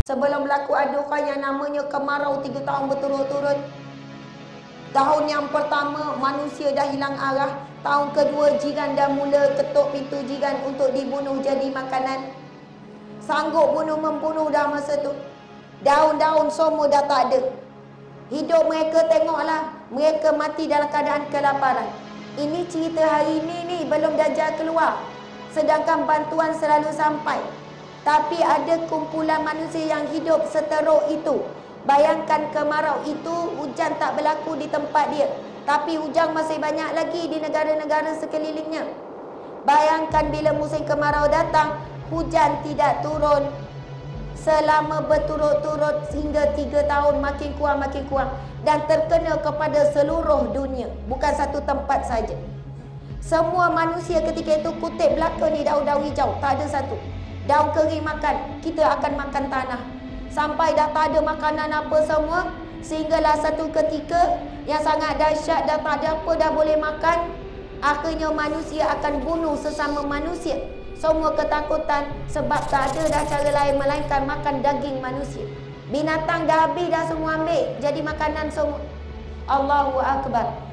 Sebelum berlaku adukan yang namanya kemarau 3 tahun berturut-turut. Tahun yang pertama manusia dah hilang arah. Tahun kedua jiran dah mula ketuk pintu jiran untuk dibunuh jadi makanan. Sanggup membunuh dah masa tu. Daun-daun semua dah tak ada. Hidup mereka tengoklah, mereka mati dalam keadaan kelaparan. Ini cerita hari ini ni belum Dajjal keluar. Sedangkan bantuan selalu sampai. Tapi ada kumpulan manusia yang hidup seteruk itu. Bayangkan kemarau itu, hujan tak berlaku di tempat dia. Tapi hujan masih banyak lagi di negara-negara sekelilingnya. Bayangkan bila musim kemarau datang, hujan tidak turun selama berturut-turut hingga 3 tahun, makin kurang. Dan terkena kepada seluruh dunia, bukan satu tempat saja. Semua manusia ketika itu kutip belaka ni daun-daun hijau, tak ada satu. Daun kering makan, kita akan makan tanah. Sampai dah tak ada makanan apa semua, sehinggalah satu ketika yang sangat dahsyat, dah tak ada apa dah boleh makan. Akhirnya manusia akan bunuh sesama manusia. Semua ketakutan sebab tak ada dah cara lain melainkan makan daging manusia. Binatang dah habis dah semua ambil jadi makanan semua. Allahu Akbar.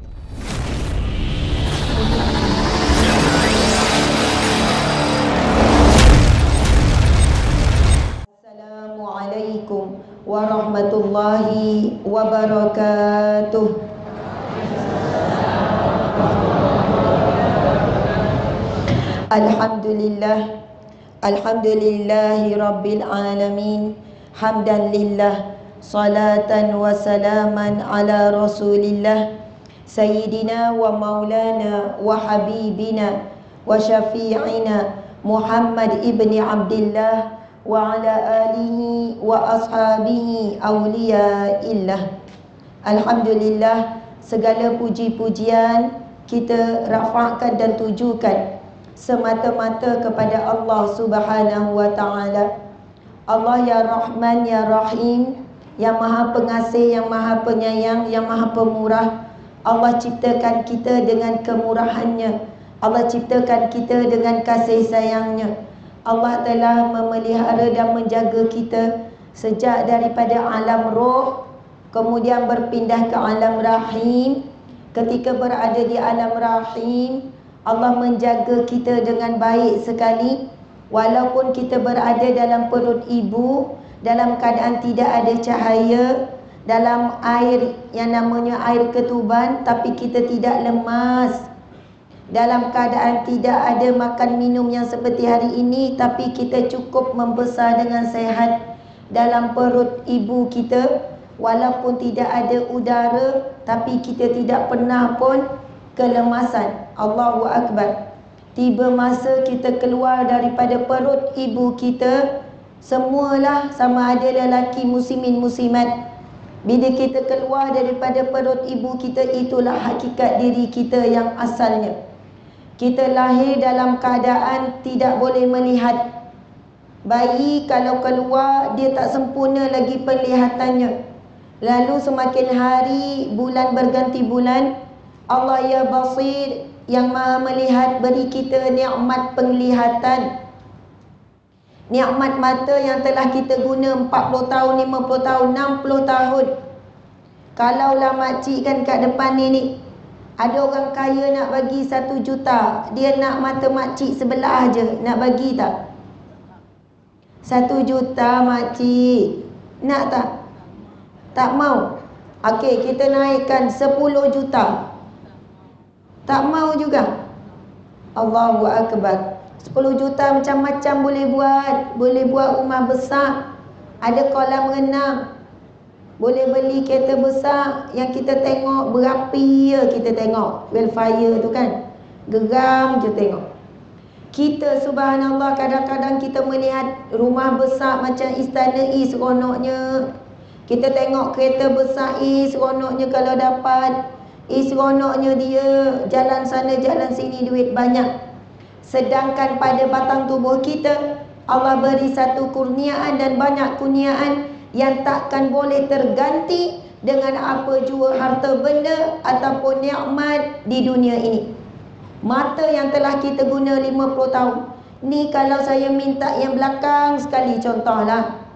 Assalamualaikum warahmatullahi wabarakatuh. Alhamdulillah, alhamdulillahi rabbil alamin. Hamdan lillah, salatan wa salaman ala rasulillah, sayyidina wa maulana wa habibina wa syafi'ina Muhammad ibni Abdillah wa ala alihi wa ashabihi awliyaillah. Alhamdulillah, segala puji-pujian kita rafa'kan dan tujukan semata-mata kepada Allah Subhanahu wa ta'ala. Allah ya Rahman ya Rahim, yang maha pengasih, yang maha penyayang, yang maha pemurah. Allah ciptakan kita dengan kemurahannya. Allah ciptakan kita dengan kasih sayangnya. Allah telah memelihara dan menjaga kita sejak daripada alam roh, kemudian berpindah ke alam rahim. Ketika berada di alam rahim, Allah menjaga kita dengan baik sekali. Walaupun kita berada dalam perut ibu, dalam keadaan tidak ada cahaya, dalam air yang namanya air ketuban, tapi kita tidak lemas. Dalam keadaan tidak ada makan minum yang seperti hari ini, tapi kita cukup membesar dengan sehat dalam perut ibu kita. Walaupun tidak ada udara, tapi kita tidak pernah pun kelemasan. Allahu Akbar. Tiba masa kita keluar daripada perut ibu kita, semualah sama ada lelaki muslimin muslimat. Bila kita keluar daripada perut ibu kita, itulah hakikat diri kita yang asalnya. Kita lahir dalam keadaan tidak boleh melihat. Bayi kalau keluar, dia tak sempurna lagi penglihatannya. Lalu semakin hari, bulan berganti bulan, Allah ya Basir, yang maha melihat, beri kita nikmat penglihatan. Nikmat mata yang telah kita guna 40 tahun, 50 tahun, 60 tahun. Kalaulah makcik kan kat depan ni, ada orang kaya nak bagi 1 juta, dia nak mata makcik sebelah je, nak bagi tak? 1 juta makcik, nak tak? Tak mau. Okey, kita naikkan 10 juta. Tak mau juga. Allahu Akbar. 10 juta macam-macam boleh buat. Boleh buat rumah besar, ada kolam renang, boleh beli kereta besar yang kita tengok berapi ya, kita tengok wildfire tu kan, geram je tengok. Kita subhanallah, kadang-kadang kita melihat rumah besar macam istana seronoknya. Kita tengok kereta besar seronoknya kalau dapat. Seronoknya dia jalan sana jalan sini, duit banyak. Sedangkan pada batang tubuh kita, Allah beri satu kurniaan dan banyak kurniaan yang takkan boleh terganti dengan apa jua harta benda ataupun nikmat di dunia ini. Mata yang telah kita guna 50 tahun. Ni kalau saya minta yang belakang sekali contohlah.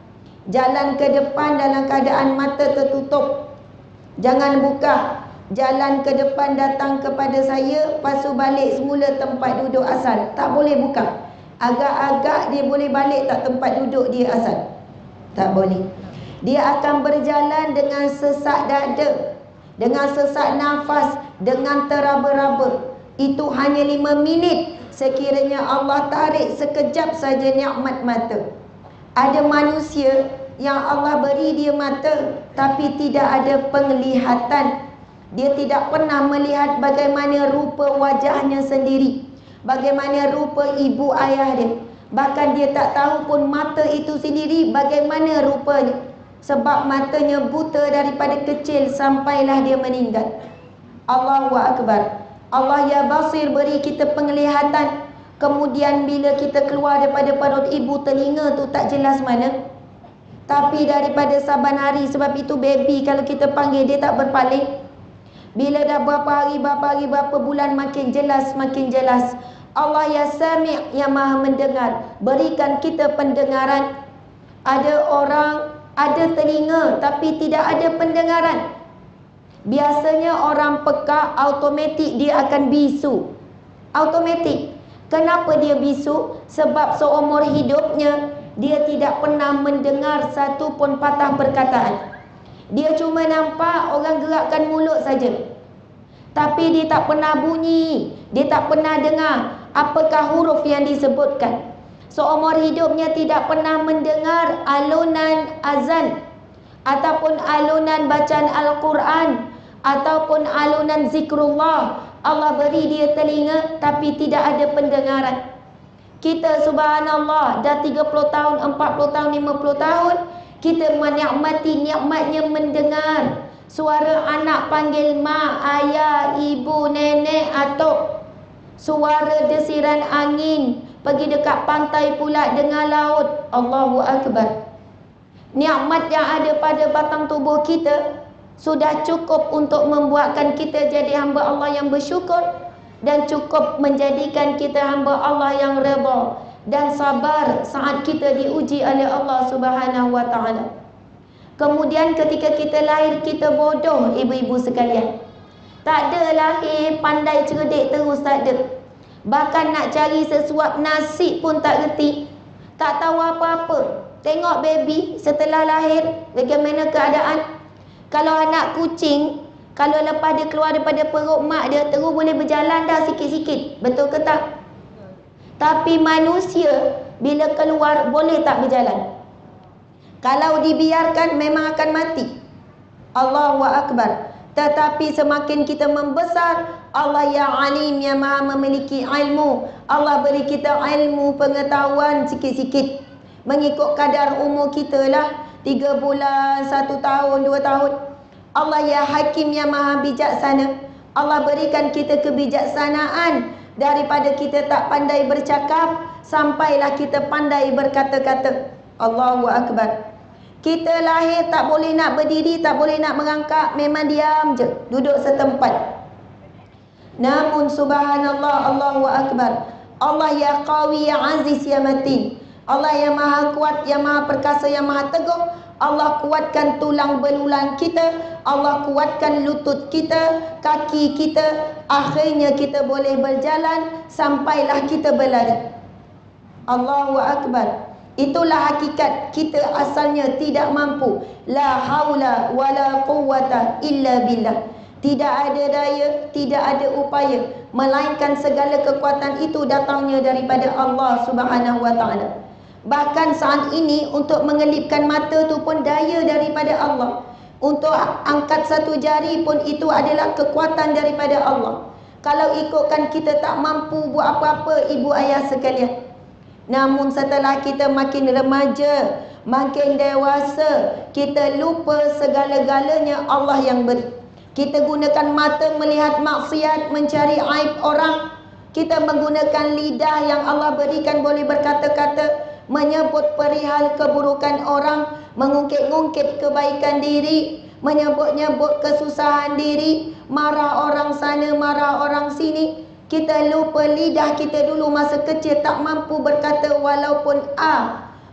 Jalan ke depan dalam keadaan mata tertutup. Jangan buka. Jalan ke depan datang kepada saya, lepas tu balik semula tempat duduk asal. Tak boleh buka. Agak-agak dia boleh balik tak tempat duduk dia asal. Tak boleh. Dia akan berjalan dengan sesak dada, dengan sesak nafas, dengan teraba-raba. Itu hanya 5 minit. Sekiranya Allah tarik sekejap saja nikmat mata. Ada manusia yang Allah beri dia mata, tapi tidak ada penglihatan. Dia tidak pernah melihat bagaimana rupa wajahnya sendiri, bagaimana rupa ibu ayah dia. Bahkan dia tak tahu pun mata itu sendiri bagaimana rupanya, sebab matanya buta daripada kecil sampailah dia meninggal. Allahu Akbar. Allah ya Basir beri kita penglihatan. Kemudian bila kita keluar daripada perut ibu, telinga tu tak jelas mana. Tapi daripada saban hari, sebab itu baby kalau kita panggil dia tak berpaling. Bila dah berapa hari, berapa bulan, makin jelas, makin jelas. Allah ya Sami' yang maha mendengar, berikan kita pendengaran. Ada orang ada telinga tapi tidak ada pendengaran. Biasanya orang peka automatik dia akan bisu. Automatik. Kenapa dia bisu? Sebab seumur hidupnya dia tidak pernah mendengar satu pun patah perkataan. Dia cuma nampak orang gerakkan mulut saja, tapi dia tak pernah bunyi, dia tak pernah dengar apakah huruf yang disebutkan. Seumur hidupnya tidak pernah mendengar alunan azan, ataupun alunan bacaan Al-Quran, ataupun alunan zikrullah. Allah beri dia telinga tapi tidak ada pendengaran. Kita subhanallah dah 30 tahun, 40 tahun, 50 tahun, kita menikmati nikmatnya mendengar suara anak panggil mak, ayah, ibu, nenek, atuk. Suara desiran angin, pergi dekat pantai pula dengar laut. Allahu Akbar. Nikmat yang ada pada batang tubuh kita sudah cukup untuk membuatkan kita jadi hamba Allah yang bersyukur, dan cukup menjadikan kita hamba Allah yang redha dan sabar saat kita diuji oleh Allah Subhanahu wa taala. Kemudian ketika kita lahir, kita bodoh ibu-ibu sekalian. Tak ada lahir pandai cerdik terus, tak ada. Bahkan nak cari sesuap nasi pun tak reti, tak tahu apa-apa. Tengok baby setelah lahir bagaimana keadaan. Kalau anak kucing, kalau lepas dia keluar daripada perut mak dia, terus boleh berjalan dah sikit-sikit. Betul ke tak? Tapi manusia bila keluar boleh tak berjalan? Kalau dibiarkan memang akan mati. Allahu Akbar. Tetapi semakin kita membesar, Allah yang alim, yang maha memiliki ilmu, Allah beri kita ilmu, pengetahuan sikit-sikit. Mengikut kadar umur kita lah. 3 bulan, 1 tahun, 2 tahun. Allah ya Hakim yang maha bijaksana. Allah berikan kita kebijaksanaan. Daripada kita tak pandai bercakap, sampailah kita pandai berkata-kata. Allahu Akbar. Kita lahir tak boleh nak berdiri, tak boleh nak merangkak, memang diam je, duduk setempat. Namun subhanallah, Allahu Akbar. Allah ya Qawi, ya Aziz, ya Matin. Allah yang maha kuat, yang maha perkasa, yang maha teguh. Allah kuatkan tulang belulang kita, Allah kuatkan lutut kita, kaki kita. Akhirnya kita boleh berjalan, sampailah kita berlari. Allahu Akbar. Itulah hakikat kita asalnya tidak mampu. La haula wala quwwata illa billah. Tidak ada daya, tidak ada upaya, melainkan segala kekuatan itu datangnya daripada Allah Subhanahu wa taala. Bahkan saat ini untuk mengelipkan mata tu pun daya daripada Allah. Untuk angkat satu jari pun itu adalah kekuatan daripada Allah. Kalau ikutkan kita tak mampu buat apa-apa ibu ayah sekalian. Namun setelah kita makin remaja, makin dewasa, kita lupa segala-galanya Allah yang beri. Kita gunakan mata melihat maksiat, mencari aib orang. Kita menggunakan lidah yang Allah berikan boleh berkata-kata, menyebut perihal keburukan orang, mengungkit-ungkit kebaikan diri, menyebut-nyebut kesusahan diri, marah orang sana, marah orang sini. Kita lupa lidah kita dulu masa kecil tak mampu berkata walaupun A,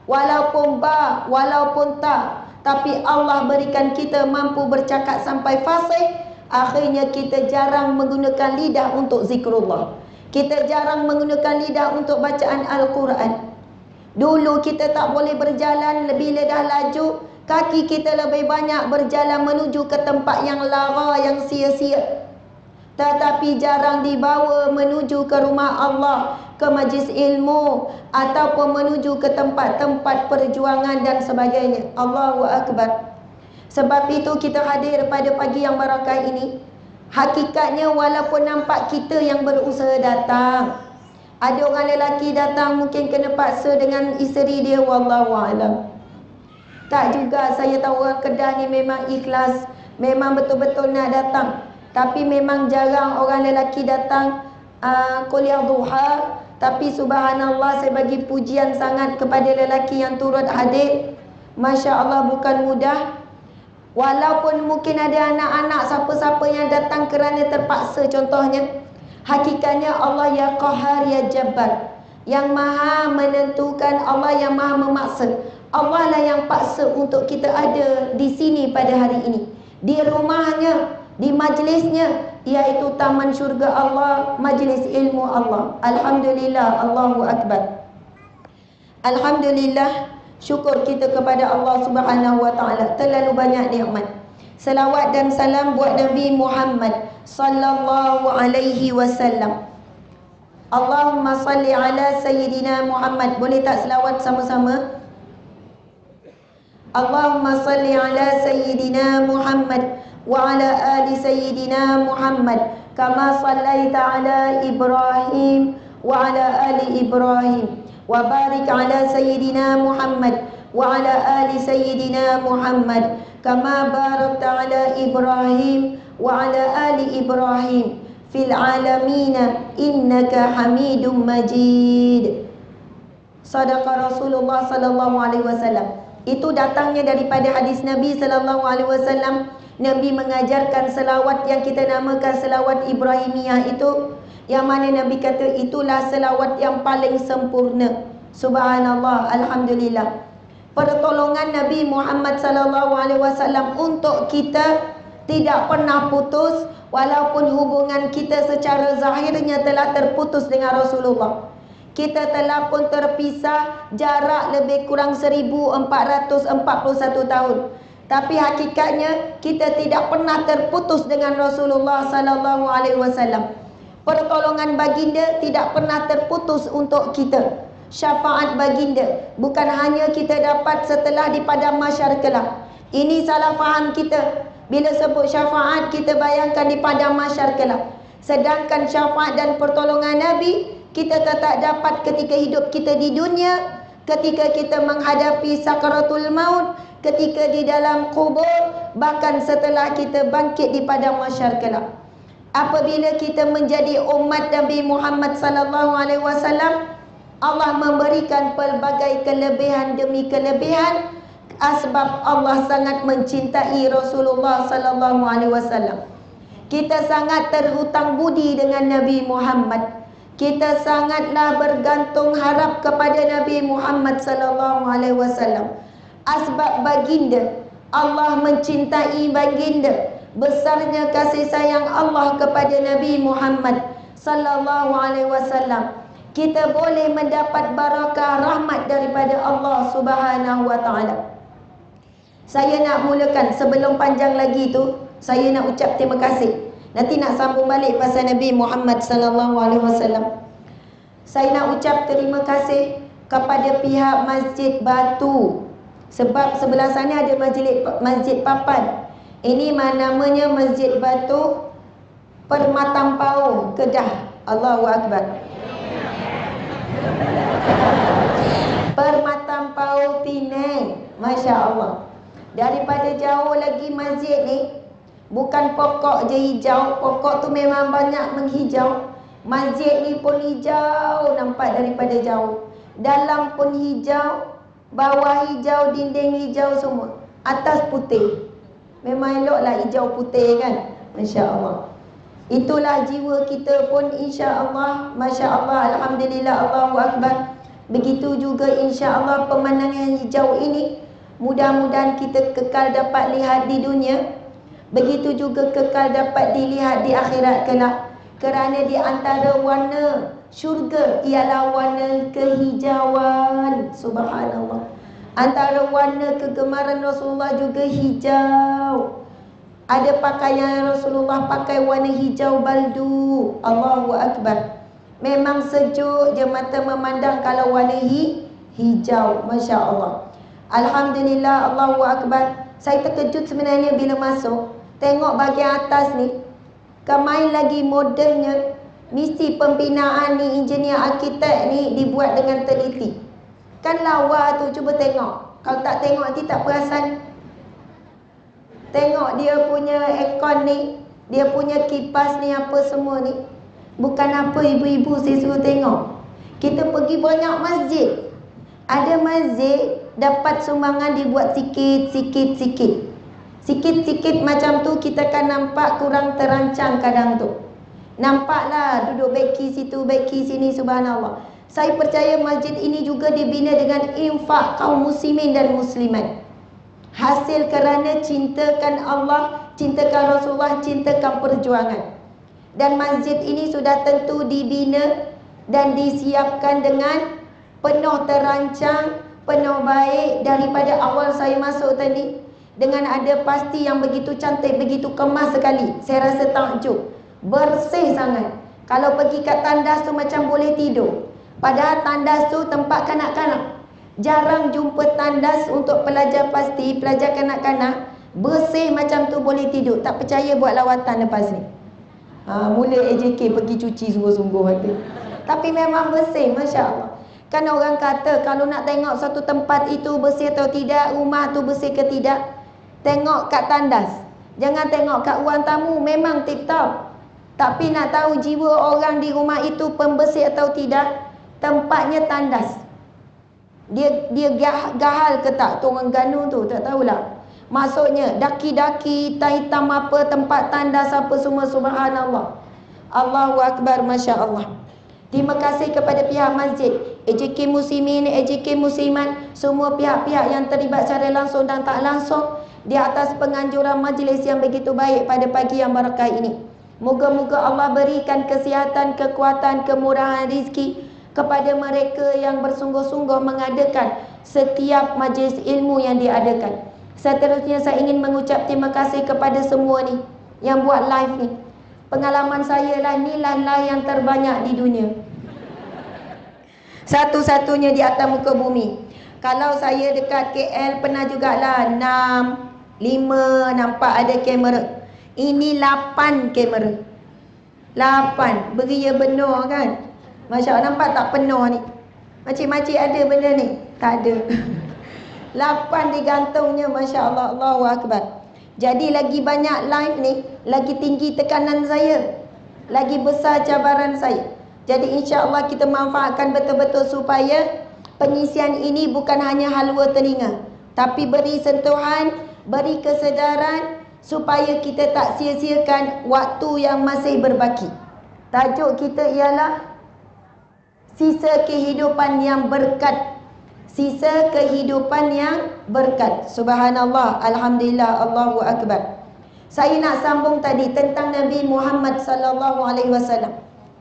walaupun ba, walaupun ta, tapi Allah berikan kita mampu bercakap sampai fasih, akhirnya kita jarang menggunakan lidah untuk zikrullah. Kita jarang menggunakan lidah untuk bacaan Al-Quran. Dulu kita tak boleh berjalan, bila dah laju, kaki kita lebih banyak berjalan menuju ke tempat yang lara, yang sia-sia. Tetapi jarang dibawa menuju ke rumah Allah, ke majlis ilmu, ataupun menuju ke tempat-tempat perjuangan dan sebagainya. Allahu Akbar. Sebab itu kita hadir pada pagi yang barakah ini. Hakikatnya walaupun nampak kita yang berusaha datang, ada orang lelaki datang mungkin kena paksa dengan isteri dia, wallahu alam. Tak juga, saya tahu orang Kedah ni memang ikhlas, memang betul-betul nak datang. Tapi memang jarang orang lelaki datang kuliah duha. Tapi subhanallah, saya bagi pujian sangat kepada lelaki yang turut hadir. Masya Allah, bukan mudah. Walaupun mungkin ada anak-anak siapa-siapa yang datang kerana terpaksa contohnya. Hakikatnya Allah ya Qahar ya Jabbar, yang maha menentukan, Allah yang maha memaksa. Allah lah yang paksa untuk kita ada di sini pada hari ini, di rumahnya, di majlisnya, iaitu taman syurga Allah, majlis ilmu Allah. Alhamdulillah, Allahu Akbar. Alhamdulillah, syukur kita kepada Allah Subhanahu wa taala, terlalu banyak nikmat. Selawat dan salam buat Nabi Muhammad sallallahu alaihi wasallam. Allahumma salli ala sayyidina Muhammad. Boleh tak selawat sama-sama? Allahumma salli ala sayyidina Muhammad wa ala ali sayyidina Muhammad kama sallaita ala Ibrahim wa ala ali Ibrahim wa barik ala sayyidina Muhammad wa ala ali sayyidina Muhammad kama barakta ala Ibrahim wa ala ali Ibrahim fil alamina innaka Hamidum Majid. Sadaqa Rasulullah sallallahu alaihi wasallam. Itu datangnya daripada hadis Nabi sallallahu alaihi wasallam. Nabi mengajarkan selawat yang kita namakan selawat Ibrahimiyah itu, yang mana Nabi kata itulah selawat yang paling sempurna. Subhanallah, alhamdulillah. Pertolongan Nabi Muhammad sallallahu alaihi wasallam untuk kita tidak pernah putus, walaupun hubungan kita secara zahirnya telah terputus dengan Rasulullah. Kita telah pun terpisah jarak lebih kurang 1441 tahun. Tapi hakikatnya kita tidak pernah terputus dengan Rasulullah sallallahu alaihi wasallam. Pertolongan baginda tidak pernah terputus untuk kita. Syafaat baginda bukan hanya kita dapat setelah di padang mahsyar kelak. Ini salah faham kita. Bila sebut syafaat, kita bayangkan di padang mahsyar kelak. Sedangkan syafaat dan pertolongan Nabi kita tak dapat ketika hidup kita di dunia, ketika kita menghadapi sakaratul maut, ketika di dalam kubur, bahkan setelah kita bangkit di padang mahsyar kelak. Apabila kita menjadi umat Nabi Muhammad sallallahu alaihi wasallam, Allah memberikan pelbagai kelebihan demi kelebihan, sebab Allah sangat mencintai Rasulullah sallallahu alaihi wasallam. Kita sangat terhutang budi dengan Nabi Muhammad. Kita sangatlah bergantung harap kepada Nabi Muhammad sallallahu alaihi wasallam. Asbab baginda, Allah mencintai baginda, besarnya kasih sayang Allah kepada Nabi Muhammad sallallahu alaihi wasallam. Kita boleh mendapat barakah rahmat daripada Allah Subhanahu wa taala. Saya nak mulakan, sebelum panjang lagi tu, saya nak ucap terima kasih. Nanti nak sambung balik pasal Nabi Muhammad sallallahu alaihi wasallam. Saya nak ucap terima kasih kepada pihak Masjid Batu. Sebab sebelah sana ada Masjid Papan. Ini namanya Masjid Batu Permatampau, Kedah. Allahu Akbar. Permatampau, Penang. Masya Allah. Daripada jauh lagi masjid ni, bukan pokok je hijau, pokok tu memang banyak menghijau. Masjid ni pun hijau, nampak daripada jauh. Dalam pun hijau, bawah hijau, dinding hijau semua. Atas putih. Memang eloklah hijau putih kan? Masya Allah. Itulah jiwa kita pun insya Allah. Masya Allah, alhamdulillah, Allahu Akbar. Begitu juga insya-Allah pemandangan hijau ini mudah-mudahan kita kekal dapat lihat di dunia. Begitu juga kekal dapat dilihat di akhirat kelak. Kerana di antara warna syurga ialah warna kehijauan. Subhanallah. Antara warna kegemaran Rasulullah juga hijau. Ada pakaian Rasulullah pakai warna hijau baldu. Allahu Akbar. Memang sejuk je mata memandang kalau warna hijau. Masya Allah. Alhamdulillah, Allahu Akbar. Saya terkejut sebenarnya bila masuk. Tengok bahagian atas ni. Kemain lagi modelnya. Mesti pembinaan ni, engineer arkitek ni dibuat dengan teliti. Kan lawa tu, cuba tengok. Kalau tak tengok nanti tak perasan. Tengok dia punya aircon ni. Dia punya kipas ni apa semua ni. Bukan apa ibu-ibu saya suruh tengok. Kita pergi banyak masjid. Ada masjid dapat sumbangan dibuat sikit-sikit. Sikit-sikit macam tu kita kan nampak kurang terancang kadang tu. Nampaklah duduk beki situ, beki sini, subhanallah. Saya percaya masjid ini juga dibina dengan infak kaum muslimin dan muslimat. Hasil kerana cintakan Allah, cintakan Rasulullah, cintakan perjuangan. Dan masjid ini sudah tentu dibina dan disiapkan dengan penuh terancang, penuh baik daripada awal saya masuk tadi. Dengan ada pasti yang begitu cantik, begitu kemas sekali. Saya rasa takjub. Bersih sangat. Kalau pergi kat tandas tu macam boleh tidur. Padahal tandas tu tempat kanak-kanak. Jarang jumpa tandas untuk pelajar pasti, pelajar kanak-kanak. Bersih macam tu boleh tidur. Tak percaya buat lawatan lepas ni. Mula AJK pergi cuci sungguh-sungguh hati. Tapi memang bersih, Masya Allah. Kan orang kata kalau nak tengok satu tempat itu bersih atau tidak, rumah tu bersih ke tidak, tengok kat tandas. Jangan tengok kat ruang tamu. Memang tip-top. Tapi nak tahu jiwa orang di rumah itu pembersih atau tidak, tempatnya tandas. Dia gahal ke tak? Tu orang Ganu tu, tak tahulah. Maksudnya daki-daki, hitam apa, tempat tandas apa semua, subhanallah. Allahu Akbar, Masya Allah. Terima kasih kepada pihak masjid, AJK Muslimin, AJK Muslimat, semua pihak-pihak yang terlibat secara langsung dan tak langsung di atas penganjuran majlis yang begitu baik pada pagi yang barakah ini. Moga-moga Allah berikan kesihatan, kekuatan, kemurahan rezeki kepada mereka yang bersungguh-sungguh mengadakan setiap majlis ilmu yang diadakan. Seterusnya saya ingin mengucap terima kasih kepada semua ni yang buat live ni. Pengalaman saya lah, inilah live yang terbanyak di dunia. Satu-satunya di atas muka bumi. Kalau saya dekat KL pernah jugalah 6, 5 nampak ada kamera. Ini 8 kamera. 8. Beria benar kan? Masya Allah, nampak tak penuh ni? Makcik-makcik ada benda ni? Tak ada. 8 digantungnya, Masya Allah. Allahu Akbar. Jadi lagi banyak live ni, lagi tinggi tekanan saya, lagi besar cabaran saya. Jadi insya Allah kita manfaatkan betul-betul supaya pengisian ini bukan hanya halwa telinga, tapi beri sentuhan, beri kesedaran supaya kita tak sia-siakan waktu yang masih berbaki. Tajuk kita ialah sisa kehidupan yang berkat. Sisa kehidupan yang berkat. Subhanallah, alhamdulillah, Allahu Akbar. Saya nak sambung tadi tentang Nabi Muhammad sallallahu alaihi wasallam.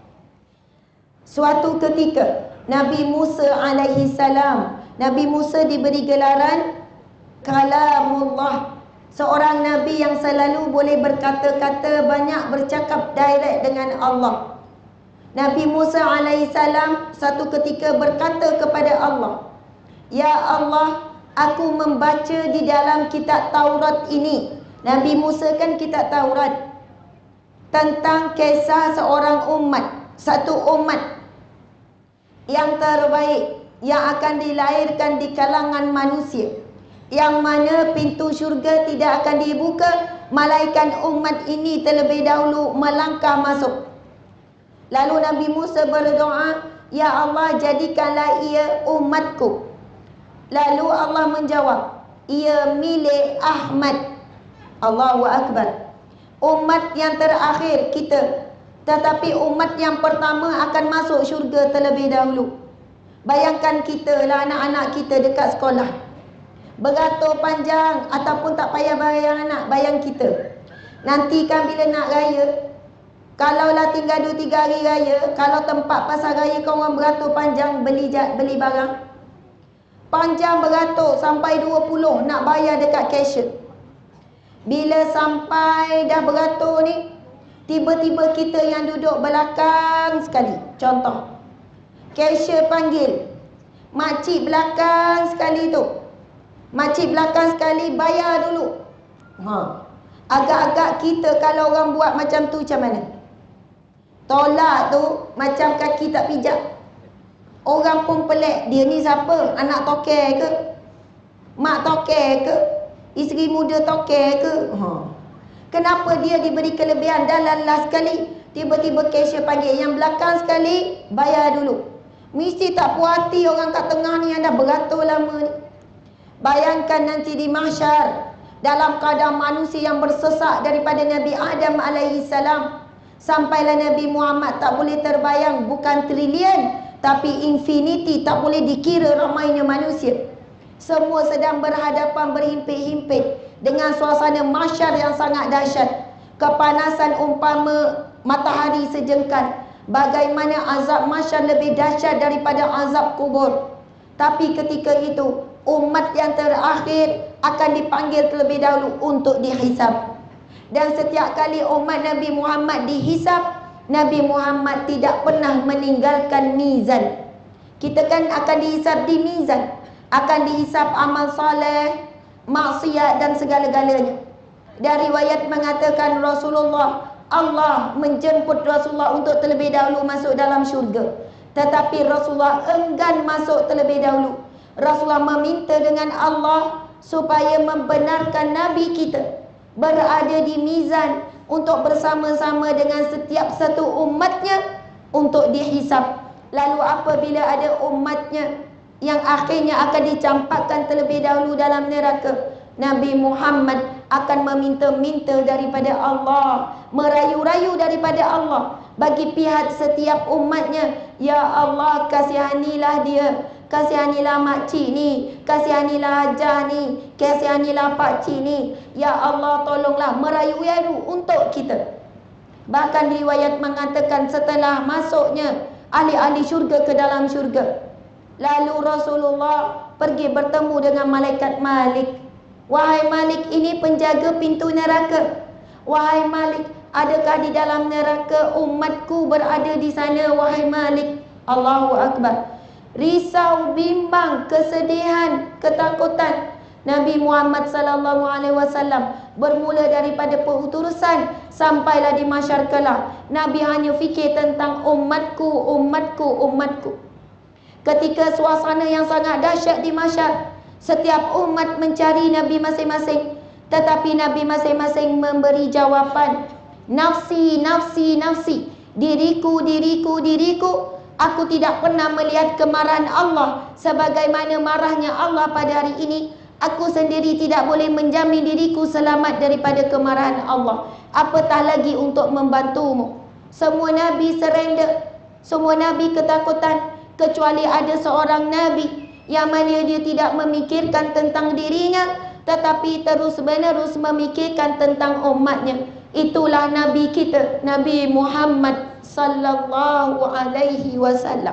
Suatu ketika Nabi Musa alaihi salam, Nabi Musa diberi gelaran kalamullah, seorang nabi yang selalu boleh berkata-kata, banyak bercakap direct dengan Allah. Nabi Musa alaihi salam satu ketika berkata kepada Allah, "Ya Allah, aku membaca di dalam kitab Taurat ini." Nabi Musa kan kitab Taurat, tentang kisah seorang umat, satu umat yang terbaik yang akan dilahirkan di kalangan manusia, yang mana pintu syurga tidak akan dibuka malaikat umat ini terlebih dahulu melangkah masuk. Lalu Nabi Musa berdoa, "Ya Allah, jadikanlah ia umatku." Lalu Allah menjawab, "Ia milik Ahmad." Allahu Akbar. Umat yang terakhir kita, tetapi umat yang pertama akan masuk syurga terlebih dahulu. Bayangkan kita lah, anak-anak kita dekat sekolah, beratur panjang ataupun tak payah bayang anak, bayang kita. Nanti kan bila nak raya, kalaulah tinggal 2-3 hari raya, kalau tempat pasar raya kau orang beratur panjang, beli barang panjang beratur sampai 20 nak bayar dekat cashier. Bila sampai dah beratur ni, tiba-tiba kita yang duduk belakang sekali, contoh cashier panggil, makcik belakang sekali tu, makcik belakang sekali bayar dulu. Agak-agak kita kalau orang buat macam tu macam mana? Tolak tu macam kaki tak pijak. Orang pun pelik, dia ni siapa? Anak toker ke? Mak toker ke? Isteri muda toker ke? Kenapa dia diberi kelebihan dan lalas sekali? Tiba-tiba cashier panggil yang belakang sekali, bayar dulu. Mesti tak puas hati orang kat tengah ni yang dah beratur lama ni. Bayangkan nanti di mahsyar, dalam keadaan manusia yang bersesak daripada Nabi Adam alaihissalam sampailah Nabi Muhammad, tak boleh terbayang, bukan trilion tapi infinity, tak boleh dikira ramainya manusia. Semua sedang berhadapan berhimpit-himpit dengan suasana mahsyar yang sangat dahsyat. Kepanasan umpama matahari sejengkal. Bagaimana azab mahsyar lebih dahsyat daripada azab kubur. Tapi ketika itu umat yang terakhir akan dipanggil terlebih dahulu untuk dihisab. Dan setiap kali umat Nabi Muhammad dihisab, Nabi Muhammad tidak pernah meninggalkan mizan. Kita kan akan dihisab di mizan, akan dihisab amal soleh, maksiat dan segala-galanya. Dari riwayat mengatakan Rasulullah, Allah menjemput Rasulullah untuk terlebih dahulu masuk dalam syurga. Tetapi Rasulullah enggan masuk terlebih dahulu. Rasulullah meminta dengan Allah supaya membenarkan Nabi kita berada di mizan untuk bersama-sama dengan setiap satu umatnya untuk dihisab. Lalu apabila ada umatnya yang akhirnya akan dicampakkan terlebih dahulu dalam neraka, Nabi Muhammad akan meminta-minta daripada Allah, merayu-rayu daripada Allah bagi pihak setiap umatnya, ya Allah kasihanilah dia, kasihanilah makcik ni, kasihanilah hajah ni, kasihanilah pakcik ni, ya Allah tolonglah, merayu-rayu untuk kita. Bahkan riwayat mengatakan setelah masuknya ahli-ahli syurga ke dalam syurga, lalu Rasulullah pergi bertemu dengan malaikat Malik. Wahai Malik, ini penjaga pintu neraka. Wahai Malik, adakah di dalam neraka umatku berada di sana? Wahai Malik. Allahu Akbar. Risau, bimbang, kesedihan, ketakutan. Nabi Muhammad sallallahu alaihi wasallam bermula daripada pengutusan sampailah di mahsyar kelak. Nabi hanya fikir tentang umatku, umatku, umatku. Ketika suasana yang sangat dahsyat di mahsyar, setiap umat mencari Nabi masing-masing, tetapi Nabi masing-masing memberi jawapan, nafsi, nafsi, nafsi, diriku, diriku, diriku. Aku tidak pernah melihat kemarahan Allah sebagaimana marahnya Allah pada hari ini. Aku sendiri tidak boleh menjamin diriku selamat daripada kemarahan Allah, apatah lagi untuk membantumu. Semua Nabi surrender, semua Nabi ketakutan, kecuali ada seorang Nabi yang mana dia tidak memikirkan tentang dirinya, tetapi terus-menerus memikirkan tentang umatnya. Itulah Nabi kita, Nabi Muhammad sallallahu alaihi wasallam.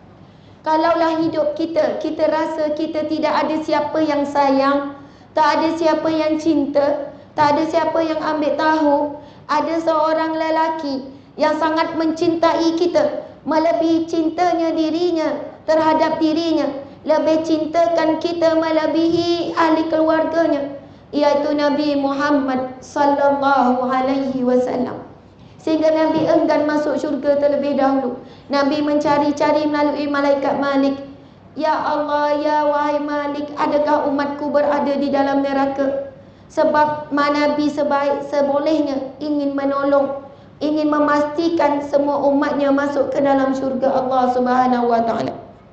Kalaulah hidup kita, kita rasa kita tidak ada siapa yang sayang, tak ada siapa yang cinta, tak ada siapa yang ambil tahu, ada seorang lelaki yang sangat mencintai kita, melebihi cintanya dirinya terhadap dirinya, lebih cintakan kita melebihi ahli keluarganya, iaitu Nabi Muhammad sallallahu alaihi wasallam. Sehingga Nabi enggan masuk syurga terlebih dahulu. Nabi mencari-cari melalui malaikat Malik. Ya Allah, ya wahai Malik, adakah umatku berada di dalam neraka? Sebab Nabi sebaik sebolehnya ingin menolong, ingin memastikan semua umatnya masuk ke dalam syurga Allah Subhanahu wa taala.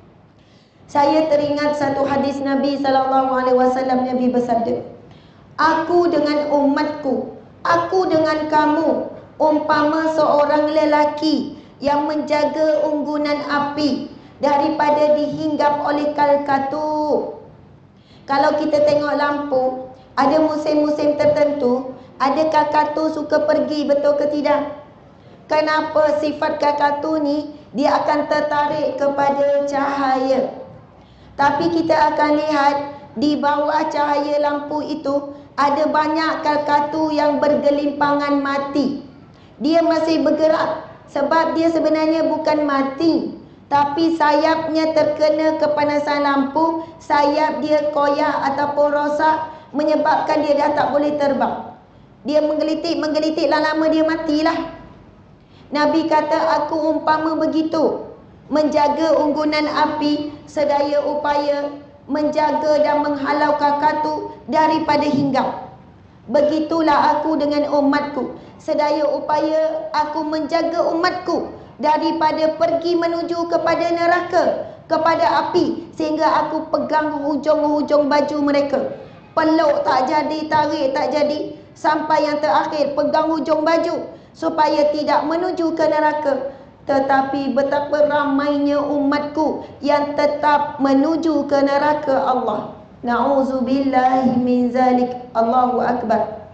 Saya teringat satu hadis Nabi sallallahu alaihi wasallam. Nabi bersabda, aku dengan umatku, aku dengan kamu umpama seorang lelaki yang menjaga unggunan api daripada dihinggap oleh kalkatu. Kalau kita tengok lampu, ada musim-musim tertentu, ada kalkatu suka pergi, betul ke tidak? Kenapa sifat kalkatu ni dia akan tertarik kepada cahaya. Tapi kita akan lihat di bawah cahaya lampu itu ada banyak kalkatu yang bergelimpangan mati. Dia masih bergerak sebab dia sebenarnya bukan mati, tapi sayapnya terkena kepanasan lampu, sayap dia koyak ataupun rosak menyebabkan dia dah tak boleh terbang. Dia menggelitik lama-lama dia matilah. Nabi kata, aku umpama begitu, menjaga unggunan api sedaya upaya, menjaga dan menghalau kalkatu daripada hinggap. Begitulah aku dengan umatku, sedaya upaya aku menjaga umatku daripada pergi menuju kepada neraka, kepada api, sehingga aku pegang hujung-hujung baju mereka. Peluk tak jadi, tarik tak jadi, sampai yang terakhir pegang hujung baju supaya tidak menuju ke neraka. Tetapi betapa ramainya umatku yang tetap menuju ke neraka Allah. Na'udzubillahi min zalik. Allahu Akbar.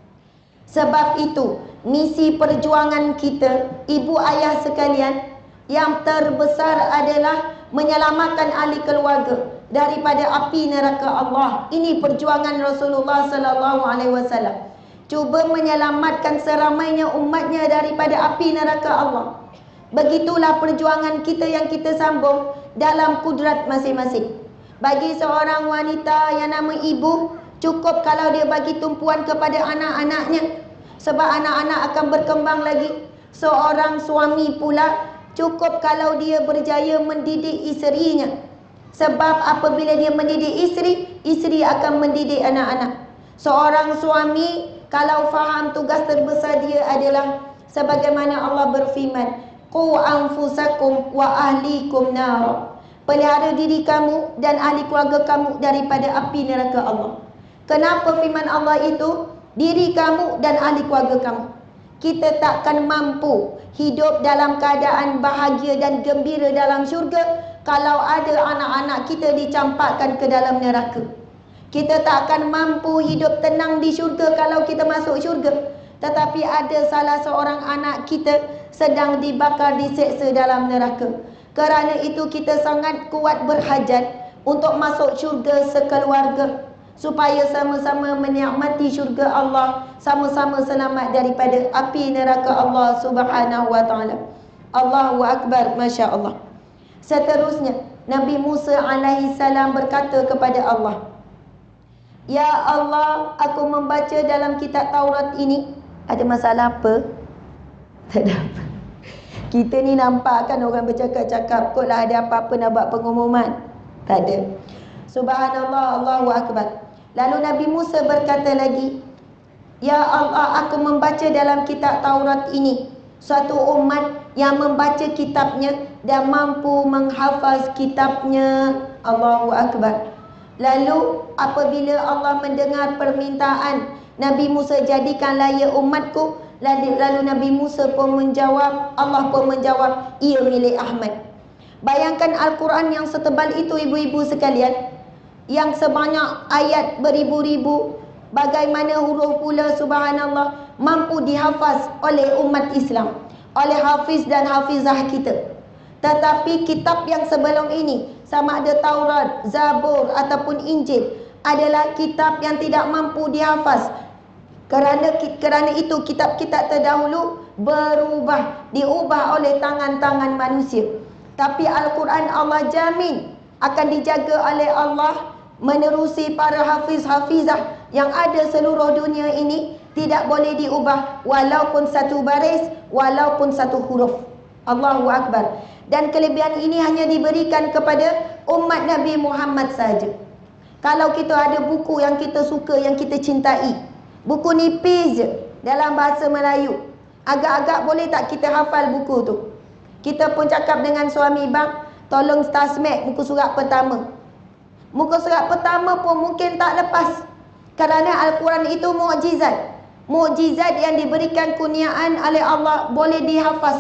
Sebab itu, misi perjuangan kita, ibu ayah sekalian, yang terbesar adalah menyelamatkan ahli keluarga daripada api neraka Allah. Ini perjuangan Rasulullah sallallahu alaihi wasallam. Cuba menyelamatkan seramainya umatnya daripada api neraka Allah. Begitulah perjuangan kita yang kita sambung dalam kudrat masing-masing. Bagi seorang wanita yang nama ibu, cukup kalau dia bagi tumpuan kepada anak-anaknya, sebab anak-anak akan berkembang lagi. Seorang suami pula, cukup kalau dia berjaya mendidik isterinya, sebab apabila dia mendidik isteri, isteri akan mendidik anak-anak. Seorang suami kalau faham tugas terbesar dia adalah sebagaimana Allah berfirman, qu anfusakum wa ahlikum nar. Pelihara diri kamu dan ahli keluarga kamu daripada api neraka Allah. Kenapa firman Allah itu? Diri kamu dan ahli keluarga kamu. Kita takkan mampu hidup dalam keadaan bahagia dan gembira dalam syurga kalau ada anak-anak kita dicampakkan ke dalam neraka. Kita tak akan mampu hidup tenang di syurga kalau kita masuk syurga, tetapi ada salah seorang anak kita sedang dibakar, diseksa dalam neraka. Kerana itu kita sangat kuat berhajat untuk masuk syurga sekeluarga, supaya sama-sama menikmati syurga Allah, sama-sama selamat daripada api neraka Allah Subhanahu wa taala. Allahu Akbar, Masya Allah. Seterusnya, Nabi Musa alaihi salam berkata kepada Allah, Ya Allah, aku membaca dalam kitab Taurat ini. Ada masalah apa? Tak ada apa. Kita ni nampak kan orang bercakap-cakap, kotlah ada apa-apa nak buat pengumuman. Tak ada. Subhanallah, Allahu Akbar. Lalu Nabi Musa berkata lagi, Ya Allah, aku membaca dalam kitab Taurat ini suatu umat yang membaca kitabnya dan mampu menghafaz kitabnya. Allahu Akbar. Lalu apabila Allah mendengar permintaan Nabi Musa, jadikanlah ia umatku, lalu Nabi Musa pun menjawab, Allah pun menjawab, ia milik Ahmad. Bayangkan Al-Quran yang setebal itu ibu-ibu sekalian, yang sebanyak ayat beribu-ribu, bagaimana huruf pula subhanallah mampu dihafaz oleh umat Islam, oleh hafiz dan hafizah kita. Tetapi kitab yang sebelum ini, sama ada Taurat, Zabur ataupun Injil, adalah kitab yang tidak mampu dihafaz. Kerana itu kitab-kitab terdahulu berubah, diubah oleh tangan-tangan manusia. Tapi Al-Quran Allah jamin akan dijaga oleh Allah menerusi para hafiz-hafizah yang ada seluruh dunia ini, tidak boleh diubah walaupun satu baris, walaupun satu huruf. Allahu Akbar. Dan kelebihan ini hanya diberikan kepada umat Nabi Muhammad saja. Kalau kita ada buku yang kita suka, yang kita cintai, buku nipis je dalam bahasa Melayu, agak-agak boleh tak kita hafal buku tu? Kita pun cakap dengan suami, bang, tolong tasmek muka surat pertama. Muka surat pertama pun mungkin tak lepas, kerana Al-Quran itu mukjizat. Mukjizat yang diberikan kurniaan oleh Allah, boleh dihafaz,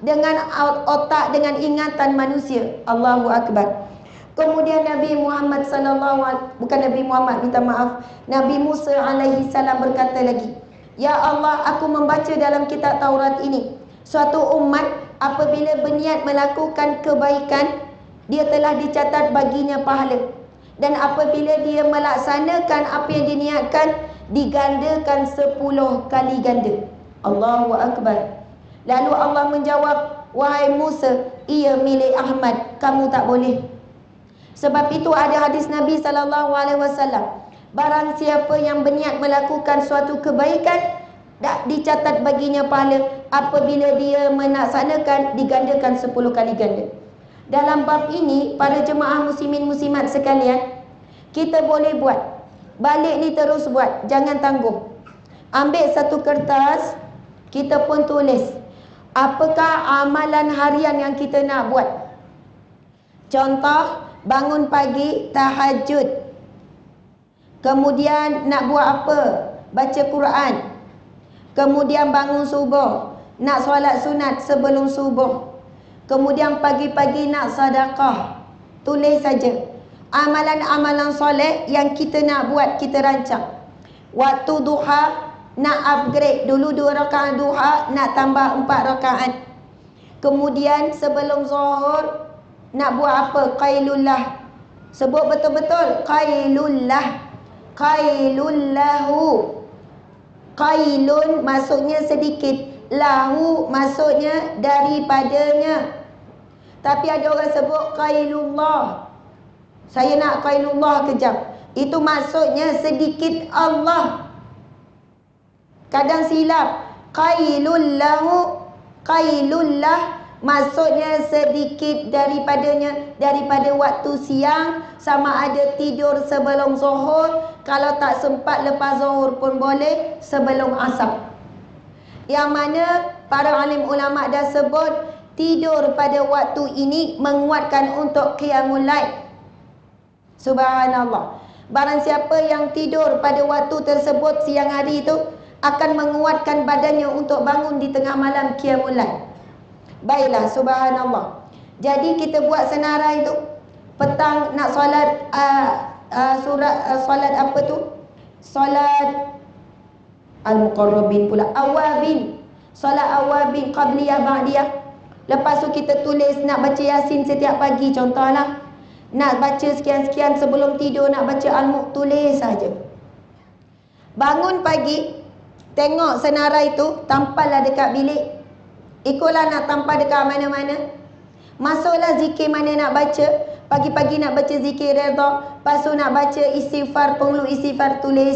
dengan otak, dengan ingatan manusia. Allahu Akbar. Kemudian Nabi Muhammad bukan Nabi Muhammad, minta maaf, Nabi Musa alaihi salam berkata lagi, "Ya Allah, aku membaca dalam kitab Taurat ini, suatu umat apabila berniat melakukan kebaikan, dia telah dicatat baginya pahala. Dan apabila dia melaksanakan apa yang diniatkan, digandakan 10 kali ganda." Allahu Akbar. Lalu Allah menjawab, "Wahai Musa, ia milik Ahmad, kamu tak boleh." Sebab itu ada hadis Nabi SAW, barang siapa yang berniat melakukan suatu kebaikan, tak dicatat baginya pahala. Apabila dia melaksanakan, digandakan 10 kali ganda. Dalam bab ini, para jemaah muslimin muslimat sekalian, kita boleh buat, balik ni terus buat, jangan tangguh. Ambil satu kertas, kita pun tulis apakah amalan harian yang kita nak buat. Contoh, bangun pagi, tahajud. Kemudian nak buat apa? Baca Quran. Kemudian bangun subuh, nak solat sunat sebelum subuh. Kemudian pagi-pagi nak sedekah. Tulis saja amalan-amalan soleh yang kita nak buat, kita rancang. Waktu duha, nak upgrade dulu 2 rakaat duha, nak tambah 4 rakaat. Kemudian sebelum zuhur nak buat apa? Qailullah. Sebut betul-betul, qailullah. Qailullahu. Qailun maksudnya sedikit, lahu maksudnya daripadanya. Tapi ada orang sebut qailullah. Saya nak qailullah kejap. Itu maksudnya sedikit Allah. Kadang silap. Qailullahu, qailullah maksudnya sedikit daripadanya, daripada waktu siang, sama ada tidur sebelum zuhur, kalau tak sempat lepas zuhur pun boleh, sebelum asar. Yang mana para alim ulama dah sebut, tidur pada waktu ini menguatkan untuk qiyamul lail. Subhanallah. Barang siapa yang tidur pada waktu tersebut siang hari itu, akan menguatkan badannya untuk bangun di tengah malam qiyamul lail. Baiklah, subhanallah. Jadi kita buat senarai itu. Petang nak solat solat apa tu? Solat Al-Muqarrabin pula, awabin. Solat awabin, qabliyah, ba'diyah. Lepas tu kita tulis nak baca Yasin setiap pagi, contohlah. Nak baca sekian-sekian sebelum tidur, nak baca Al-Mulk, tulis saja. Bangun pagi, tengok senarai itu, tampallah dekat bilik. Ikutlah nak tampal dekat mana-mana. Masuklah zikir mana nak baca. Pagi-pagi nak baca zikir redha. Lepas tu nak baca istighfar, penghulu istighfar, tulis.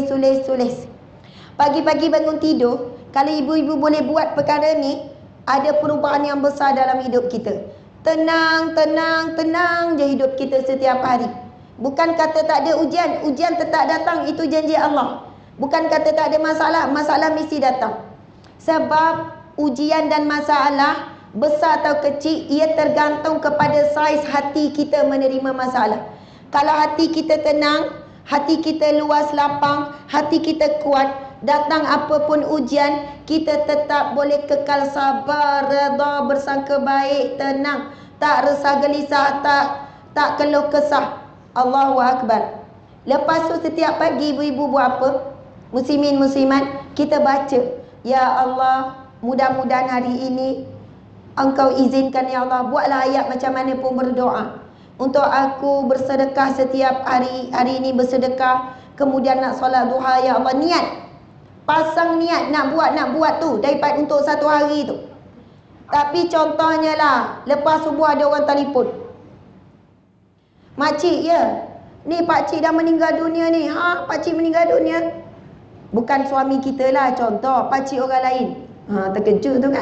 Pagi-pagi bangun tidur, kalau ibu-ibu boleh buat perkara ni, ada perubahan yang besar dalam hidup kita. Tenang je hidup kita setiap hari. Bukan kata tak ada ujian, ujian tetap datang, itu janji Allah. Bukan kata tak ada masalah, masalah mesti datang. Sebab ujian dan masalah, besar atau kecil, ia tergantung kepada saiz hati kita menerima masalah. Kalau hati kita tenang, hati kita luas lapang, hati kita kuat, datang apapun ujian, kita tetap boleh kekal sabar, redha, bersangka baik, tenang, tak resah gelisah, tak keluh kesah. Allahu Akbar. Lepas tu setiap pagi ibu-ibu buat apa? Muslimin muslimat, kita baca, ya Allah, mudah-mudahan hari ini Engkau izinkan ya Allah, buatlah ayat macam mana pun berdoa. Untuk aku bersedekah setiap hari, hari ini bersedekah, kemudian nak solat duha, ya Allah, niat. Pasang niat nak buat tu daripada untuk satu hari tu. Tapi contohnya lah, lepas subuh ada orang telefon. Makcik ya, ni pakcik dah meninggal dunia ni. Ha, pakcik meninggal dunia. Bukan suami kita lah, contoh pakcik orang lain. Ha, terkejut tu kan.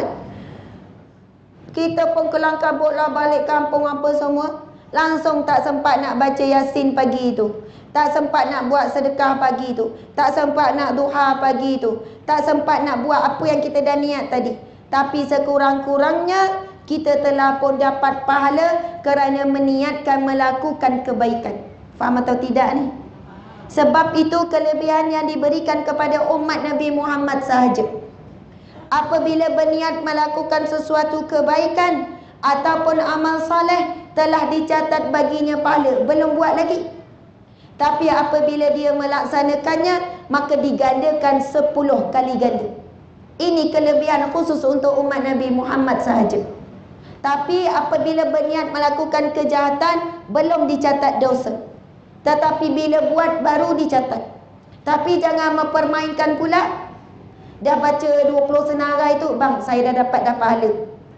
Kita pun kelang kabut lah balik kampung apa semua. Langsung tak sempat nak baca Yasin pagi itu. Tak sempat nak buat sedekah pagi itu. Tak sempat nak duha pagi itu. Tak sempat nak buat apa yang kita dah niat tadi. Tapi sekurang-kurangnya kita telah pun dapat pahala kerana meniatkan melakukan kebaikan. Faham atau tidak ni? Sebab itu kelebihan yang diberikan kepada umat Nabi Muhammad sahaja. apabila berniat melakukan sesuatu kebaikan ataupun amal soleh, telah dicatat baginya pahala. Belum buat lagi. Tapi apabila dia melaksanakannya, maka digandakan 10 kali ganda. Ini kelebihan khusus untuk umat Nabi Muhammad sahaja. Tapi apabila berniat melakukan kejahatan, belum dicatat dosa. Tetapi bila buat, baru dicatat. Tapi jangan mempermainkan pula. Dah baca 20 senarai tu, bang, saya dah dapat pahala.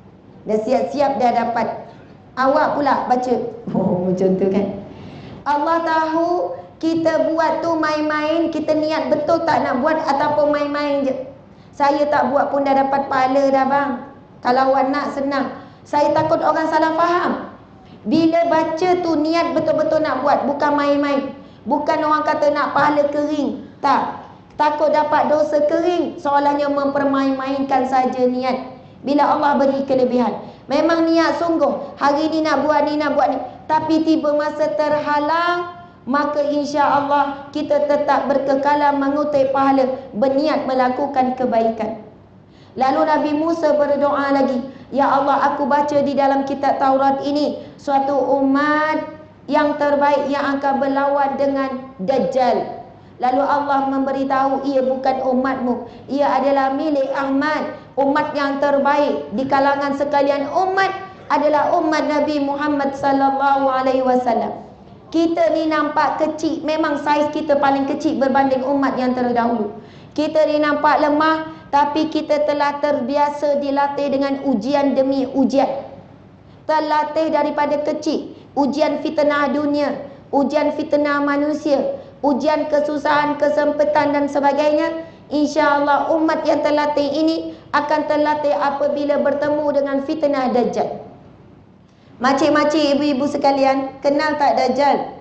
Dah siap-siap dah dapat. Awak pula baca. Oh, macam tu kan. Allah tahu kita buat tu main-main, kita niat betul tak nak buat ataupun main-main je. Saya tak buat pun dah dapat pahala dah, bang. Kalau awak nak, senang. Saya takut orang salah faham. Bila baca tu niat betul-betul nak buat, bukan main-main. Bukan orang kata nak pahala kering. Tak. Takut dapat dosa kering, seolahnya mempermain-mainkan saja niat. Bila Allah beri kelebihan, memang niat sungguh, hari ni nak buat ni, nak buat ni, tapi tiba masa terhalang, maka insya-Allah kita tetap berkekalan mengutip pahala, berniat melakukan kebaikan. Lalu Nabi Musa berdoa lagi, ya Allah, aku baca di dalam kitab Taurat ini suatu umat yang terbaik yang akan berlawan dengan Dajjal. Lalu Allah memberitahu, ia bukan umatmu, ia adalah milik Ahmad. Umat yang terbaik di kalangan sekalian umat adalah umat Nabi Muhammad sallallahu alaihi wasallam. Kita ni nampak kecil, memang saiz kita paling kecil berbanding umat yang terdahulu. Kita ni nampak lemah, tapi kita telah terbiasa dilatih dengan ujian demi ujian. Terlatih daripada kecil, ujian fitnah dunia, ujian fitnah manusia, ujian kesusahan, kesempitan dan sebagainya. InsyaAllah umat yang terlatih ini akan terlatih apabila bertemu dengan fitnah Dajjal. Makcik-makcik, ibu-ibu sekalian, kenal tak Dajjal?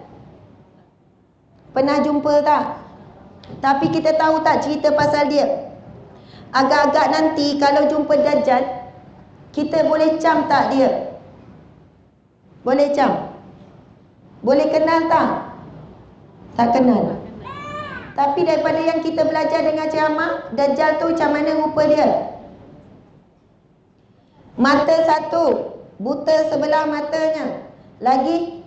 Pernah jumpa tak? Tapi kita tahu tak cerita pasal dia? Agak-agak nanti kalau jumpa Dajjal, kita boleh cam tak dia? Boleh cam? Boleh kenal tak? Tak kenal. Tapi daripada yang kita belajar dengan ceramah, Dajjal tu macam mana rupa dia? Mata satu, buta sebelah matanya. Lagi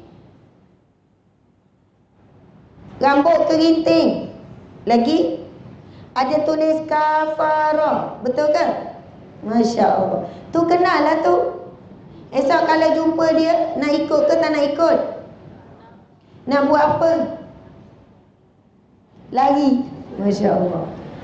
rambut kerinting. Lagi ada tulis kafarah. Betul ke? Masya Allah. Tu kenal lah tu. Esok kalau jumpa dia, nak ikut ke tak nak ikut? Nak buat apa? Lari. Masya Allah.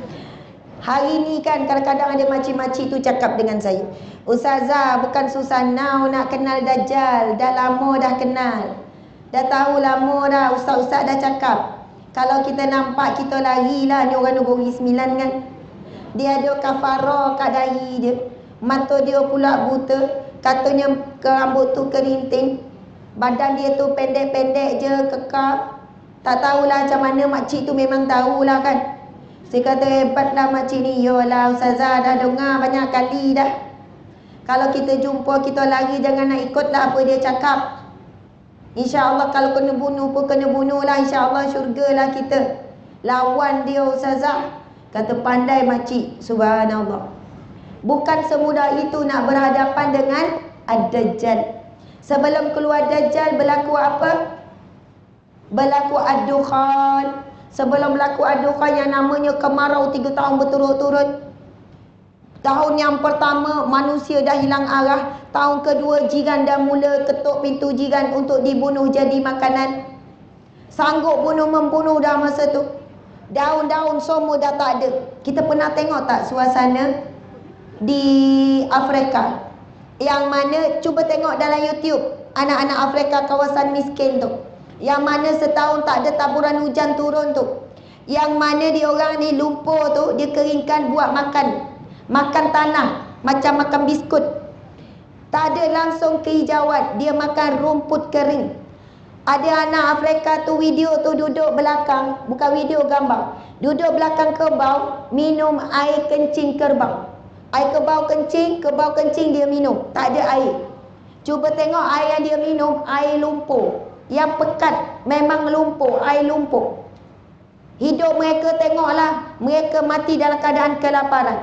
Hari ni kan kadang-kadang ada makcik-makcik tu cakap dengan saya, Ustazah, bukan susah now nak kenal Dajjal. Dah lama dah kenal. Dah tahu lama dah, ustaz-ustaz dah cakap. Kalau kita nampak, kita lari lah. Ni orang Negeri Sembilan kan. Dia ada kafarah kat dahi dia. Mata dia pula buta. Katanya ke rambut tu kerinting. Badan dia tu pendek-pendek je, kekar. Tak tahulah macam mana makcik tu, memang tahulah kan. Saya kata hebatlah makcik ni. Yolah ustazah, dah dengar banyak kali dah. Kalau kita jumpa, kita lari, jangan nak ikutlah apa dia cakap. InsyaAllah kalau kena bunuh pun kena bunuh lah. InsyaAllah syurgalah kita. Lawan dia ustazah. Kata pandai makcik. Subhanallah. Bukan semudah itu nak berhadapan dengan Ad-Dajjal. Sebelum keluar Dajjal berlaku apa? Berlaku Ad-Dukhan. Sebelum berlaku Ad-Dukhan yang namanya kemarau 3 tahun berturut-turut. Tahun yang pertama manusia dah hilang arah. Tahun kedua jiran dah mula ketuk pintu jiran untuk dibunuh jadi makanan. Sanggup membunuh dah masa tu. Daun-daun semua dah tak ada. Kita pernah tengok tak suasana di Afrika? Yang mana, cuba tengok dalam YouTube, anak-anak Afrika kawasan miskin tu. Yang mana setahun tak ada taburan hujan turun tu. Yang mana diorang ni lumpur tu, dia keringkan buat makan. Makan tanah, macam makan biskut. Tak ada langsung kehijauan, dia makan rumput kering. Ada anak Afrika tu, video tu duduk belakang, bukan video, gambar. Duduk belakang kerbau, minum air kencing kerbau. Air kerbau kencing dia minum. Tak ada air. Cuba tengok air yang dia minum, air lumpur. Yang pekat, memang lumpur, air lumpur. Hidup mereka tengoklah, mereka mati dalam keadaan kelaparan.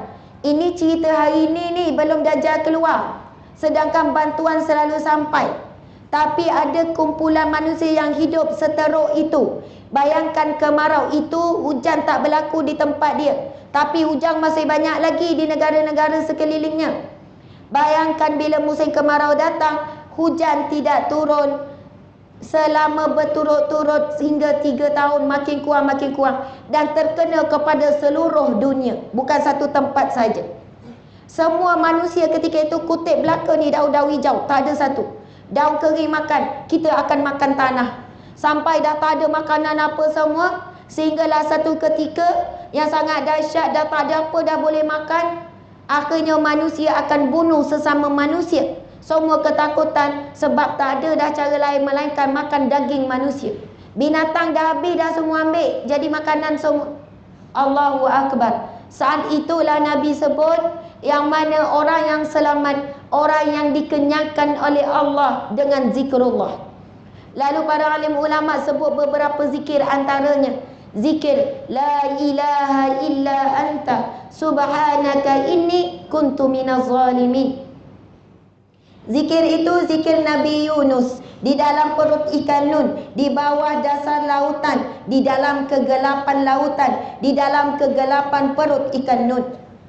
Ini cerita hari ini ni belum Dajjal keluar, sedangkan bantuan selalu sampai. Tapi ada kumpulan manusia yang hidup seteruk itu. Bayangkan kemarau itu, hujan tak berlaku di tempat dia, tapi hujan masih banyak lagi di negara-negara sekelilingnya. Bayangkan bila musim kemarau datang, hujan tidak turun selama berturut-turut hingga 3 tahun, makin kurang dan terkena kepada seluruh dunia, bukan satu tempat saja. Semua manusia ketika itu kutip belaka ni daun-daun hijau, tak ada satu. Daun kering makan, kita akan makan tanah. Sampai dah tak ada makanan apa semua, sehinggalah satu ketika yang sangat dahsyat, dah tak ada apa dah boleh makan. Akhirnya manusia akan bunuh sesama manusia. Semua ketakutan sebab tak ada dah cara lain melainkan makan daging manusia. Binatang dah habis dah semua ambil jadi makanan semua. Allahu Akbar. Saat itulah Nabi sebut yang mana orang yang selamat, orang yang dikenyangkan oleh Allah dengan zikrullah. Lalu para alim ulama sebut beberapa zikir, antaranya zikir la ilaha illa anta subhanaka inni kuntu minaz zalimin. Zikir itu zikir Nabi Yunus di dalam perut ikan Nun, di bawah dasar lautan, di dalam kegelapan lautan, di dalam kegelapan perut ikan Nun.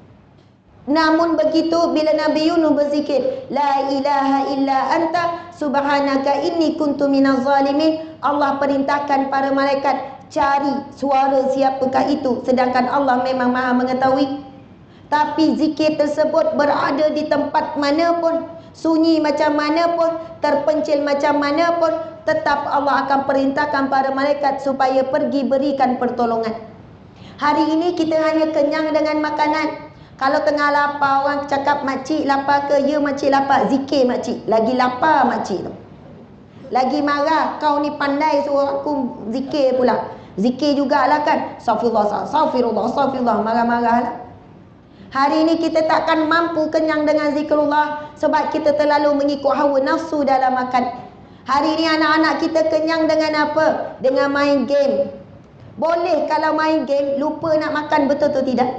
Namun begitu bila Nabi Yunus berzikir la ilaha illa anta subhanaka inni kuntu minaz zalimin, Allah perintahkan para malaikat cari suara siapakah itu, sedangkan Allah memang Maha mengetahui. Tapi zikir tersebut berada di tempat mana pun, sunyi macam mana pun, terpencil macam mana pun, tetap Allah akan perintahkan para malaikat supaya pergi berikan pertolongan. Hari ini kita hanya kenyang dengan makanan. Kalau tengah lapar, orang cakap makcik lapar ke? Ya makcik lapar. Zikir makcik, lagi lapar makcik tu. Lagi marah, kau ni pandai suruh aku zikir pula. Zikir jugalah kan. Astaghfirullah, marah-marah lah. Hari ini kita takkan mampu kenyang dengan zikrullah sebab kita terlalu mengikut hawa nafsu dalam makan. Hari ini anak-anak kita kenyang dengan apa? Dengan main game. Boleh kalau main game lupa nak makan, betul atau tidak?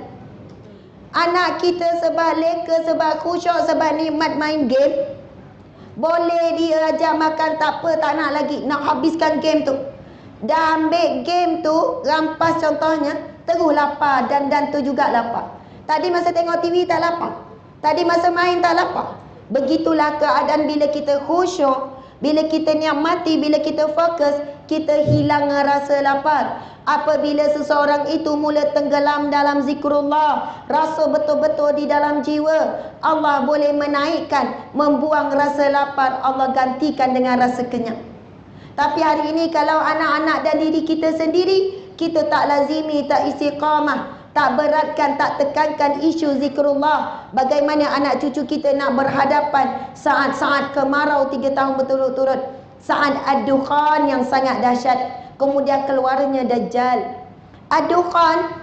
Anak kita sebab leka, sebab khusyuk, sebab nikmat main game, boleh dia ajak makan, tak apa, tak nak lagi, nak habiskan game tu. Dah ambil game tu, rampas contohnya, terus lapar, dan tu juga lapar. Tadi masa tengok TV tak lapar, tadi masa main tak lapar. Begitulah keadaan bila kita khusyuk, bila kita nikmati, bila kita fokus, kita hilang rasa lapar. Apabila seseorang itu mula tenggelam dalam zikrullah, rasa betul-betul di dalam jiwa, Allah boleh menaikkan, membuang rasa lapar, Allah gantikan dengan rasa kenyang. Tapi hari ini kalau anak-anak dan diri kita sendiri, kita tak lazimi, tak istiqamah, tak beratkan, tak tekankan isu zikrullah. Bagaimana anak cucu kita nak berhadapan saat-saat kemarau 3 tahun berturut-turut, saat ad-dukhan yang sangat dahsyat, kemudian keluarnya Dajjal. Ad-dukhan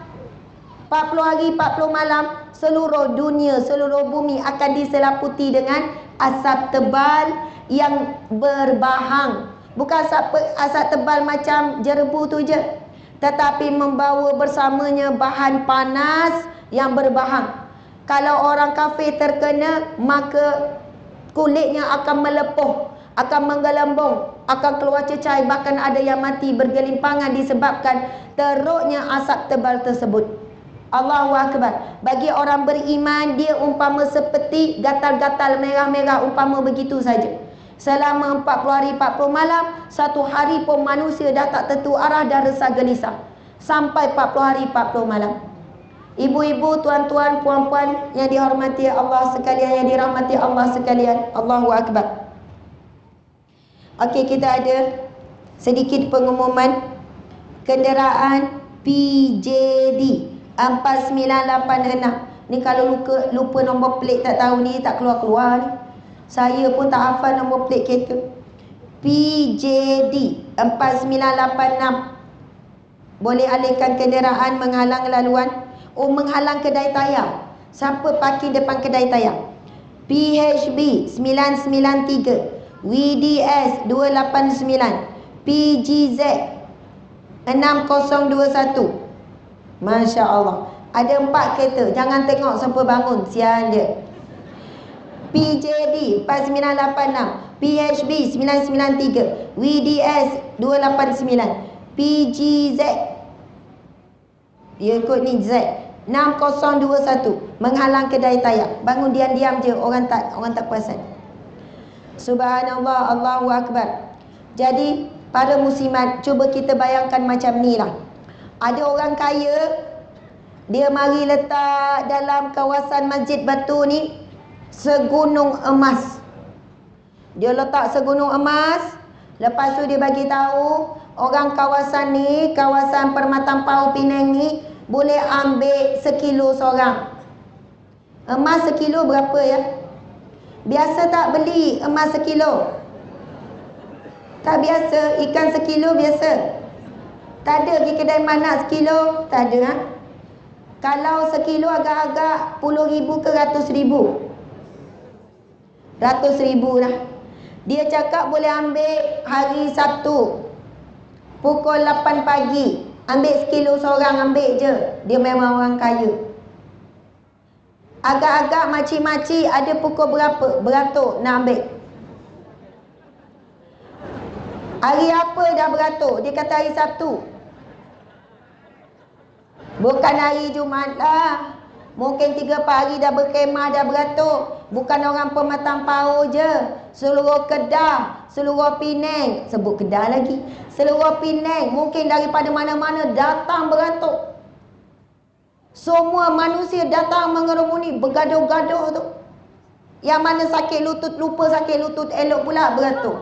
40 hari 40 malam, seluruh dunia, seluruh bumi akan diselaputi dengan asap tebal yang berbahang. Bukan asap tebal macam jerebu tu je, tetapi membawa bersamanya bahan panas yang berbahang. Kalau orang kafir terkena, maka kulitnya akan melepuh, akan menggelembung, akan keluar cecair, bahkan ada yang mati bergelimpangan disebabkan teruknya asap tebal tersebut. Allahu Akbar. Bagi orang beriman, dia umpama seperti gatal-gatal merah-merah, umpama begitu saja. Selama 40 hari 40 malam, satu hari pun manusia dah tak tentu arah, dah resah gelisah. Sampai 40 hari 40 malam. Ibu-ibu, tuan-tuan, puan-puan yang dihormati Allah sekalian, yang dirahmati Allah sekalian, Allahu Akbar. Okey, kita ada sedikit pengumuman kenderaan PJD 4986. Ni kalau lupa nombor plate tak tahu ni, tak keluar-keluar ni. Saya pun tak hafal nombor plate kereta. PJD 4986. Boleh alihkan kenderaan, menghalang laluan. Oh, menghalang kedai tayar. Siapa parking depan kedai tayar? PHB 993, WDS 289, PGZ 6021. Masya Allah. Ada 4 kereta. Jangan tengok sampai bangun. Sial dia. PJD 4986, PHB 993, WDS 289, PGZ, dia ikut ni Z 6021, menghalang kedai tayak. Bangun diam-diam je, orang tak perasan. Subhanallah, Allahu Akbar. Jadi para muslimat, cuba kita bayangkan macam ni lah. Ada orang kaya, dia mari letak dalam kawasan Masjid Batu ni segunung emas. Dia letak segunung emas. Lepas tu dia bagi tahu orang kawasan ni, kawasan Permatang Pau Penang ni, boleh ambil sekilo seorang. Emas sekilo berapa ya? Biasa tak beli emas sekilo? Tak biasa. Ikan sekilo biasa? Tak ada pergi kedai mana sekilo? Tak ada ha? Kalau sekilo agak-agak puluh ribu ke ratus ribu? Ratus ribu lah. Dia cakap boleh ambil hari Sabtu pukul 8 pagi. Ambil sekilo seorang, ambil je. Dia memang orang kaya. Agak-agak makcik-makcik ada pukul berapa? Beratuk nak ambil. Hari apa dah beratuk? Dia kata hari Sabtu. Bukan hari Jumaat lah. Mungkin 3-4 hari dah berkemah, dah beratuk. Bukan orang Pematang Pau je. Seluruh Kedah, seluruh Penang. Sebut Kedah lagi. Seluruh Penang, mungkin daripada mana-mana datang beratuk. Semua manusia datang mengerumuni, bergaduh-gaduh tu. Yang mana sakit lutut, lupa sakit lutut, elok pula beratuk.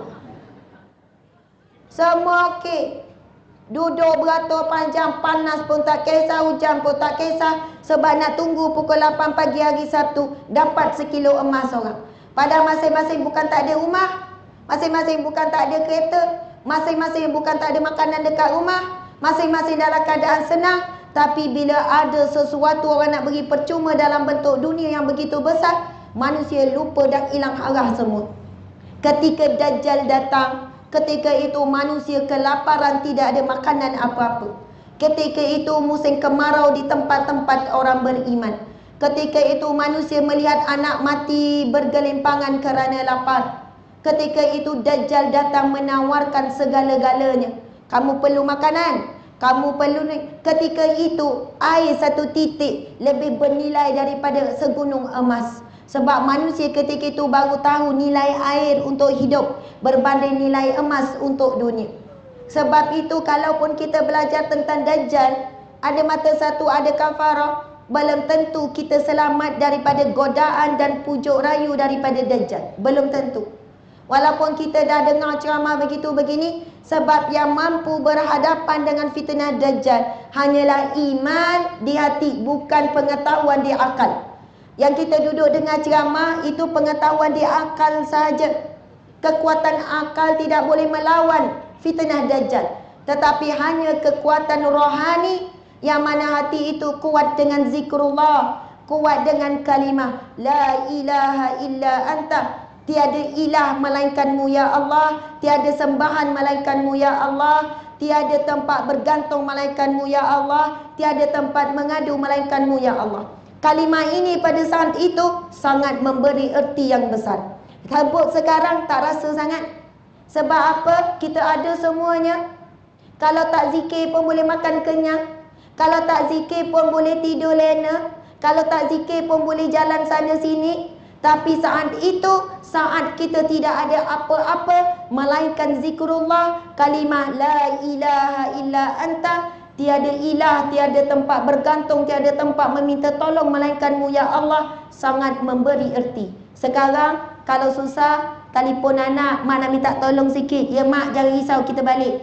Semua okey. Duduk beratur panjang, panas pun tak kisah, hujan pun tak kisah. Sebab nak tunggu pukul 8 pagi hari Sabtu, dapat sekilo emas orang. Padahal masing-masing bukan tak ada rumah, masing-masing bukan tak ada kereta, masing-masing bukan tak ada makanan dekat rumah, masing-masing dalam keadaan senang. Tapi bila ada sesuatu orang nak beri percuma dalam bentuk dunia yang begitu besar, manusia lupa dan hilang arah semua. Ketika Dajjal datang, ketika itu manusia kelaparan, tidak ada makanan apa-apa. Ketika itu musim kemarau di tempat-tempat orang beriman. Ketika itu manusia melihat anak mati bergelimpangan kerana lapar. Ketika itu Dajjal datang menawarkan segala-galanya. Kamu perlu makanan, kamu perlu ni. Ketika itu air satu titik lebih bernilai daripada segunung emas. Sebab manusia ketika itu baru tahu nilai air untuk hidup berbanding nilai emas untuk dunia. Sebab itu kalaupun kita belajar tentang Dajjal, ada mata satu, ada kafarah, belum tentu kita selamat daripada godaan dan pujuk rayu daripada Dajjal. Belum tentu. Walaupun kita dah dengar ceramah begitu begini, sebab yang mampu berhadapan dengan fitnah Dajjal hanyalah iman di hati, bukan pengetahuan di akal. Yang kita duduk dengar ceramah itu pengetahuan di akal saja. Kekuatan akal tidak boleh melawan fitnah Dajjal. Tetapi hanya kekuatan rohani, yang mana hati itu kuat dengan zikrullah, kuat dengan kalimah La ilaha illa anta. Tiada ilah melainkanmu ya Allah, tiada sembahan melainkanmu ya Allah, tiada tempat bergantung melainkanmu ya Allah, tiada tempat mengadu melainkanmu ya Allah. Kalimah ini pada saat itu sangat memberi erti yang besar. Sebut sekarang tak rasa sangat. Sebab apa? Kita ada semuanya. Kalau tak zikir pun boleh makan kenyang. Kalau tak zikir pun boleh tidur lena. Kalau tak zikir pun boleh jalan sana sini. Tapi saat itu, saat kita tidak ada apa-apa melainkan zikrullah, kalimah La ilaha illa anta. Tiada ilah, tiada tempat bergantung, tiada tempat meminta tolong melainkanmu ya Allah, sangat memberi erti. Sekarang kalau susah, telefon anak, mak nak minta tolong sikit. Ya mak, jangan risau, kita balik.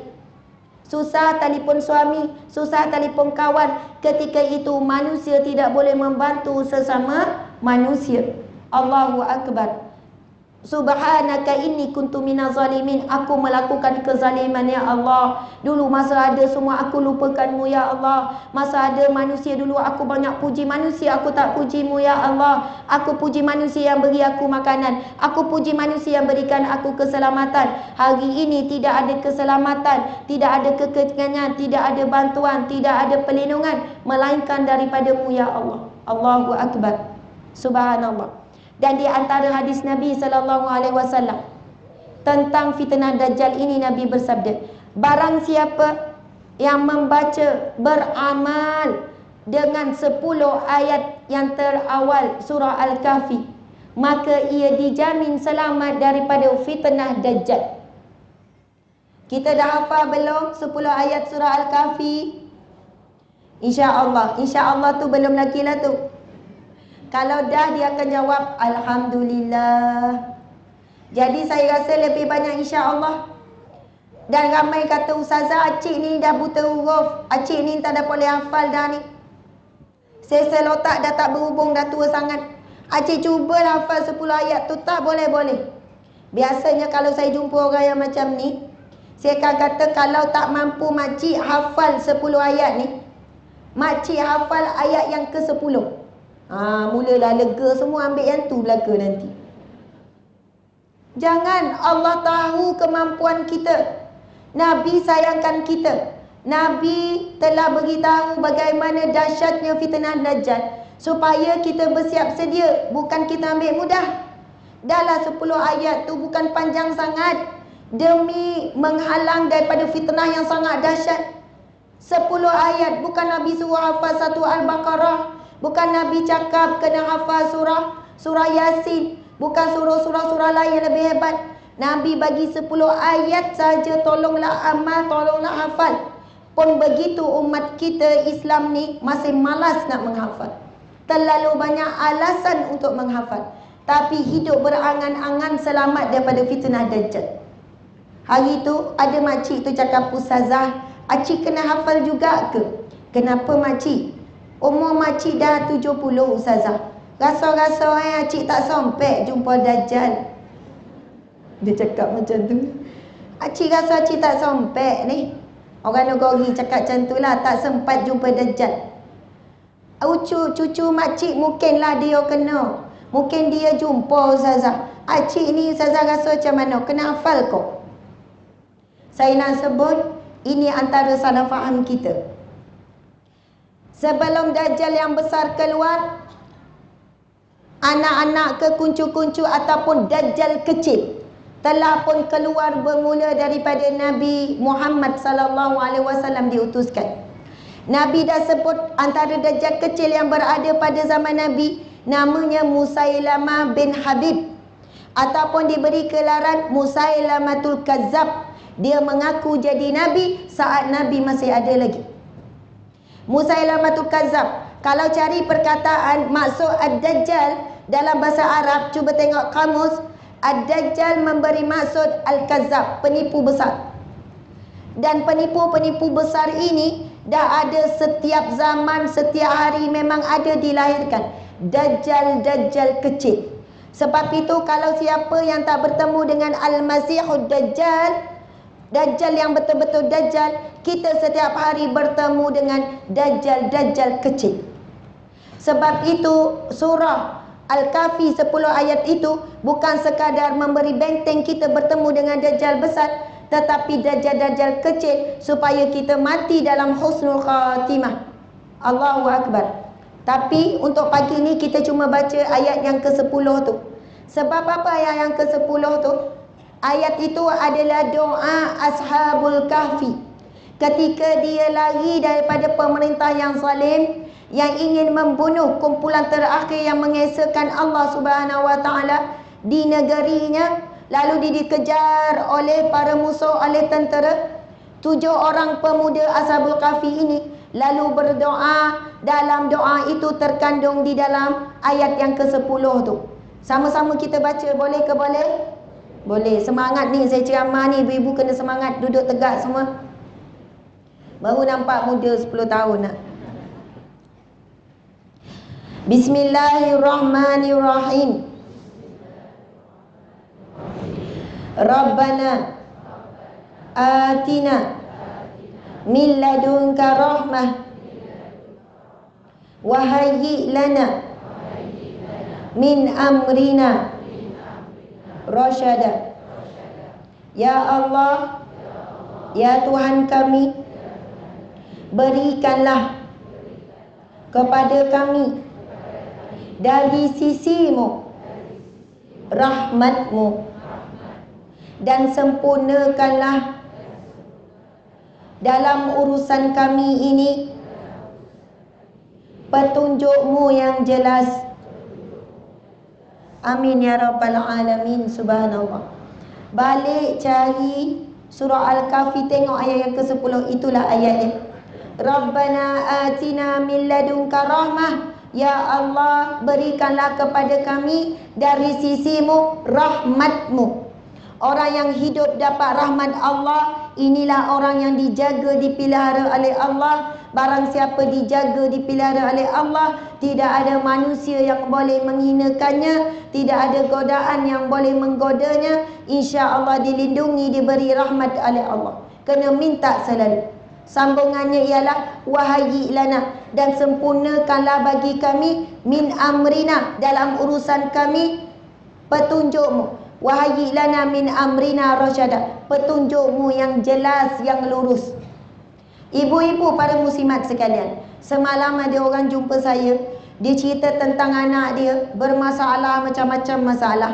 Susah telefon suami, susah telefon kawan. Ketika itu manusia tidak boleh membantu sesama manusia. Allahu Akbar. Subhanaka inni kuntu minaz zalimin. Aku melakukan kezaliman ya Allah. Dulu masa ada semua aku lupakanmu ya Allah. Masa ada manusia dulu aku banyak puji manusia, aku tak pujimu ya Allah. Aku puji manusia yang beri aku makanan, aku puji manusia yang berikan aku keselamatan. Hari ini tidak ada keselamatan, tidak ada kekenyangan, tidak ada bantuan, tidak ada perlindungan melainkan daripadamu ya Allah. Allahu Akbar. Subhanallah. Dan di antara hadis Nabi SAW tentang fitnah Dajjal ini, Nabi bersabda, barang siapa yang membaca, beramal dengan 10 ayat yang terawal surah Al-Kahfi, maka ia dijamin selamat daripada fitnah Dajjal. Kita dah hafal belum 10 ayat surah Al-Kahfi? InsyaAllah. InsyaAllah tu belum lagi lah tu. Kalau dah, dia akan jawab Alhamdulillah. Jadi saya rasa lebih banyak insya-Allah. Dan ramai kata, Ustazah, acik ni dah buta huruf, acik ni tak ada boleh hafal dah ni. Sel-sel otak dah tak berhubung, dah tua sangat. Acik cubalah hafal 10 ayat tu. Tak boleh-boleh. Biasanya kalau saya jumpa orang yang macam ni, saya akan kata, kalau tak mampu makcik hafal 10 ayat ni, makcik hafal ayat yang ke-10. Mulalah lega semua, ambil yang tu belaka nanti. Jangan. Allah tahu kemampuan kita. Nabi sayangkan kita. Nabi telah beritahu bagaimana dahsyatnya fitnah Dajjal, supaya kita bersiap sedia, bukan kita ambil mudah. Dahlah 10 ayat tu bukan panjang sangat, demi menghalang daripada fitnah yang sangat dahsyat. 10 ayat, bukan Nabi suruh hafal 1 Al-Baqarah, bukan Nabi cakap kena hafal surah Yasin, bukan surah-surah lain yang lebih hebat. Nabi bagi 10 ayat saja, tolonglah amal, tolonglah hafal. Pun begitu umat kita Islam ni masih malas nak menghafal. Terlalu banyak alasan untuk menghafal, tapi hidup berangan-angan selamat daripada fitnah Dajjal. Hari tu ada makcik tu cakap, Ustazah, acik kena hafal juga ke? Kenapa makcik? Umur makcik dah 70, Ustazah. Rasa-rasa acik tak sampai jumpa Dajjal. Dia cakap macam tu. Acik rasa acik tak sampai ni. Orang negeri cakap macam tu lah, tak sempat jumpa Dajjal. Cucu makcik mungkinlah dia kena, mungkin dia jumpa Ustazah. Acik ni Ustazah rasa macam mana? Kena hafal kau. Saya nak sebut, ini antara salah faham kita. Sebelum Dajjal yang besar keluar, anak-anak ke kuncu-kuncu ataupun Dajjal kecil telah pun keluar bermula daripada Nabi Muhammad SAW diutuskan. Nabi dah sebut antara Dajjal kecil yang berada pada zaman Nabi, namanya Musailamah bin Habib, ataupun diberi gelaran Musailamatul Kazzab. Dia mengaku jadi Nabi saat Nabi masih ada lagi. Musailamatul Kazzab. Kalau cari perkataan maksud Ad-Dajjal dalam bahasa Arab, cuba tengok kamus. Ad-Dajjal memberi maksud Al-Kazzab, penipu besar. Dan penipu-penipu besar ini dah ada setiap zaman, setiap hari memang ada dilahirkan Dajjal-Dajjal kecil. Sebab itu kalau siapa yang tak bertemu dengan Al-Masihud Dajjal, Dajjal yang betul-betul Dajjal, kita setiap hari bertemu dengan Dajjal-Dajjal kecil. Sebab itu surah Al-Kahfi 10 ayat itu bukan sekadar memberi benteng kita bertemu dengan Dajjal besar, tetapi Dajjal-Dajjal kecil supaya kita mati dalam husnul khatimah. Allahu Akbar. Tapi untuk pagi ni kita cuma baca ayat yang ke-10 tu. Sebab apa ayat yang ke-10 tu? Ayat itu adalah doa Ashabul Kahfi ketika dia lari daripada pemerintah yang zalim, yang ingin membunuh kumpulan terakhir yang mengesahkan Allah Subhanahu Wa Taala di negerinya. Lalu dikejar oleh para musuh, oleh tentera. 7 orang pemuda Ashabul Kahfi ini lalu berdoa. Dalam doa itu terkandung di dalam ayat yang ke-10 tu. Sama-sama kita baca, boleh ke boleh? Boleh. Semangat ni saya ceramah ni, ibu-ibu kena semangat, duduk tegak semua. Baru nampak muda 10 tahun nak. Bismillahirrahmanirrahim. Rabbana atina min ladunka rahmah wa hayyi lana min amrina rasyada. Ya Allah, ya Tuhan kami, berikanlah kepada kami dari sisimu rahmatmu, dan sempurnakanlah dalam urusan kami ini petunjukmu yang jelas. Amin ya rabbal alamin. Subhanallah. Balik cari surah Al-Kahfi, tengok ayat yang ke-10. Itulah ayatnya. Rabbana atina min ladunka rahmah. Ya Allah, berikanlah kepada kami dari sisimu rahmatmu. Orang yang hidup dapat rahmat Allah, inilah orang yang dijaga, dipelihara oleh Allah. Barang siapa dijaga, dipelihara oleh Allah, tidak ada manusia yang boleh menghinakannya, tidak ada godaan yang boleh menggodanya. InsyaAllah dilindungi, diberi rahmat oleh Allah. Kena minta selalu. Sambungannya ialah wahai lana, dan sempurnakanlah bagi kami min amrina, dalam urusan kami petunjukmu. Wahai lana min amrina rasyada, petunjukmu yang jelas, yang lurus. Ibu-ibu para muslimat sekalian, semalam ada orang jumpa saya. Dia cerita tentang anak dia bermasalah, macam-macam masalah.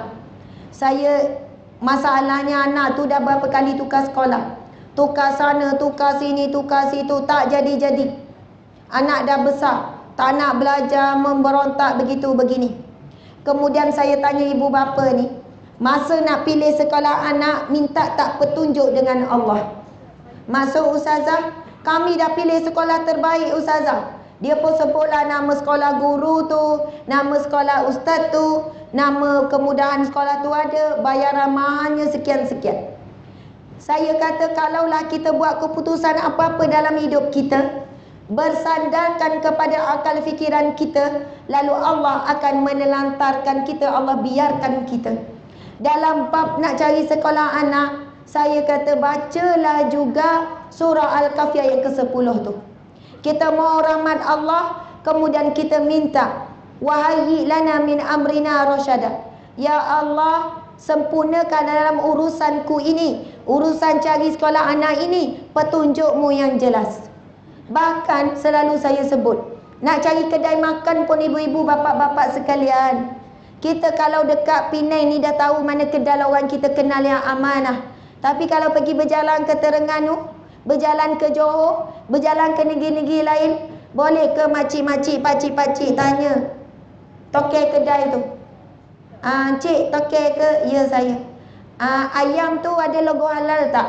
Masalahnya anak tu dah berapa kali tukar sekolah, tukar sana, tukar sini, tukar situ, tak jadi-jadi. Anak dah besar, tak nak belajar, memberontak begitu begini. Kemudian saya tanya ibu bapa ni, masa nak pilih sekolah anak, minta tak petunjuk dengan Allah. Masuk ustazah, kami dah pilih sekolah terbaik ustazah. Dia pun sebutlah nama sekolah guru tu, nama sekolah ustaz tu, nama kemudahan sekolah tu ada, bayaran mahalnya sekian-sekian. Saya kata, kalaulah kita buat keputusan apa-apa dalam hidup kita, bersandarkan kepada akal fikiran kita, lalu Allah akan menelantarkan kita, Allah biarkan kita. Dalam bab nak cari sekolah anak, saya kata bacalah juga surah Al-Kahfi ayat ke-10 tu. Kita mau rahmat Allah, kemudian kita minta wahai lana min amrina rasyada. Ya Allah, sempurnakan dalam urusanku ini, urusan cari sekolah anak ini, petunjukmu yang jelas. Bahkan selalu saya sebut, nak cari kedai makan pun ibu-ibu, bapak-bapak sekalian, kita kalau dekat Penang ni dah tahu mana kedai orang kita kenal yang amanah. Tapi kalau pergi berjalan ke Terengganu, berjalan ke Johor, berjalan ke negeri-negeri lain, boleh ke makcik-makcik, pakcik-pakcik tanya, toke kedai tu, cik toke ke? Ya saya. Ayam tu ada logo halal tak?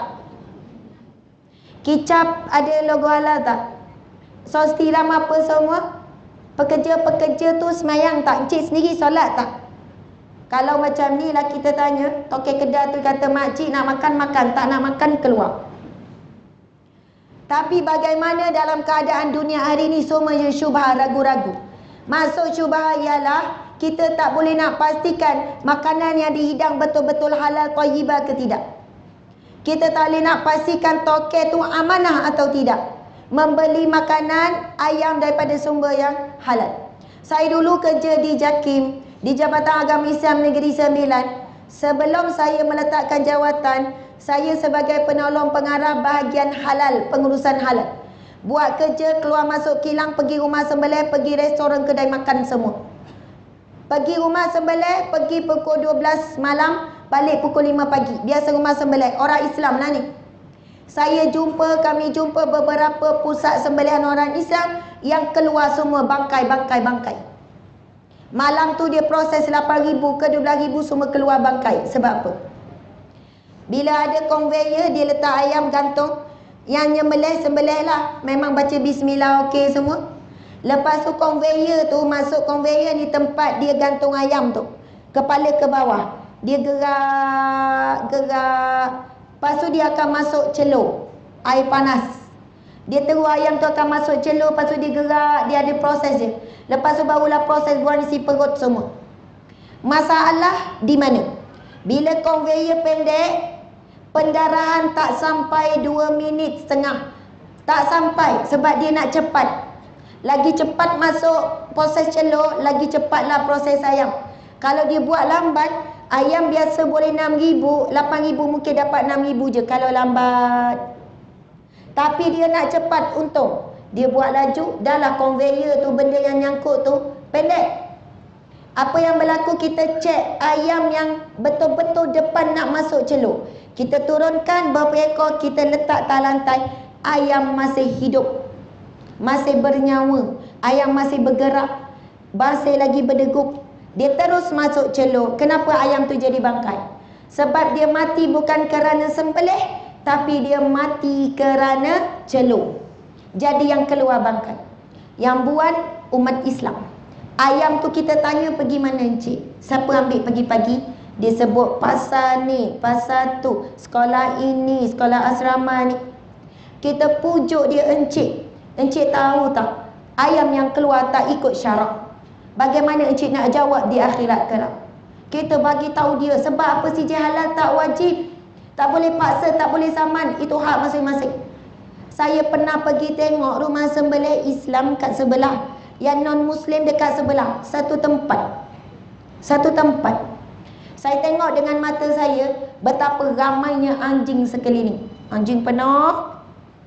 Kicap ada logo halal tak? Sos tiram apa semua? Pekerja-pekerja tu semayang tak? Cik sendiri solat tak? Kalau macam ni lah kita tanya, toke kedai tu kata makcik nak makan, makan, tak nak makan, keluar. Tapi bagaimana dalam keadaan dunia hari ni, semua syubhat, ragu-ragu. Maksud syubhat ialah kita tak boleh nak pastikan makanan yang dihidang betul-betul halal, thayyibah ke tidak. Kita tak boleh nak pastikan toke tu amanah atau tidak, membeli makanan ayam daripada sumber yang halal. Saya dulu kerja di JAKIM, di Jabatan Agama Islam Negeri Sembilan. Sebelum saya meletakkan jawatan, saya sebagai penolong pengarah bahagian halal, pengurusan halal. Buat kerja, keluar masuk kilang, pergi rumah sembelih, pergi restoran, kedai makan semua. Pergi rumah sembelih, pergi pukul 12 malam, balik pukul 5 pagi. Biasa rumah sembelih, orang Islam lah ni. Kami jumpa beberapa pusat sembelihan orang Islam yang keluar semua bangkai. Malam tu dia proses 8,000 ke 12,000 semua keluar bangkai. Sebab apa? Bila ada conveyor, dia letak ayam gantung. Yang sembelih lah. Memang baca bismillah okey semua. Lepas tu conveyor tu, masuk conveyor ni tempat dia gantung ayam tu, kepala ke bawah. Dia gerak. Lepas tu dia akan masuk celur air panas. Dia terus ayam tu akan masuk celur, lepas tu dia gerak, dia ada proses dia. Lepas tu barulah proses buang isi perut semua. Masalah di mana? Bila conveyor pendek, pendarahan tak sampai 2 minit setengah. Tak sampai sebab dia nak cepat. Lagi cepat masuk proses celur, lagi cepatlah proses ayam. Kalau dia buat lambat, ayam biasa boleh 6,000, 8,000 mungkin dapat 6,000 je kalau lambat. Tapi dia nak cepat, untung dia buat laju, dah lah conveyor tu, benda yang nyangkut tu pendek. Apa yang berlaku, kita cek ayam yang betul-betul depan nak masuk celur. Kita turunkan berapa ekor, kita letak atas lantai. Ayam masih hidup, masih bernyawa, ayam masih bergerak, masih lagi berdegup. Dia terus masuk celur. Kenapa ayam tu jadi bangkai? Sebab dia mati bukan kerana sembelih, tapi dia mati kerana celur. Jadi yang keluar bangkai. Yang buat umat Islam. Ayam tu kita tanya pergi mana encik? Siapa ambil pagi-pagi? Dia sebut pasar ni, pasar tu, sekolah ini, sekolah asrama ni. Kita pujuk dia, encik. Encik tahu tak? Ayam yang keluar tak ikut syarak. Bagaimana encik nak jawab di akhirat kelak? Kita bagi tahu dia sebab apa sijil halal tak wajib. Tak boleh paksa, tak boleh saman. Itu hak masing-masing. Saya pernah pergi tengok rumah sembelih Islam kat sebelah, yang non-Muslim dekat sebelah. Satu tempat. Satu tempat. Saya tengok dengan mata saya betapa ramainya anjing sekeliling. Anjing penuh.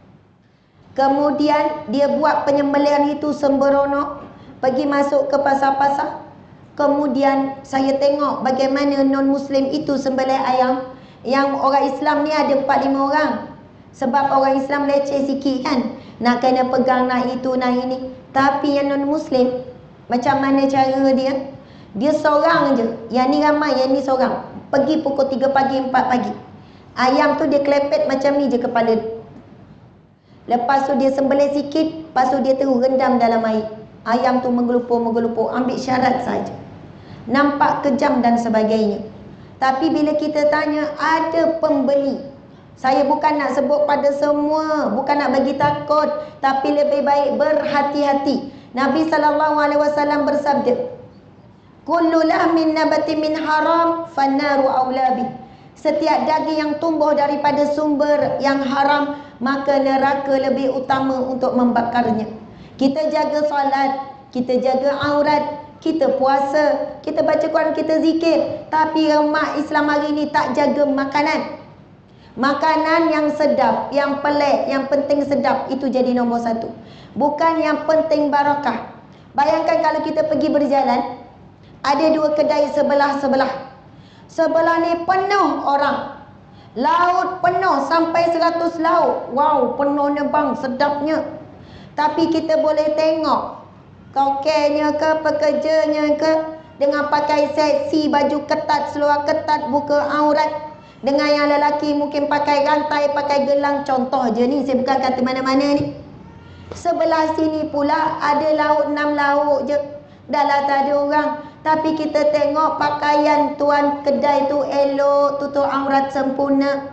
Kemudian dia buat penyembelihan itu sembrono. Pergi masuk ke pasar-pasar. Kemudian saya tengok bagaimana non-Muslim itu sembelih ayam. Yang orang Islam ni ada 4-5 orang. Sebab orang Islam leceh sikit kan. Nak kena pegang, nak itu, nak ini. Tapi yang non-Muslim, macam mana cara dia? Dia seorang je. Yang ni ramai, yang ni seorang. Pergi pukul 3 pagi, 4 pagi. Ayam tu dia kelepet macam ni je kepala. Lepas tu dia sembelih sikit, lepas tu dia terus rendam dalam air. Ayam tu menggelupur, ambil syarat saja. Nampak kejam dan sebagainya. Tapi bila kita tanya, ada pembeli. Saya bukan nak sebut pada semua, bukan nak bagi takut, tapi lebih baik berhati-hati. Nabi SAW bersabda, kullu lahmin nabati min haram fannaru aulabi. Setiap daging yang tumbuh daripada sumber yang haram, maka neraka lebih utama untuk membakarnya. Kita jaga solat, kita jaga aurat, kita puasa, kita baca Quran, kita zikir. Tapi umat Islam hari ini tak jaga makanan. Makanan yang sedap, yang pelik, yang penting sedap, itu jadi nombor 1. Bukan yang penting barakah. Bayangkan kalau kita pergi berjalan, ada 2 kedai sebelah-sebelah. Sebelah ni penuh orang. Laut penuh sampai 100 laut. Wow, penuhnya bang, sedapnya. Tapi kita boleh tengok kokenya ke, pekerjanya ke, dengan pakai seksi, baju ketat, seluar ketat, buka aurat. Dengan yang lelaki mungkin pakai rantai, pakai gelang. Contoh je ni, saya bukan kata mana-mana ni. Sebelah sini pula ada laut, 6 laut je. Dah lah tak ada orang. Tapi kita tengok pakaian tuan kedai tu elok, tutup aurat sempurna.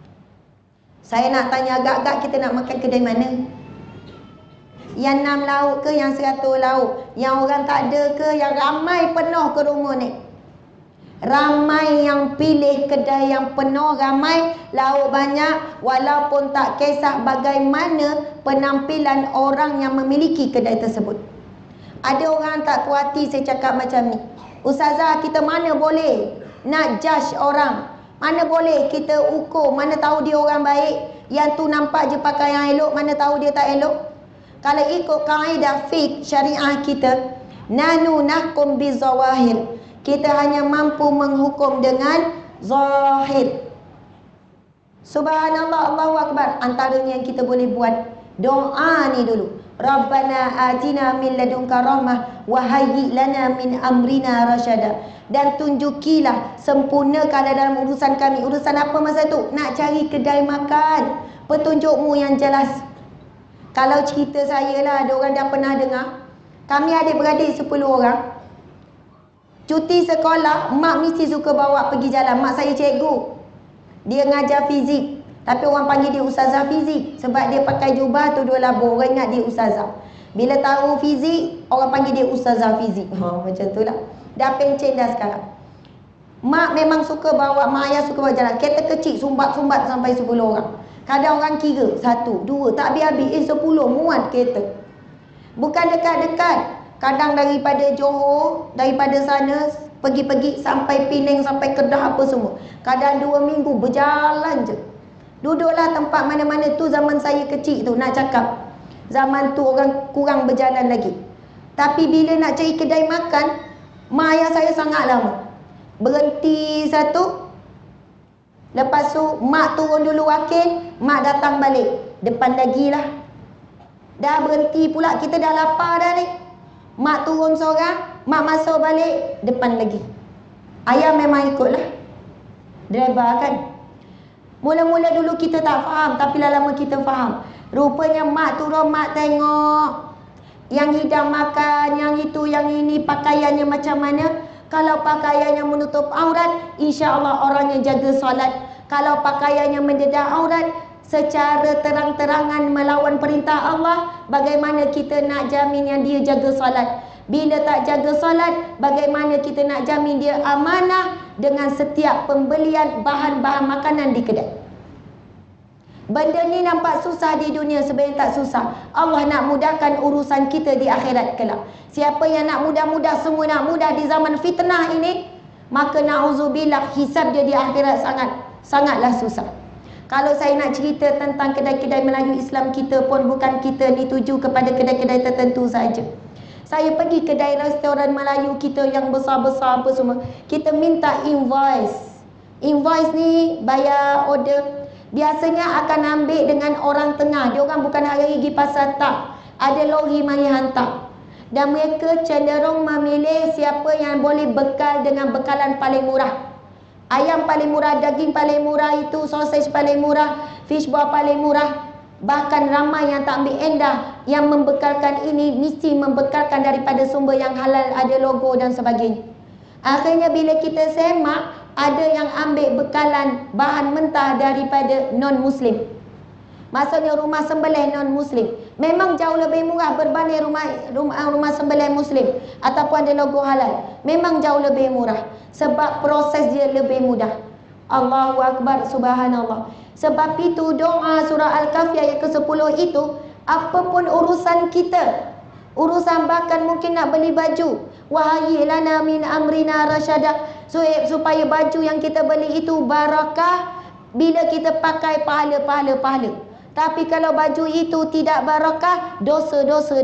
Saya nak tanya agak-agak, kita nak makan kedai mana? Yang 6 lauk ke, yang 100 lauk? Yang orang tak ada ke, yang ramai penuh ke rumah ni? Ramai yang pilih kedai yang penuh, ramai, lauk banyak. Walaupun tak kisah bagaimana penampilan orang yang memiliki kedai tersebut. Ada orang tak puas hati saya cakap macam ni. Ustazah, kita mana boleh nak judge orang? Mana boleh kita ukur? Mana tahu dia orang baik? Yang tu nampak je pakai yang elok, mana tahu dia tak elok? Kalau ikut kaedah fiqh syariah kita, nahnu nahkum bizawahir. Kita hanya mampu menghukum dengan zahir. Subhanallah, Allahu Akbar. Antaranya yang kita boleh buat doa ni dulu. Rabbana atina min ladunka rahmah wa hayyi lana min amrina rasyada. Dan tunjukilah, sempurnakanlah dalam urusan kami. Urusan apa masa tu? Nak cari kedai makan. Petunjukmu yang jelas. Kalau cerita saya lah, ada orang dah pernah dengar. Kami adik-beradik 10 orang. Cuti sekolah, mak mesti suka bawa pergi jalan. Mak saya cikgu. Dia ngajar fizik. Tapi orang panggil dia ustazah fizik. Sebab dia pakai jubah tu 2 labur. Orang ingat dia ustazah. Bila tahu fizik, orang panggil dia ustazah fizik. Macam tu lah. Dah pencen dah sekarang. Mak memang suka bawa, mak ayah suka bawa jalan. Kereta kecil, sumbat-sumbat sampai 10 orang. Kadang orang kira, 1, 2, tak habis-habis. 10 muat kereta. Bukan dekat-dekat. Kadang daripada Johor, daripada sana, pergi-pergi sampai Penang, sampai Kedah apa semua. Kadang 2 minggu berjalan je. Duduklah tempat mana-mana tu zaman saya kecil tu nak cakap. Zaman tu orang kurang berjalan lagi. Tapi bila nak cari kedai makan, mak ayah saya sangat lama. Berhenti satu, lepas tu mak turun dulu wakil, mak datang balik. Depan lagi lah. Dah berhenti pula, kita dah lapar dah ni. Mak turun seorang, mak masuk balik, depan lagi. Ayah memang ikutlah. Driver kan. Mula-mula dulu kita tak faham, tapi lama-lama kita faham. Rupanya mak turun, mak tengok yang hidang makan, yang itu, yang ini, pakaiannya macam mana. Kalau pakaiannya menutup aurat, insya-Allah orangnya jaga solat. Kalau pakaiannya mendedah aurat, secara terang-terangan melawan perintah Allah, bagaimana kita nak jamin yang dia jaga solat? Bila tak jaga solat, bagaimana kita nak jamin dia amanah dengan setiap pembelian bahan-bahan makanan di kedai? Benda ni nampak susah di dunia, sebenarnya tak susah. Allah nak mudahkan urusan kita di akhirat kelak. Siapa yang nak mudah-mudah, semua nak mudah di zaman fitnah ini, maka na'udzubillah, hisab dia di akhirat sangatlah susah. Kalau saya nak cerita tentang kedai-kedai Melayu Islam kita pun, bukan kita ni tuju kepada kedai-kedai tertentu saja. Saya pergi kedai restoran Melayu kita yang besar-besar apa semua, kita minta invoice. Invoice ni bayar order. Biasanya akan ambil dengan orang tengah. Dia orang bukan hari pergi pasar, tak. Ada lori mari hantar. Dan mereka cenderung memilih siapa yang boleh bekal dengan bekalan paling murah. Ayam paling murah, daging paling murah, itu sausage paling murah, fishball paling murah. Bahkan ramai yang tak ambil endah, yang membekalkan ini mesti membekalkan daripada sumber yang halal, ada logo dan sebagainya. Akhirnya bila kita semak, ada yang ambil bekalan bahan mentah daripada non-Muslim. Maksudnya rumah sembelih non-Muslim. Memang jauh lebih murah berbanding rumah sembelih Muslim ataupun ada logo halal. Memang jauh lebih murah sebab proses dia lebih mudah. Allahu Akbar, subhanallah. Sebab itu doa surah Al-Kahfi ayat ke-10 itu, apapun urusan kita, urusan bahkan mungkin nak beli baju, wahai lana min amrina rasyada, supaya baju yang kita beli itu barakah bila kita pakai, pahala. Tapi kalau baju itu tidak barakah, dosa.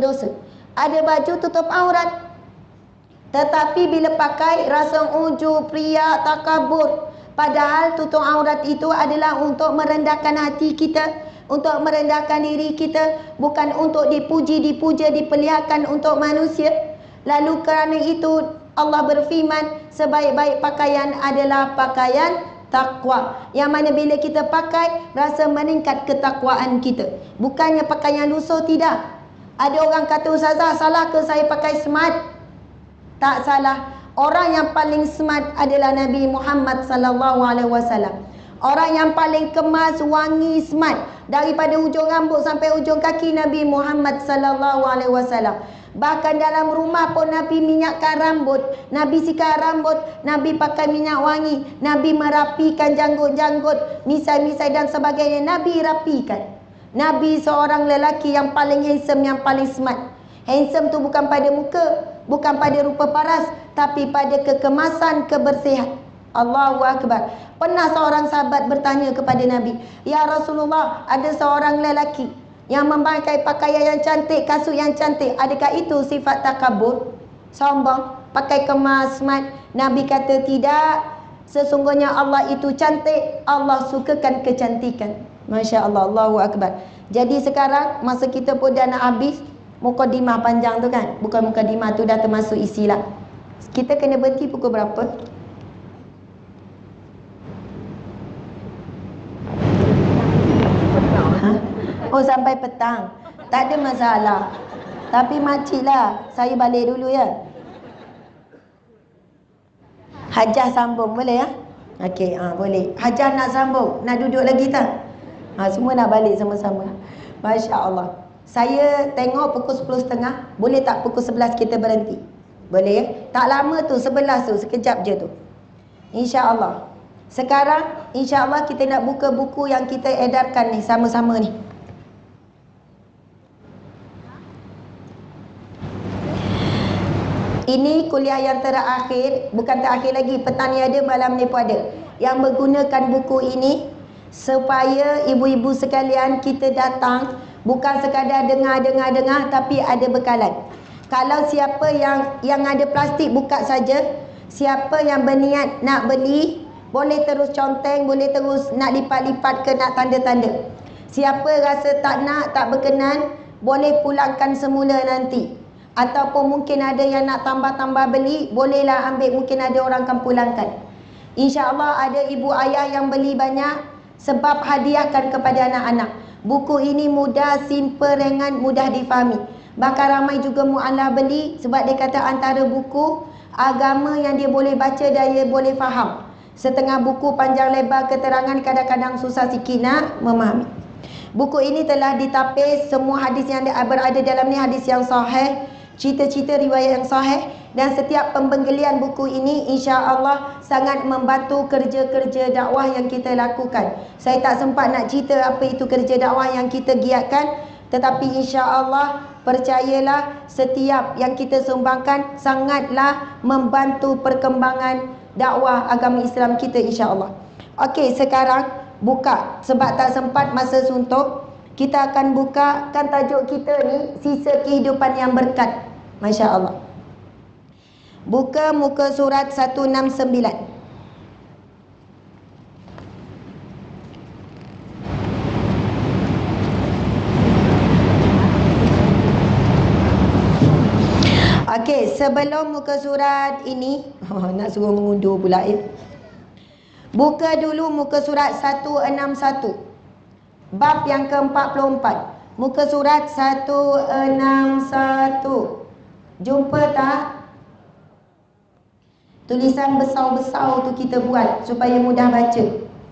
Ada baju tutup aurat, tetapi bila pakai rasa ujub, riak, takabur. Padahal tutup aurat itu adalah untuk merendahkan hati kita, untuk merendahkan diri kita, bukan untuk dipuji, dipuja, diperlihatkan untuk manusia. Lalu kerana itu Allah berfirman, sebaik-baik pakaian adalah pakaian takwa, yang mana bila kita pakai, rasa meningkat ketakwaan kita. Bukannya pakaian lusuh, tidak. Ada orang kata, Ustazah, salah ke saya pakai smart? Tak salah. Orang yang paling smart adalah Nabi Muhammad SAW. Orang yang paling kemas, wangi, smart, daripada ujung rambut sampai ujung kaki, Nabi Muhammad SAW. Bahkan dalam rumah pun Nabi minyakkan rambut, Nabi sikat rambut, Nabi pakai minyak wangi, Nabi merapikan janggut-janggut, misai-misai dan sebagainya, Nabi rapikan. Nabi seorang lelaki yang paling handsome, yang paling smart. Handsome tu bukan pada muka, bukan pada rupa paras, tapi pada kekemasan, kebersihan. Allahu Akbar. Pernah seorang sahabat bertanya kepada Nabi, Ya Rasulullah, ada seorang lelaki yang memakai pakaian yang cantik, kasut yang cantik, adakah itu sifat takabur, sombong, pakai kemas, smart? Nabi kata tidak. Sesungguhnya Allah itu cantik, Allah sukakan kecantikan. Masya Allah, Allahu Akbar. Jadi sekarang masa kita pun dah nak habis, mukadimah panjang tu kan, bukan mukadimah tu dah termasuk isilah. Kita kena berhenti pukul berapa? Oh, sampai petang. Tak ada masalah. Tapi makcik lah, saya balik dulu ya. Hajah sambung boleh ya? Okey, boleh. Hajah nak sambung, nak duduk lagi tak? Semua nak balik sama-sama. Masya Allah. Saya tengok pukul 10.30. Boleh tak pukul 11 kita berhenti? Boleh ya? Tak lama tu, 11 tu, sekejap je tu. InsyaAllah. Sekarang insyaAllah kita nak buka buku yang kita edarkan ni sama-sama ni. Ini kuliah yang terakhir, bukan terakhir lagi, petang ni ada, malam ni pun ada, yang menggunakan buku ini supaya ibu-ibu sekalian kita datang bukan sekadar dengar, tapi ada bekalan. Kalau siapa yang ada plastik buka saja. Siapa yang berniat nak beli boleh terus conteng, boleh terus nak lipat-lipat ke nak tanda-tanda. Siapa rasa tak nak, tak berkenan, boleh pulangkan semula nanti. Ataupun mungkin ada yang nak tambah-tambah beli, bolehlah ambil, mungkin ada orang akan pulangkan. InsyaAllah ada ibu ayah yang beli banyak sebab hadiahkan kepada anak-anak. Buku ini mudah, simple, ringan, mudah difahami. Bahkan ramai juga mu'alaf beli sebab dia kata antara buku agama yang dia boleh baca dan dia boleh faham. Setengah buku panjang lebar keterangan kadang-kadang susah sikit nak memahami. Buku ini telah ditapis, semua hadis yang berada dalam ni hadis yang sahih, cerita-cerita riwayat yang sahih, dan setiap pembelian buku ini insya-Allah sangat membantu kerja-kerja dakwah yang kita lakukan. Saya tak sempat nak cerita apa itu kerja dakwah yang kita giatkan, tetapi insya-Allah percayalah setiap yang kita sumbangkan sangatlah membantu perkembangan dakwah agama Islam kita insya-Allah. Okey, sekarang buka sebab tak sempat masa suntuk. Kita akan buka, kan tajuk kita ni sisa kehidupan yang berkat. Masya-Allah. Buka muka surat 169. Okey, sebelum muka surat ini, nak suruh mengundur pula ya. Buka dulu muka surat 161. Bab yang ke-44. Muka surat 161. Jumpa tak? Tulisan besar-besar tu kita buat supaya mudah baca.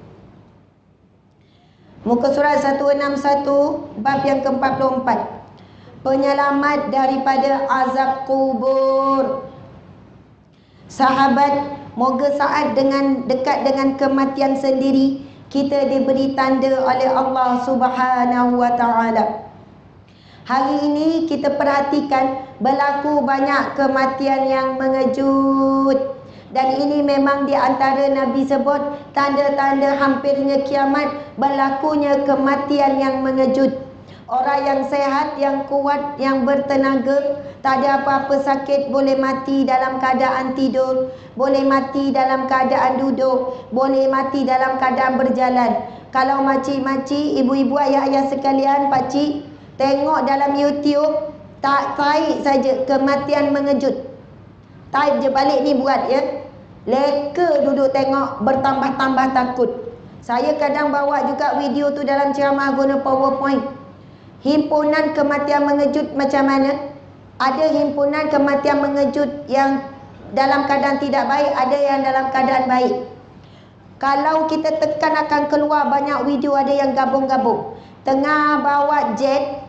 Muka surat 161, bab yang ke-44. Penyelamat daripada azab kubur. Sahabat, moga saat dekat dengan kematian sendiri, kita diberi tanda oleh Allah Subhanahu wa taala. Hari ini kita perhatikan berlaku banyak kematian yang mengejut. Dan ini memang di antara Nabi sebut tanda-tanda hampirnya kiamat, berlakunya kematian yang mengejut. Orang yang sehat, yang kuat, yang bertenaga, tak ada apa-apa sakit, boleh mati dalam keadaan tidur, boleh mati dalam keadaan duduk, boleh mati dalam keadaan berjalan. Kalau makcik-makcik, ibu-ibu, ayah-ayah sekalian, pakcik, tengok dalam YouTube, tak taik saja kematian mengejut. Taik je balik ni buat ya. Leka duduk tengok, bertambah-tambah takut. Saya kadang bawa juga video tu dalam ceramah guna PowerPoint. Himpunan kematian mengejut macam mana? Ada himpunan kematian mengejut yang dalam keadaan tidak baik, ada yang dalam keadaan baik. Kalau kita tekan akan keluar banyak video, ada yang gabung-gabung. Tengah bawa jet,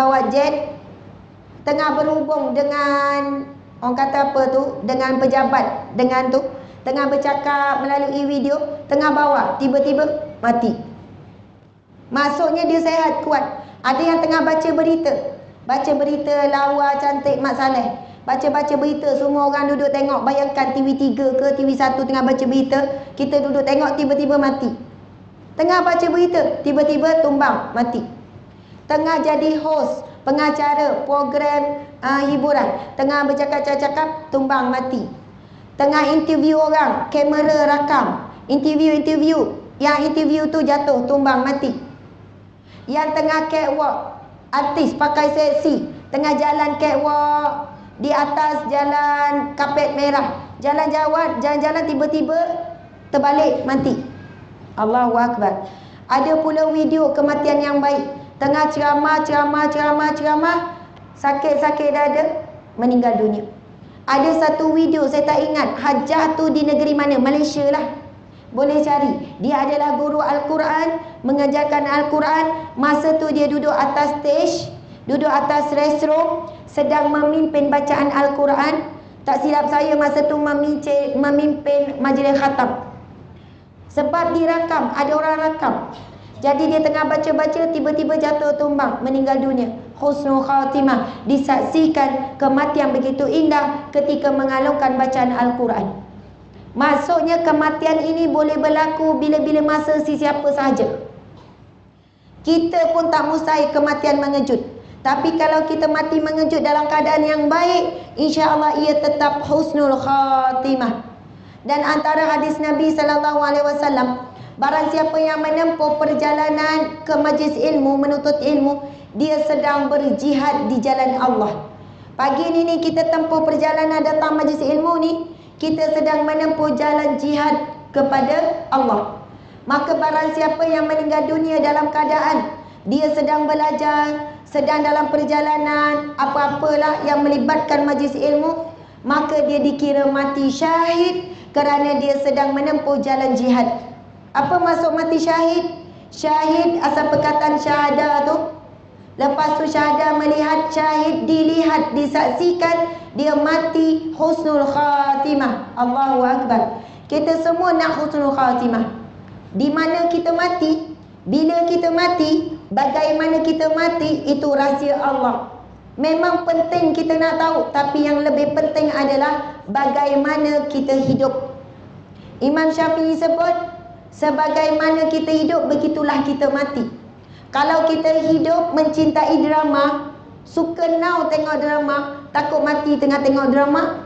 tengah berhubung dengan orang kata apa tu, dengan pejabat, dengan tu, tengah bercakap melalui video, tengah bawa, tiba-tiba mati. Maksudnya dia sehat, kuat. Ada yang tengah baca berita lawa cantik Mak Saleh. Baca berita, semua orang duduk tengok. Bayangkan TV3 ke TV1 tengah baca berita, kita duduk tengok, tiba-tiba mati. Tengah baca berita, tiba-tiba tumbang, mati. Tengah jadi host, pengacara, program hiburan, tengah bercakap-cakap, tumbang, mati. Tengah interview orang, kamera rakam, interview, yang interview tu jatuh, tumbang, mati. Yang tengah catwalk, artis pakai seksi, tengah jalan catwalk di atas jalan kapet merah, jalan-jalan tiba-tiba terbalik, mati. Allahu Akbar. Ada pula video kematian yang baik, tengah ceramah, sakit-sakit dada, meninggal dunia. Ada satu video, saya tak ingat hajah tu di negeri mana, Malaysia lah. Boleh cari. Dia adalah guru Al-Quran, mengajarkan Al-Quran. Masa tu dia duduk atas stage, duduk atas restroom, sedang memimpin bacaan Al-Quran. Tak silap saya masa tu memimpin majlis khatam. Sebab dirakam, ada orang rakam. Jadi dia tengah baca-baca, tiba-tiba jatuh tumbang, meninggal dunia. Husnul khatimah, disaksikan kematian begitu indah ketika mengalungkan bacaan Al-Quran. Maksudnya kematian ini boleh berlaku bila-bila masa sesiapa sahaja. Kita pun tak mustahil kematian mengejut. Tapi kalau kita mati mengejut dalam keadaan yang baik, insya-Allah ia tetap husnul khatimah. Dan antara hadis Nabi SAW, barang siapa yang menempuh perjalanan ke majlis ilmu, menuntut ilmu, dia sedang berjihad di jalan Allah. Pagi ni kita tempuh perjalanan datang majlis ilmu ni, kita sedang menempuh jalan jihad kepada Allah. Maka barang siapa yang meninggal dunia dalam keadaan dia sedang belajar, sedang dalam perjalanan, apa-apalah yang melibatkan majlis ilmu, maka dia dikira mati syahid kerana dia sedang menempuh jalan jihad. Apa maksud mati syahid? Syahid asal perkataan syahadah tu. Lepas tu syahadah melihat, syahid dilihat, disaksikan, dia mati husnul khatimah. Allahu Akbar. Kita semua nak husnul khatimah. Di mana kita mati, bila kita mati, bagaimana kita mati, itu rahsia Allah. Memang penting kita nak tahu, tapi yang lebih penting adalah bagaimana kita hidup. Imam Syafi'i sebut, sebagaimana kita hidup, begitulah kita mati. Kalau kita hidup mencintai drama, suka now tengok drama, takut mati tengah tengok drama.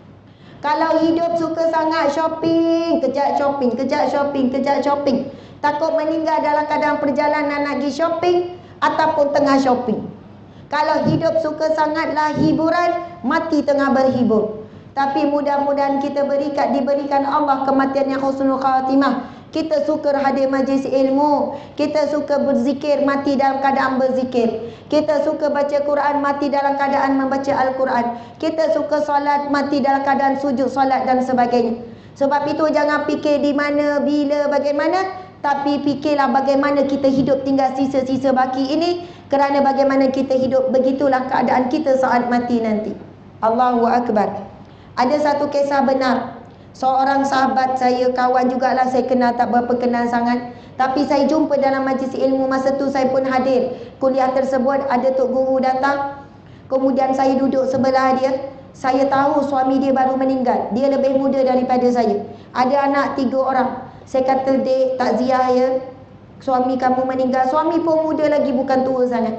Kalau hidup suka sangat shopping, kejap shopping, kejap shopping, kejap shopping, takut meninggal dalam keadaan perjalanan nak pergi shopping ataupun tengah shopping. Kalau hidup suka sangatlah hiburan, mati tengah berhibur. Tapi mudah-mudahan kita diberikan Allah kematian yang husnul khatimah. Kita suka hadir majlis ilmu, kita suka berzikir, mati dalam keadaan berzikir. Kita suka baca Quran, mati dalam keadaan membaca Al-Quran. Kita suka solat, mati dalam keadaan sujud solat dan sebagainya. Sebab itu jangan fikir di mana, bila, bagaimana, tapi fikirlah bagaimana kita hidup tinggal sisa-sisa baki ini, kerana bagaimana kita hidup, begitulah keadaan kita saat mati nanti. Allahu Akbar. Ada satu kisah benar. Seorang sahabat saya, kawan jugalah, saya kenal, tak berapa kenal sangat, tapi saya jumpa dalam majlis ilmu. Masa tu saya pun hadir kuliah tersebut. Ada tok guru datang, kemudian saya duduk sebelah dia. Saya tahu suami dia baru meninggal. Dia lebih muda daripada saya. Ada anak 3 orang. Saya kata, "Dek, takziah ya, suami kamu meninggal." Suami pun muda lagi, bukan tua sangat.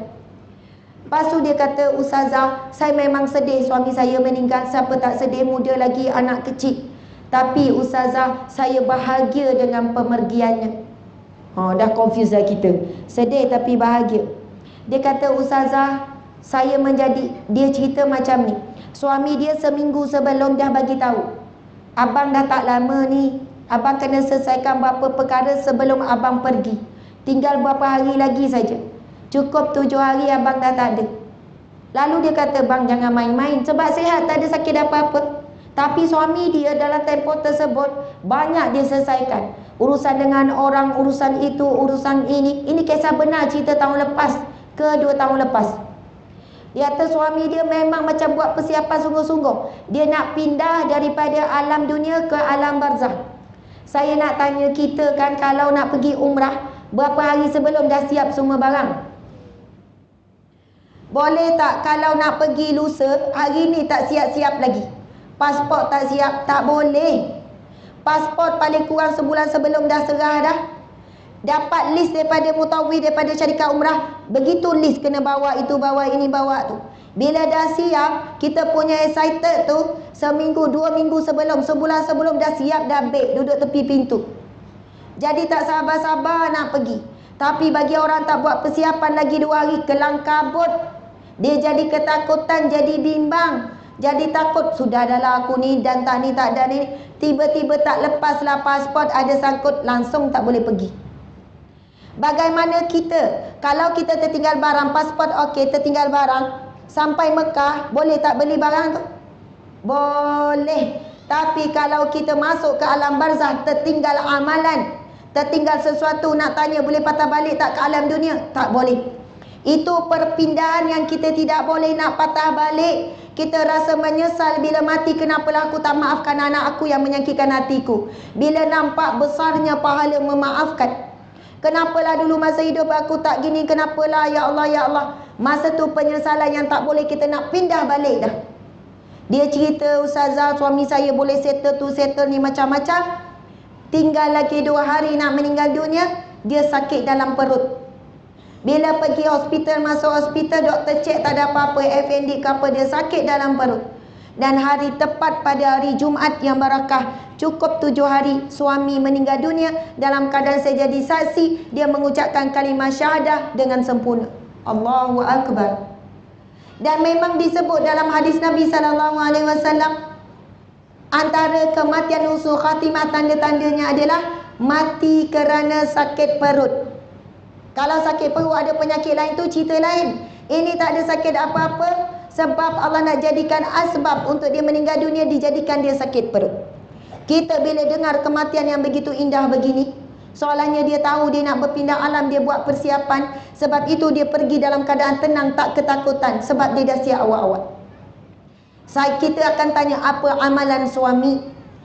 Lepas tu dia kata, "Ustazah, saya memang sedih suami saya meninggal. Siapa tak sedih, muda lagi, anak kecil. Tapi Ustazah, saya bahagia dengan pemergiannya." Dah confuse dah kita. Sedih tapi bahagia. Dia kata, "Ustazah, saya menjadi..." Dia cerita macam ni. Suami dia seminggu sebelum dah bagi tahu, "Abang dah tak lama ni. Abang kena selesaikan beberapa perkara sebelum abang pergi. Tinggal beberapa hari lagi saja. Cukup 7 hari abang dah tak ada." Lalu dia kata, "Bang, jangan main-main. Sebab sihat, tak ada sakit apa-apa." Tapi suami dia dalam tempoh tersebut banyak dia selesaikan. Urusan dengan orang, urusan itu, urusan ini. Ini kisah benar, cerita tahun lepas ke 2 tahun lepas. Dia kata suami dia memang macam buat persiapan sungguh-sungguh. Dia nak pindah daripada alam dunia ke alam barzah. Saya nak tanya kita kan, kalau nak pergi umrah, berapa hari sebelum dah siap semua barang? Boleh tak kalau nak pergi lusa, hari ni tak siap-siap lagi? Pasport tak siap? Tak boleh. Pasport paling kurang sebulan sebelum dah serah dah. Dapat list daripada mutawif, daripada syarikat umrah, begitu list kena bawa itu, bawa ini, bawa tu. Bila dah siap, kita punya excited tu, seminggu, 2 minggu sebelum, sebulan sebelum dah siap, dah baik, duduk tepi pintu. Jadi tak sabar-sabar nak pergi. Tapi bagi orang tak buat persiapan lagi 2 hari, kelang kabut. Dia jadi ketakutan, jadi bimbang. Jadi takut, sudah adalah aku ni dan tak ni, tak ada ni. Tiba-tiba tak lepaslah pasport, ada sangkut, langsung tak boleh pergi. Bagaimana kita? Kalau kita tertinggal barang, pasport okey, tertinggal barang, sampai Mekah, boleh tak beli barang tu? Boleh. Tapi kalau kita masuk ke alam barzah, tertinggal amalan, tertinggal sesuatu, nak tanya boleh patah balik tak ke alam dunia? Tak boleh. Itu perpindahan yang kita tidak boleh nak patah balik. Kita rasa menyesal bila mati, kenapalah aku tak maafkan anak aku yang menyakitkan hatiku. Bila nampak besarnya pahala memaafkan, kenapalah dulu masa hidup aku tak gini, kenapalah ya Allah, ya Allah. Masa tu penyesalan yang tak boleh kita nak pindah balik dah. Dia cerita, Ustazah, suami saya boleh settle tu, settle ni macam-macam. Tinggal lagi 2 hari nak meninggal dunia, dia sakit dalam perut. Bila pergi hospital, masuk hospital, doktor cek tak ada apa-apa, FND ke apa, dia sakit dalam perut. Dan hari tepat pada hari Jumaat yang barakah, cukup 7 hari suami meninggal dunia, dalam keadaan saya jadi saksi, dia mengucapkan kalimah syahadah dengan sempurna. Allahu Akbar. Dan memang disebut dalam hadis Nabi SAW, antara kematian usul khatimah tanda-tandanya adalah mati kerana sakit perut. Kalau sakit perut ada penyakit lain tu cerita lain. Ini tak ada sakit apa-apa, sebab Allah nak jadikan asbab untuk dia meninggal dunia, dijadikan dia sakit perut. Kita bila dengar kematian yang begitu indah begini, soalannya dia tahu dia nak berpindah alam, dia buat persiapan. Sebab itu dia pergi dalam keadaan tenang, tak ketakutan, sebab dia dah siap awal-awal. Kita akan tanya apa amalan suami.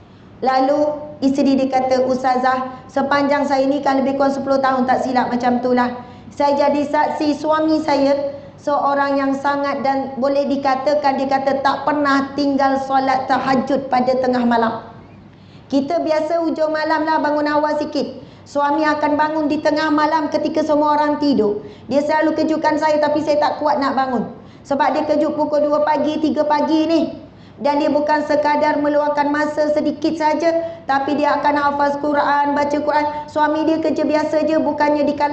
Lalu isteri dia kata, Ustazah, sepanjang saya ni kan lebih kurang 10 tahun tak silap macam itulah, saya jadi saksi suami saya seorang yang sangat, dan boleh dikatakan, dia kata tak pernah tinggal solat tahajud pada tengah malam. Kita biasa hujung malam lah bangun awal sikit. Suami akan bangun di tengah malam ketika semua orang tidur. Dia selalu kejutkan saya, tapi saya tak kuat nak bangun. Sebab dia kejut pukul 2 pagi, 3 pagi ni. Dan dia bukan sekadar meluangkan masa sedikit saja, tapi dia akan hafaz Quran, baca Quran. Suami dia kerja biasa je, bukannya di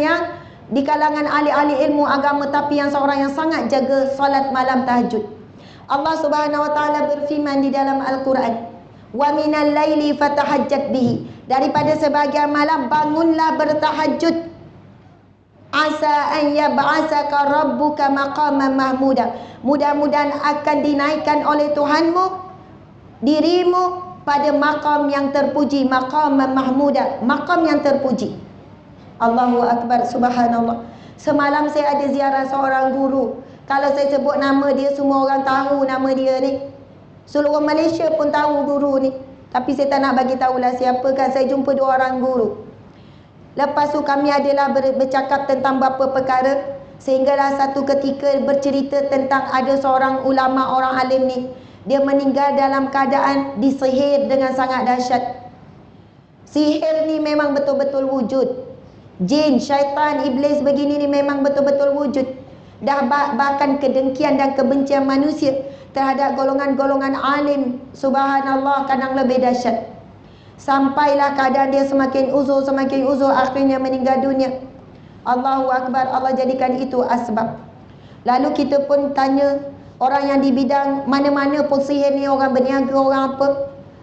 kalangan ahli-ahli ilmu agama, tapi yang seorang yang sangat jaga solat malam tahajud. Allah Subhanahu wa taala berfirman di dalam Al-Quran, "Wa minal laili fatahajjat bihi." Daripada sebahagian malam bangunlah bertahajud. Asa an yab'asaka rabbuka maqaman mahmuda. Mudah-mudahan akan dinaikkan oleh Tuhanmu dirimu pada maqam yang terpuji, maqaman mahmuda, maqam yang terpuji. Allahu Akbar, subhanallah. Semalam saya ada ziarah seorang guru. Kalau saya sebut nama dia, semua orang tahu nama dia ni. Seluruh Malaysia pun tahu guru ni. Tapi saya tak nak bagi tahulah siapa, kan saya jumpa 2 orang guru. Lepas tu kami adalah bercakap tentang beberapa perkara, sehinggalah satu ketika bercerita tentang ada seorang ulama, orang alim ni, dia meninggal dalam keadaan disihir dengan sangat dahsyat. Sihir ni memang betul-betul wujud. Jin, syaitan, iblis begini ni memang betul-betul wujud. Dah bahkan kedengkian dan kebencian manusia terhadap golongan-golongan alim, subhanallah, kadang lebih dahsyat. Sampailah keadaan dia semakin uzur, akhirnya meninggal dunia. Allahu Akbar, Allah jadikan itu asbab. Lalu kita pun tanya orang yang di bidang mana-mana pun sihir ni, orang berniaga, orang apa.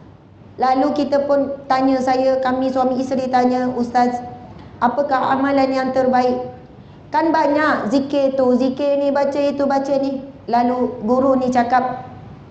Lalu kita pun tanya, kami suami isteri tanya, Ustaz, apakah amalan yang terbaik? Kan banyak zikir tu, zikir ni, baca itu, baca ni. Lalu guru ni cakap,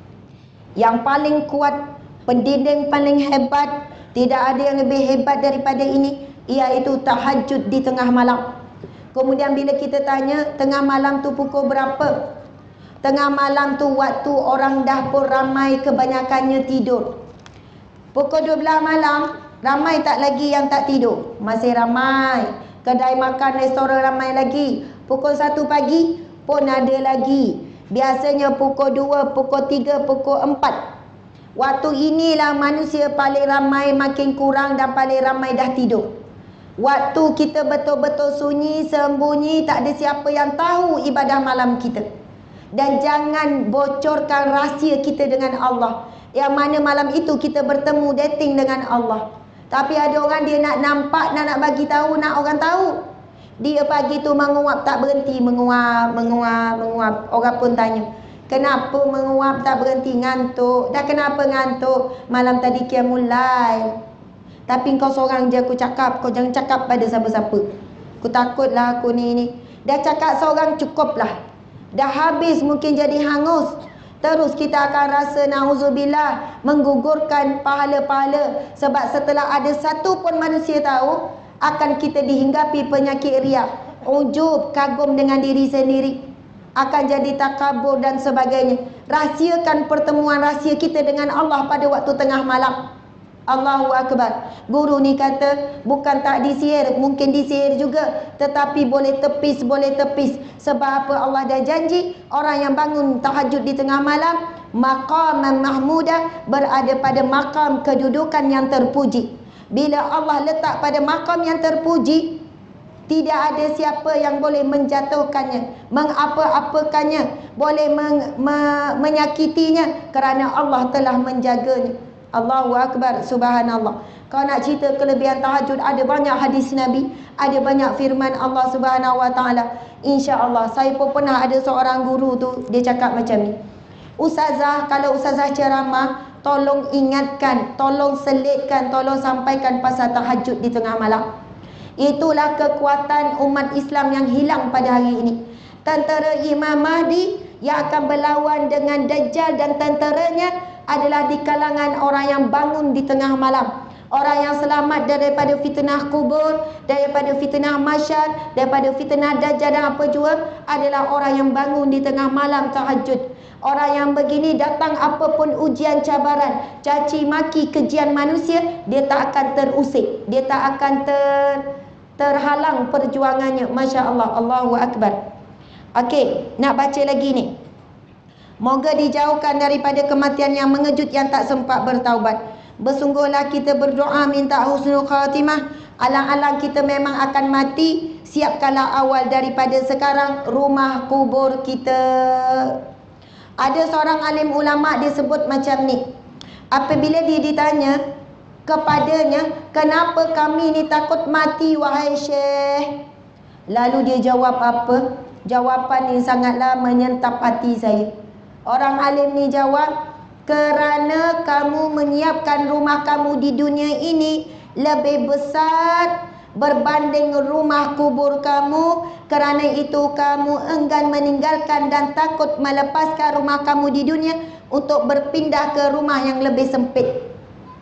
yang paling kuat, pendinding paling hebat, tidak ada yang lebih hebat daripada ini, iaitu tahajud di tengah malam. Kemudian bila kita tanya, tengah malam tu pukul berapa? Tengah malam tu waktu orang dah pun ramai, kebanyakannya tidur. Pukul 12 malam, ramai tak lagi yang tak tidur? Masih ramai. Kedai makan, restoran ramai lagi. Pukul 1 pagi pun ada lagi. Biasanya pukul 2, pukul 3, pukul 4. Waktu inilah manusia paling ramai, makin kurang, dan paling ramai dah tidur. Waktu kita betul-betul sunyi, sembunyi, tak ada siapa yang tahu ibadah malam kita. Dan jangan bocorkan rahsia kita dengan Allah, yang mana malam itu kita bertemu, dating dengan Allah. Tapi ada orang dia nak nampak, nak bagi tahu, nak orang tahu. Dia pagi tu menguap tak berhenti, menguap. Orang pun tanya, kenapa menguap tak berhenti? Ngantuk. Dah kenapa ngantuk? Malam tadi qiyamul lail. Tapi kau seorang je aku cakap. Kau jangan cakap pada siapa-siapa. Aku takutlah aku ni. Dah cakap seorang cukuplah. Dah habis mungkin jadi hangus. Terus kita akan rasa na'udzubillah, menggugurkan pahala-pahala. Sebab setelah ada satu pun manusia tahu, akan kita dihinggapi penyakit riak, ujub, kagum dengan diri sendiri. Akan jadi takabur dan sebagainya. Rahsiakan pertemuan rahsia kita dengan Allah pada waktu tengah malam. Allahu Akbar. Guru ni kata bukan tak disihir, mungkin disihir juga, tetapi boleh tepis, boleh tepis. Sebab apa? Allah dah janji orang yang bangun tahajud di tengah malam, maqaman mahmuda, berada pada makam kedudukan yang terpuji. Bila Allah letak pada makam yang terpuji, tidak ada siapa yang boleh menjatuhkannya, mengapa-apakannya, boleh menyakitinya, kerana Allah telah menjaganya. Allahu Akbar, subhanallah. Kau nak cerita kelebihan tahajud, ada banyak hadis Nabi, ada banyak firman Allah Subhanahu Wa Taala. InsyaAllah, saya pun pernah ada seorang guru tu, dia cakap macam ni, ustazah, kalau ustazah ceramah, tolong ingatkan, tolong selitkan, tolong sampaikan pasal tahajud di tengah malam. Itulah kekuatan umat Islam yang hilang pada hari ini. Tentera Imam Mahdi yang akan berlawan dengan Dajjal dan tenteranya adalah di kalangan orang yang bangun di tengah malam. Orang yang selamat daripada fitnah kubur, daripada fitnah masyar, daripada fitnah Dajjal dan apa jua, adalah orang yang bangun di tengah malam tahajud. Orang yang begini, datang apapun ujian, cabaran, caci maki, kejian manusia, dia tak akan terusik, dia tak akan terhalang perjuangannya. Masya Allah, Allahu Akbar. Okey, nak baca lagi ni. Moga dijauhkan daripada kematian yang mengejut yang tak sempat bertaubat. Bersungguhlah kita berdoa minta husnul khatimah. Alang-alang kita memang akan mati, siapkanlah awal daripada sekarang rumah kubur kita. Ada seorang alim ulama dia sebut macam ni. Apabila dia ditanya kepadanya, kenapa kami ni takut mati wahai Syekh? Lalu dia jawab apa? Jawapan yang sangatlah menyentap hati saya. Orang alim ni jawab, kerana kamu menyiapkan rumah kamu di dunia ini lebih besar berbanding rumah kubur kamu. Kerana itu kamu enggan meninggalkan dan takut melepaskan rumah kamu di dunia untuk berpindah ke rumah yang lebih sempit.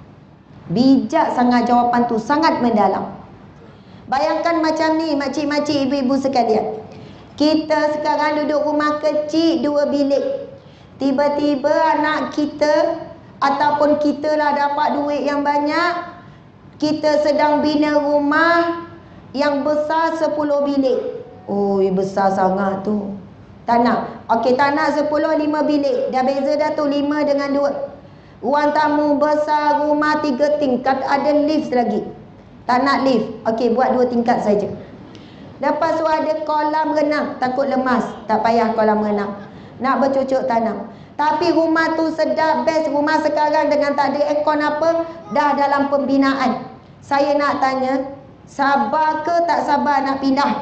Bijak sangat jawapan tu, sangat mendalam. Bayangkan macam ni makcik-makcik, ibu-ibu sekalian. Kita sekarang duduk rumah kecil 2 bilik. Tiba-tiba anak kita ataupun kita lah dapat duit yang banyak, kita sedang bina rumah yang besar 10 bilik. Oh, besar sangat tu. Tak nak. Okey, tak nak 10, 5 bilik. Dah beza dah tu 5 dengan 2. Ruang tamu besar, rumah 3 tingkat, ada lift lagi. Tak nak lift. Okey, buat 2 tingkat saja. Lepas tu ada kolam renang, takut lemas, tak payah kolam renang. Nak bercucuk tanam. Tapi rumah tu sedap, best. Rumah sekarang dengan tak ada aircon apa, dah dalam pembinaan. Saya nak tanya, sabar ke tak sabar nak pindah?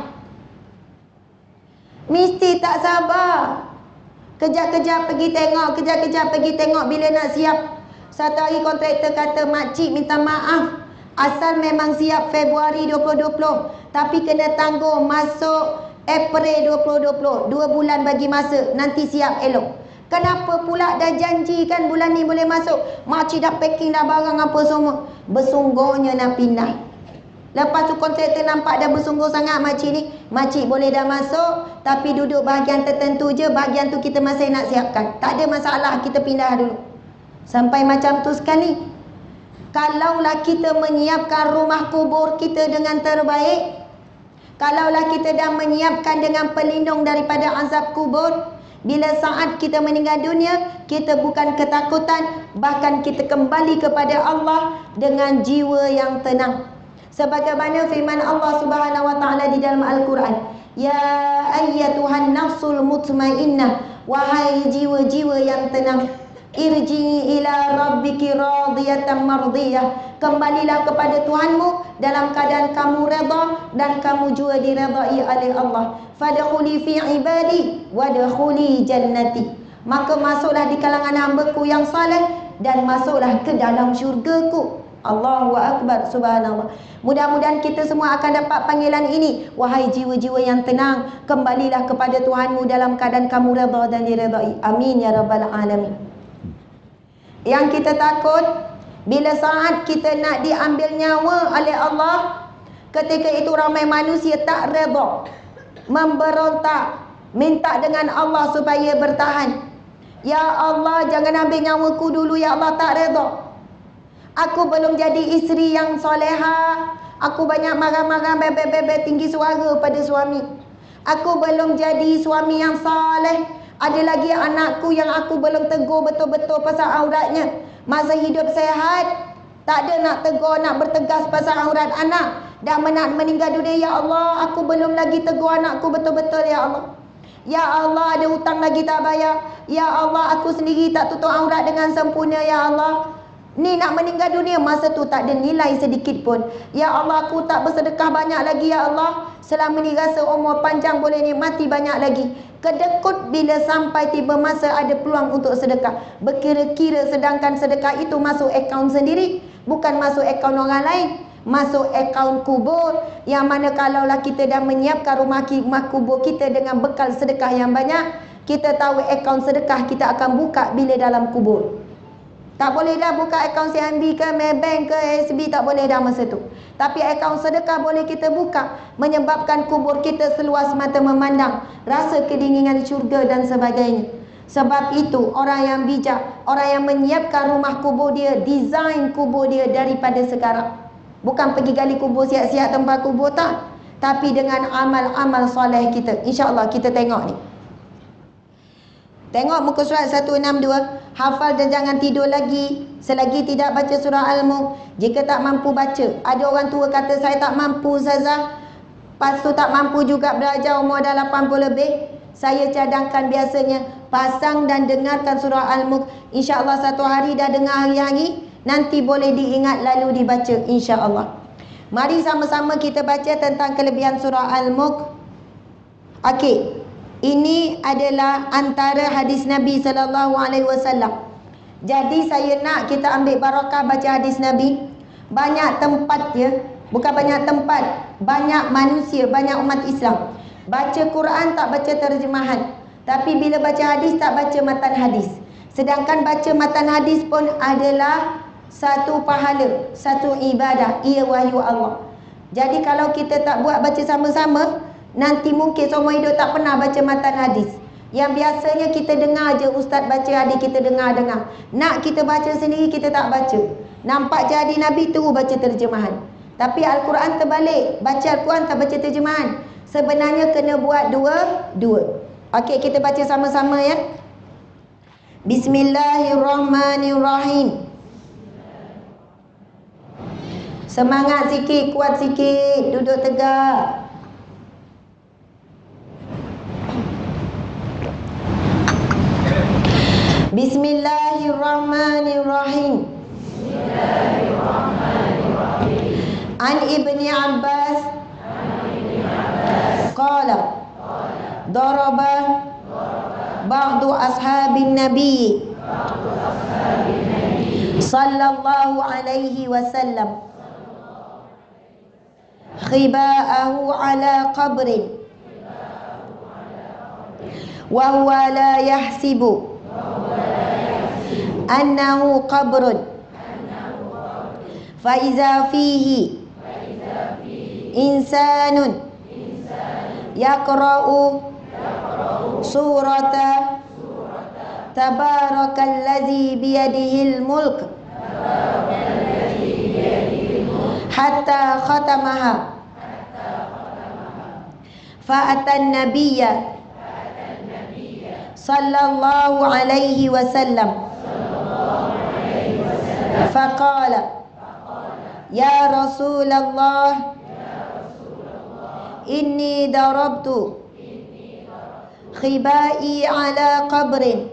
Mesti tak sabar. Kejap-kejap pergi tengok, kejap-kejap pergi tengok bila nak siap. Satu hari kontraktor kata, makcik minta maaf, asal memang siap Februari 2020, tapi kena tangguh masuk April 2020. 2 bulan bagi masa, nanti siap elok. Kenapa pula dah janji kan bulan ni boleh masuk? Makcik dah packing dah barang apa semua. Bersungguhnya nak pindah. Lepas tu kontraktor nampak dah bersungguh sangat makcik ni. Makcik boleh dah masuk, tapi duduk bahagian tertentu je. Bahagian tu kita masih nak siapkan. Tak ada masalah, kita pindah dulu. Sampai macam tu sekali. Kalaulah kita menyiapkan rumah kubur kita dengan terbaik, kalaulah kita dah menyiapkan dengan pelindung daripada azab kubur, bila saat kita meninggal dunia, kita bukan ketakutan, bahkan kita kembali kepada Allah dengan jiwa yang tenang. Sebagaimana firman Allah Subhanahu Wa Taala di dalam Al-Quran, ya ayyatuhan nafsul mutmainnah, wahai jiwa-jiwa yang tenang, irji'i ila rabbiki radiyatan mardiyah, kembalilah kepada Tuhanmu dalam keadaan kamu redha dan kamu juga diredai oleh Allah. Fadkhuli fi ibadi wadkhuli jannati, maka masuklah di kalangan hamba-Ku yang saleh dan masuklah ke dalam syurga-Ku. Allahu Akbar, subhanallah. Mudah-mudahan kita semua akan dapat panggilan ini. Wahai jiwa-jiwa yang tenang, kembalilah kepada Tuhanmu dalam keadaan kamu redha dan diredai. Amin ya rabbal alamin. Yang kita takut, bila saat kita nak diambil nyawa oleh Allah, ketika itu ramai manusia tak redha, memberontak, minta dengan Allah supaya bertahan. Ya Allah, jangan ambil nyawaku dulu ya Allah, tak redha. Aku belum jadi isteri yang soleha. Aku banyak marah-marah, bebek-bebek tinggi suara pada suami. Aku belum jadi suami yang soleh. Ada lagi anakku yang aku belum tegur betul-betul pasal auratnya. Masa hidup sehat, tak ada nak tegur, nak bertegas pasal aurat anak. Dah meninggal dunia, ya Allah, aku belum lagi tegur anakku betul-betul ya Allah. Ya Allah, ada hutang lagi tak bayar. Ya Allah, aku sendiri tak tutup aurat dengan sempurna ya Allah. Ni nak meninggal dunia, masa tu tak ada nilai sedikit pun. Ya Allah, aku tak bersedekah banyak lagi ya Allah. Selama ni rasa umur panjang boleh nikmati banyak lagi. Kedekut bila sampai tiba masa ada peluang untuk sedekah. Berkira-kira sedangkan sedekah itu masuk akaun sendiri, bukan masuk akaun orang lain. Masuk akaun kubur, yang mana kalaulah kita dah menyiapkan rumah kubur kita dengan bekal sedekah yang banyak, kita tahu akaun sedekah kita akan buka bila dalam kubur. Tak boleh dah buka akaun CIMB ke Maybank ke SB, tak boleh dah masa tu. Tapi akaun sedekah boleh kita buka, menyebabkan kubur kita seluas mata memandang, rasa kedinginan syurga dan sebagainya. Sebab itu orang yang bijak, orang yang menyiapkan rumah kubur dia, desain kubur dia daripada sekarang. Bukan pergi gali kubur siap-siap tempat kubur, tak. Tapi dengan amal-amal soleh kita. InsyaAllah kita tengok ni. Tengok muka surat 162. Hafal dan jangan tidur lagi selagi tidak baca surah Al-Mulk. Jika tak mampu baca, ada orang tua kata saya tak mampu Ustazah, lepas tu tak mampu juga belajar, umur dah 80 lebih. Saya cadangkan biasanya pasang dan dengarkan surah Al-Mulk. InsyaAllah satu hari dah dengar hari-hari, nanti boleh diingat lalu dibaca insya-Allah. Mari sama-sama kita baca tentang kelebihan surah Al-Mulk. Okey. Ini adalah antara hadis Nabi sallallahu alaihi wasallam. Jadi saya nak kita ambil barakah baca hadis Nabi. Banyak tempat dia, bukan banyak tempat, banyak manusia, banyak umat Islam baca Quran tak baca terjemahan. Tapi bila baca hadis tak baca matan hadis. Sedangkan baca matan hadis pun adalah satu pahala, satu ibadah, ia wahyu Allah. Jadi kalau kita tak buat baca sama-sama, nanti mungkin seumur hidup tak pernah baca matan hadis. Yang biasanya kita dengar je ustaz baca hadis, kita dengar-dengar. Nak kita baca sendiri, kita tak baca. Nampak je hadis Nabi tu baca terjemahan. Tapi Al-Quran terbalik, baca Al-Quran tak baca terjemahan. Sebenarnya kena buat dua-dua. Okey, kita baca sama-sama ya. Bismillahirrahmanirrahim. Semangat sikit, kuat sikit, duduk tegak. Bismillahirrahmanirrahim. Bismillahirrahmanirrahim. An Ibni Abbas qala daraba ba'du ashabin Nabi sallallahu alaihi wasallam khiba'ahu ala qabrin wa huwa la yahsibu annahu qabrun fa iza fihi insanun yaqra'u surata tabarakalladzi biyadihil mulk hatta khatamaha fa'atan nabiyya sallallahu alaihi wasallam faqala ya Rasulullah inni darabtu khibai ala qabrin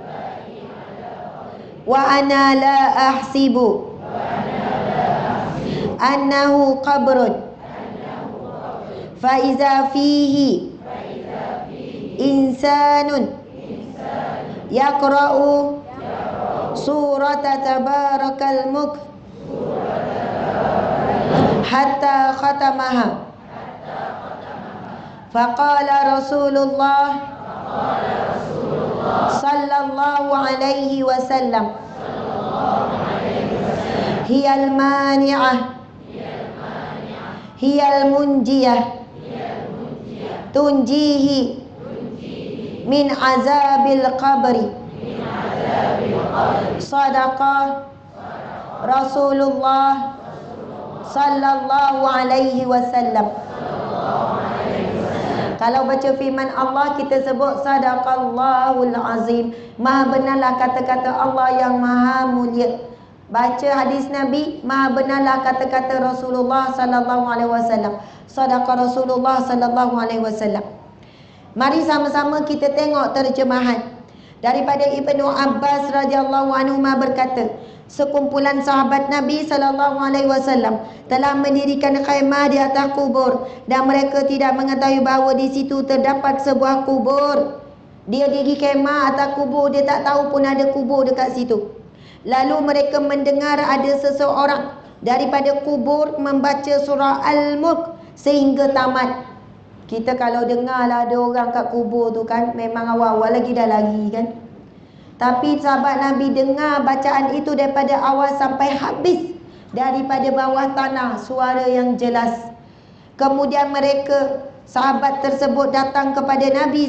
wa ana la ahsibu annahu qabrun fa iza fihi insanun yaqra'u surata tabarakal mulk hatta khatamaha faqala Rasulullah sallallahu alaihi wasallam hiyal mani'ah hiyal munjiyah tunjihi min azabil qabri Sadaqah Rasulullah sallallahu alaihi wasallam. Kalau baca firman Allah, kita sebut sadaqallahul azim. Maha benarlah kata-kata Allah yang maha mulia. Baca hadis Nabi, maha benarlah kata-kata Rasulullah sallallahu alaihi wasallam. Sadaqa Rasulullah sallallahu alaihi wasallam. Mari sama-sama kita tengok terjemahan daripada Ibnu Abbas radhiyallahu anhu berkata, sekumpulan sahabat Nabi sallallahu alaihi wasallam telah mendirikan khaymah di atas kubur dan mereka tidak mengetahui bahawa di situ terdapat sebuah kubur. Dia diri khaymah atas kubur, dia tak tahu pun ada kubur dekat situ. Lalu mereka mendengar ada seseorang daripada kubur membaca surah Al-Mulk sehingga tamat. Kita kalau dengar lah ada orang kat kubur tu kan, memang awal-awal lagi dah lari kan. Tapi sahabat Nabi dengar bacaan itu daripada awal sampai habis, daripada bawah tanah, suara yang jelas. Kemudian mereka, sahabat tersebut datang kepada Nabi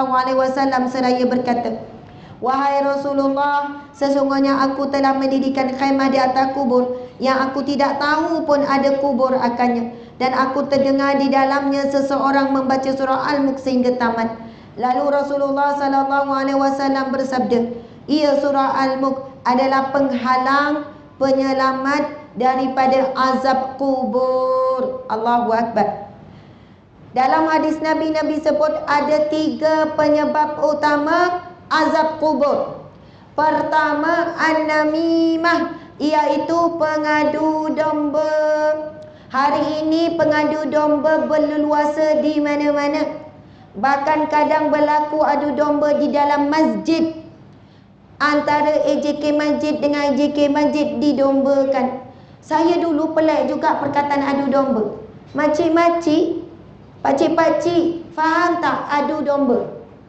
SAW seraya berkata, wahai Rasulullah, sesungguhnya aku telah mendirikan khaymah di atas kubur yang aku tidak tahu pun ada kubur akannya. Dan aku terdengar di dalamnya seseorang membaca surah Al-Mulk sehingga tamat. Lalu Rasulullah SAW bersabda, ia surah Al-Mulk adalah penghalang, penyelamat daripada azab kubur. Allahu Akbar. Dalam hadis Nabi, Nabi sebut ada 3 penyebab utama azab kubur. Pertama, an-namimah, iaitu pengadu domba. Hari ini pengadu domba berleluasa di mana-mana. Bahkan kadang berlaku adu domba di dalam masjid. Antara AJK masjid dengan AJK masjid didombakan. Saya dulu pelik juga perkataan adu domba. Makcik-makcik, pakcik-pakcik, faham tak adu domba?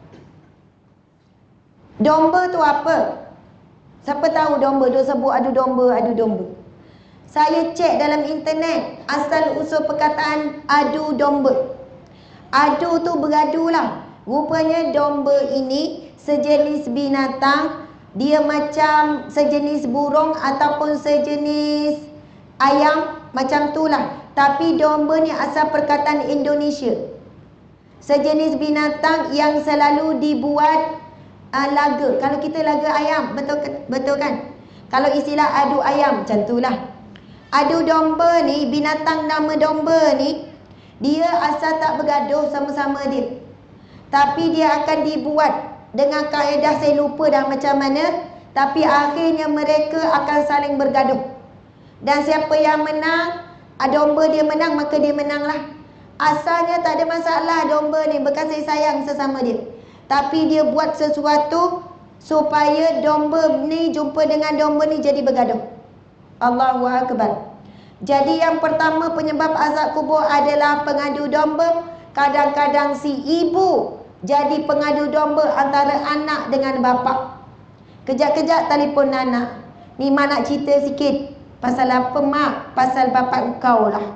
Domba tu apa? Siapa tahu domba? Dia sebut adu domba, adu domba. Saya cek dalam internet asal usul perkataan adu domba. Adu tu bergadulah. Rupanya domba ini sejenis binatang. Dia macam sejenis burung ataupun sejenis ayam, macam tu lah. Tapi domba ni asal perkataan Indonesia. Sejenis binatang yang selalu dibuat laga. Kalau kita laga ayam, betul kan? Kalau istilah adu ayam, macam tu lah. Adu domba ni, binatang nama domba ni, dia asal tak bergaduh sama-sama dia. Tapi dia akan dibuat dengan kaedah, saya lupa dah macam mana. Tapi akhirnya mereka akan saling bergaduh. Dan siapa yang menang, domba dia menang, maka dia menanglah. Asalnya tak ada masalah domba ni, berkasih sayang sesama dia. Tapi dia buat sesuatu supaya domba ni jumpa dengan domba ni jadi bergaduh. Allahu Akbar. Jadi yang pertama penyebab azab kubur adalah pengadu domba. Kadang-kadang si ibu jadi pengadu domba antara anak dengan bapa. Kejap-kejap telefon anak. Ni mak nak cerita sikit. Pasal apa mak? Pasal bapa kau lah.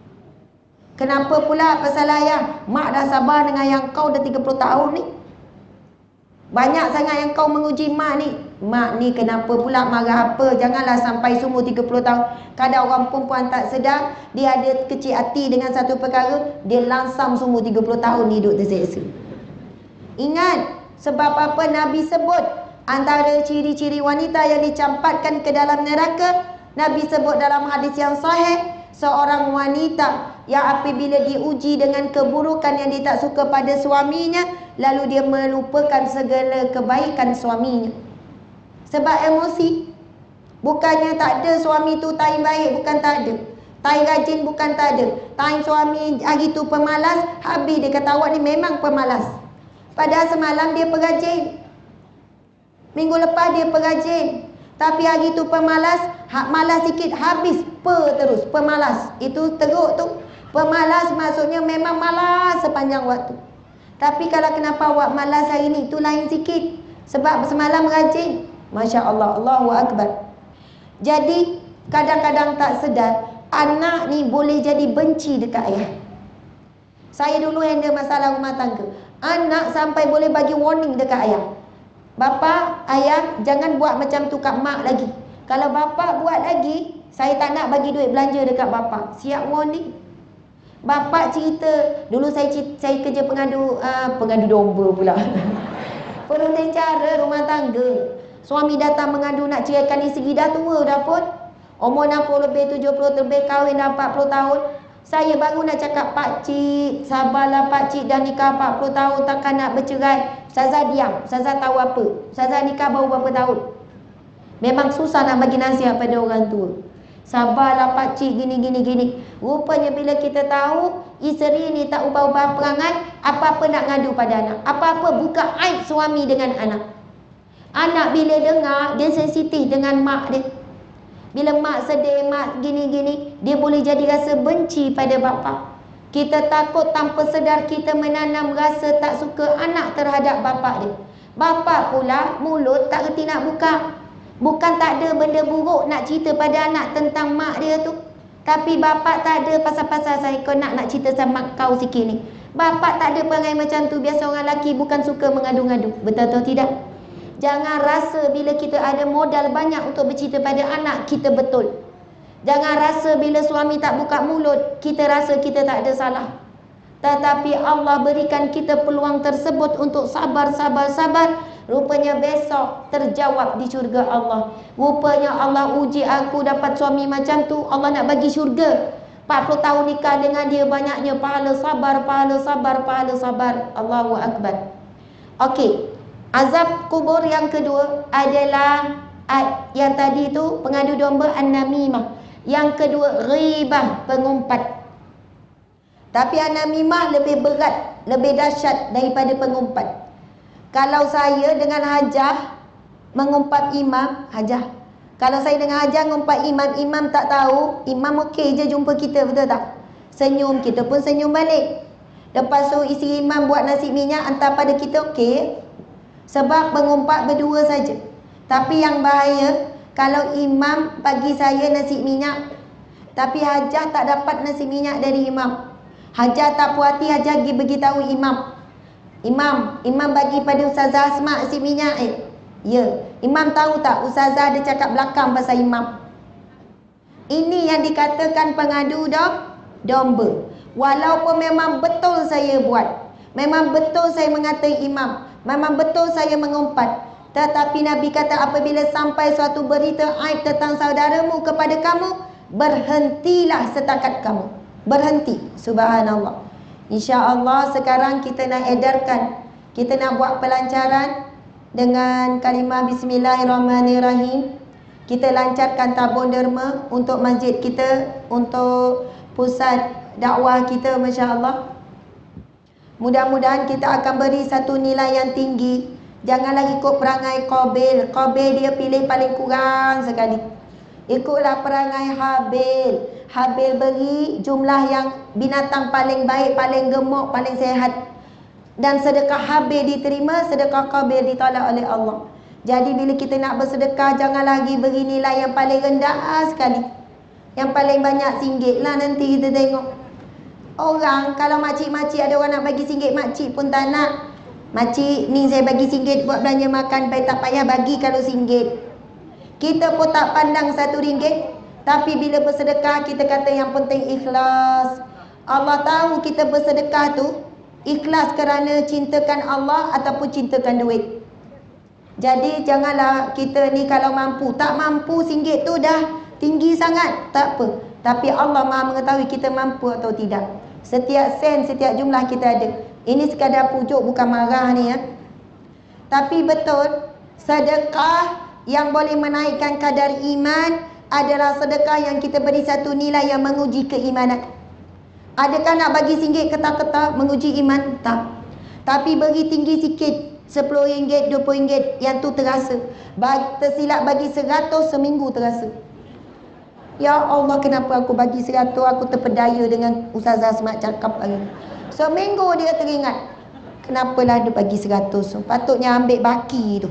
Kenapa pula pasal ayah? Mak dah sabar dengan yang kau dah 30 tahun ni. Banyak sangat yang kau menguji mak ni. Mak ni kenapa pula marah apa? Janganlah sampai sumur 30 tahun. Kadang orang perempuan tak sedar, dia ada kecil hati dengan satu perkara, dia langsam sumur 30 tahun hidup terseksa. Ingat, sebab apa Nabi sebut antara ciri-ciri wanita yang dicampakkan ke dalam neraka. Nabi sebut dalam hadis yang sahih, seorang wanita yang apabila diuji dengan keburukan yang dia tak suka pada suaminya, lalu dia melupakan segala kebaikan suaminya. Sebab emosi. Bukannya tak ada suami tu tahi baik, bukan tak ada. Tahi rajin, bukan tak ada. Tahi suami hari tu pemalas, habis dia kata awak ni memang pemalas. Padahal semalam dia perajin. Minggu lepas dia perajin. Tapi hari tu pemalas, malas sikit, habis terus. Pemalas. Itu teruk tu. Pemalas maksudnya memang malas sepanjang waktu. Tapi kalau kenapa awak malas hari ni, tu lain sikit. Sebab semalam rajin. Masya Allah, Allahu Akbar. Jadi kadang-kadang tak sedar, anak ni boleh jadi benci dekat ayah. Saya dulu handle masalah rumah tangga. Anak sampai boleh bagi warning dekat ayah. Bapa, ayah, jangan buat macam tu kat mak lagi. Kalau bapa buat lagi, saya tak nak bagi duit belanja dekat bapa. Siap warning. Bapa cerita, dulu saya kerja pengadu domba pula. Penentara rumah tangga. Suami datang mengadu nak ceraikan isteri, dah tua dah pun. Umur 60 lebih, 70 lebih, kahwin dah 40 tahun. Saya baru nak cakap, pakcik, sabarlah pakcik, dah nikah 40 tahun, takkan nak bercerai. Ustazah diam, Ustazah tahu apa. Ustazah nikah baru berapa tahun. Memang susah nak bagi nasihat pada orang tua. Sabarlah pakcik, gini. Rupanya bila kita tahu isteri ni tak ubah-ubah perangai, apa-apa nak ngadu pada anak. Apa-apa buka aib suami dengan anak. Anak bila dengar, dia sensitif dengan mak dia. Bila mak sedih, mak gini-gini, dia boleh jadi rasa benci pada bapa. Kita takut tanpa sedar kita menanam rasa tak suka anak terhadap bapa dia. Bapa pula mulut tak reti nak buka. Bukan tak ada benda buruk nak cerita pada anak tentang mak dia tu. Tapi bapa tak ada pasal-pasal saya kau nak cerita sama mak kau sikit ni. Bapa tak ada perangai macam tu. Biasa orang lelaki bukan suka mengadu-ngadu. Betul atau tidak? Jangan rasa bila kita ada modal banyak untuk bercerita pada anak, kita betul. Jangan rasa bila suami tak buka mulut, kita rasa kita tak ada salah. Tetapi Allah berikan kita peluang tersebut untuk sabar. Rupanya besok terjawab di syurga Allah. Rupanya Allah uji aku dapat suami macam tu, Allah nak bagi syurga. 40 tahun nikah dengan dia, banyaknya pahala sabar. Allahu Akbar. Okey. Azab kubur yang kedua adalah yang tadi tu pengadu domba, an-namimah. Yang kedua ghibah, pengumpat. Tapi an-namimah lebih berat, lebih dahsyat daripada pengumpat. Kalau saya dengan hajah mengumpat imam, hajah. Kalau saya dengan hajah mengumpat imam, imam tak tahu, imam okey je jumpa kita, betul tak? Senyum, kita pun senyum balik. Lepas tu isteri imam buat nasi minyak hantar pada kita, okey. Sebab mengumpat berdua saja. Tapi yang bahaya, kalau imam bagi saya nasi minyak, tapi hajah tak dapat nasi minyak dari imam. Hajah tak puas hati, hajah pergi beritahu imam. Imam bagi pada Ustazah Asma nasi minyak. Ya, imam tahu tak Ustazah ada cakap belakang pasal imam. Ini yang dikatakan pengadu domba. Walaupun memang betul saya buat, memang betul saya mengatai imam, memang betul saya mengumpat, tetapi Nabi kata apabila sampai suatu berita aib tentang saudaramu kepada kamu, berhentilah setakat kamu. Berhenti. Subhanallah. InsyaAllah sekarang kita nak edarkan, kita nak buat pelancaran dengan kalimah Bismillahirrahmanirrahim. Kita lancarkan tabung derma untuk masjid kita, untuk pusat dakwah kita, Masya Allah. Mudah-mudahan kita akan beri satu nilai yang tinggi. Janganlah ikut perangai Qabil. Qabil dia pilih paling kurang sekali. Ikutlah perangai Habil. Habil beri jumlah yang binatang paling baik, paling gemuk, paling sehat. Dan sedekah Habil diterima, sedekah Qabil ditolak oleh Allah. Jadi bila kita nak bersedekah, jangan lagi beri nilai yang paling rendah sekali. Yang paling banyak RM1 lah nanti kita tengok. Orang, kalau makcik-makcik ada orang nak bagi RM1, makcik pun tak nak. Makcik, ni saya bagi RM1 buat belanja makan, baik tak payah bagi kalau RM1. Kita pun tak pandang RM1. Tapi bila bersedekah, kita kata yang penting ikhlas. Allah tahu kita bersedekah tu ikhlas kerana cintakan Allah ataupun cintakan duit. Jadi janganlah kita ni kalau mampu, tak mampu RM1 tu dah tinggi sangat, tak apa. Tapi Allah Maha mengetahui kita mampu atau tidak. Setiap sen, setiap jumlah kita ada. Ini sekadar pujuk, bukan marah ni ya. Tapi betul, sedekah yang boleh menaikkan kadar iman adalah sedekah yang kita beri satu nilai yang menguji keimanan. Adakah nak bagi RM1 ketak-ketak menguji iman? Tak. Tapi beri tinggi sikit, RM10, RM20, yang tu terasa. Tersilap bagi 100, seminggu terasa. Ya Allah, kenapa aku bagi 100, aku terpedaya dengan Ustazah Asmat cakap hari ni. Seminggu dia teringat, kenapalah dia bagi 100, patutnya ambil baki tu.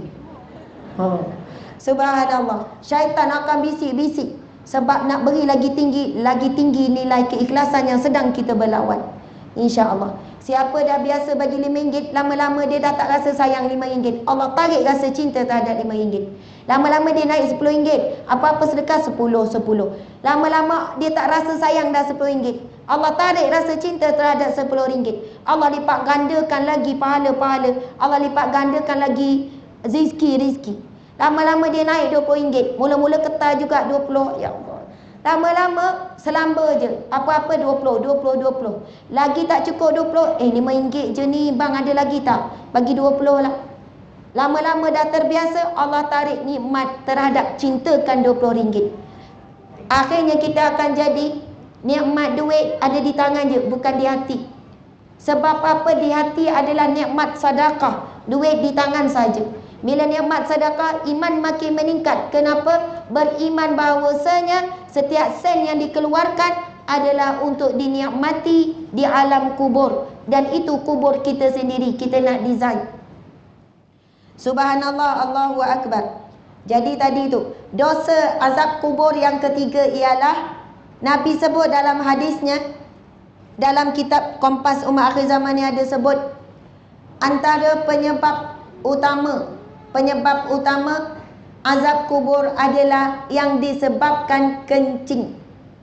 Subhanallah. Syaitan akan bisik-bisik sebab nak beri lagi tinggi nilai keikhlasan yang sedang kita berlawan. InsyaAllah. Siapa dah biasa bagi RM5, lama-lama dia dah tak rasa sayang RM5. Allah tarik rasa cinta terhadap RM5. Lama-lama dia naik RM10. Apa-apa sedekah 10. Lama-lama dia tak rasa sayang dah RM10. Allah tarik rasa cinta terhadap RM10. Allah lipat gandakan lagi pahala-pahala. Allah lipat gandakan lagi rizki. Lama-lama dia naik RM20. Mula-mula ketar juga 20. Ya Allah. Lama-lama selamba je. Apa-apa 20. Lagi tak cukup 20. RM5 je ni bang, ada lagi tak? Bagi 20 lah. Lama-lama dah terbiasa, Allah tarik nikmat terhadap cintakan RM20. Akhirnya kita akan jadi nikmat duit ada di tangan je, bukan di hati. Sebab apa? Di hati adalah nikmat sedekah, duit di tangan saja. Bila nikmat sedekah, iman makin meningkat. Kenapa? Beriman bahawasanya setiap sen yang dikeluarkan adalah untuk dinikmati di alam kubur. Dan itu kubur kita sendiri, kita nak design. Subhanallah, Allahu Akbar. Jadi tadi tu, dosa azab kubur yang ketiga ialah, Nabi sebut dalam hadisnya, dalam kitab Kompas Umat Akhir Zaman ni ada sebut, antara penyebab utama azab kubur adalah yang disebabkan kencing.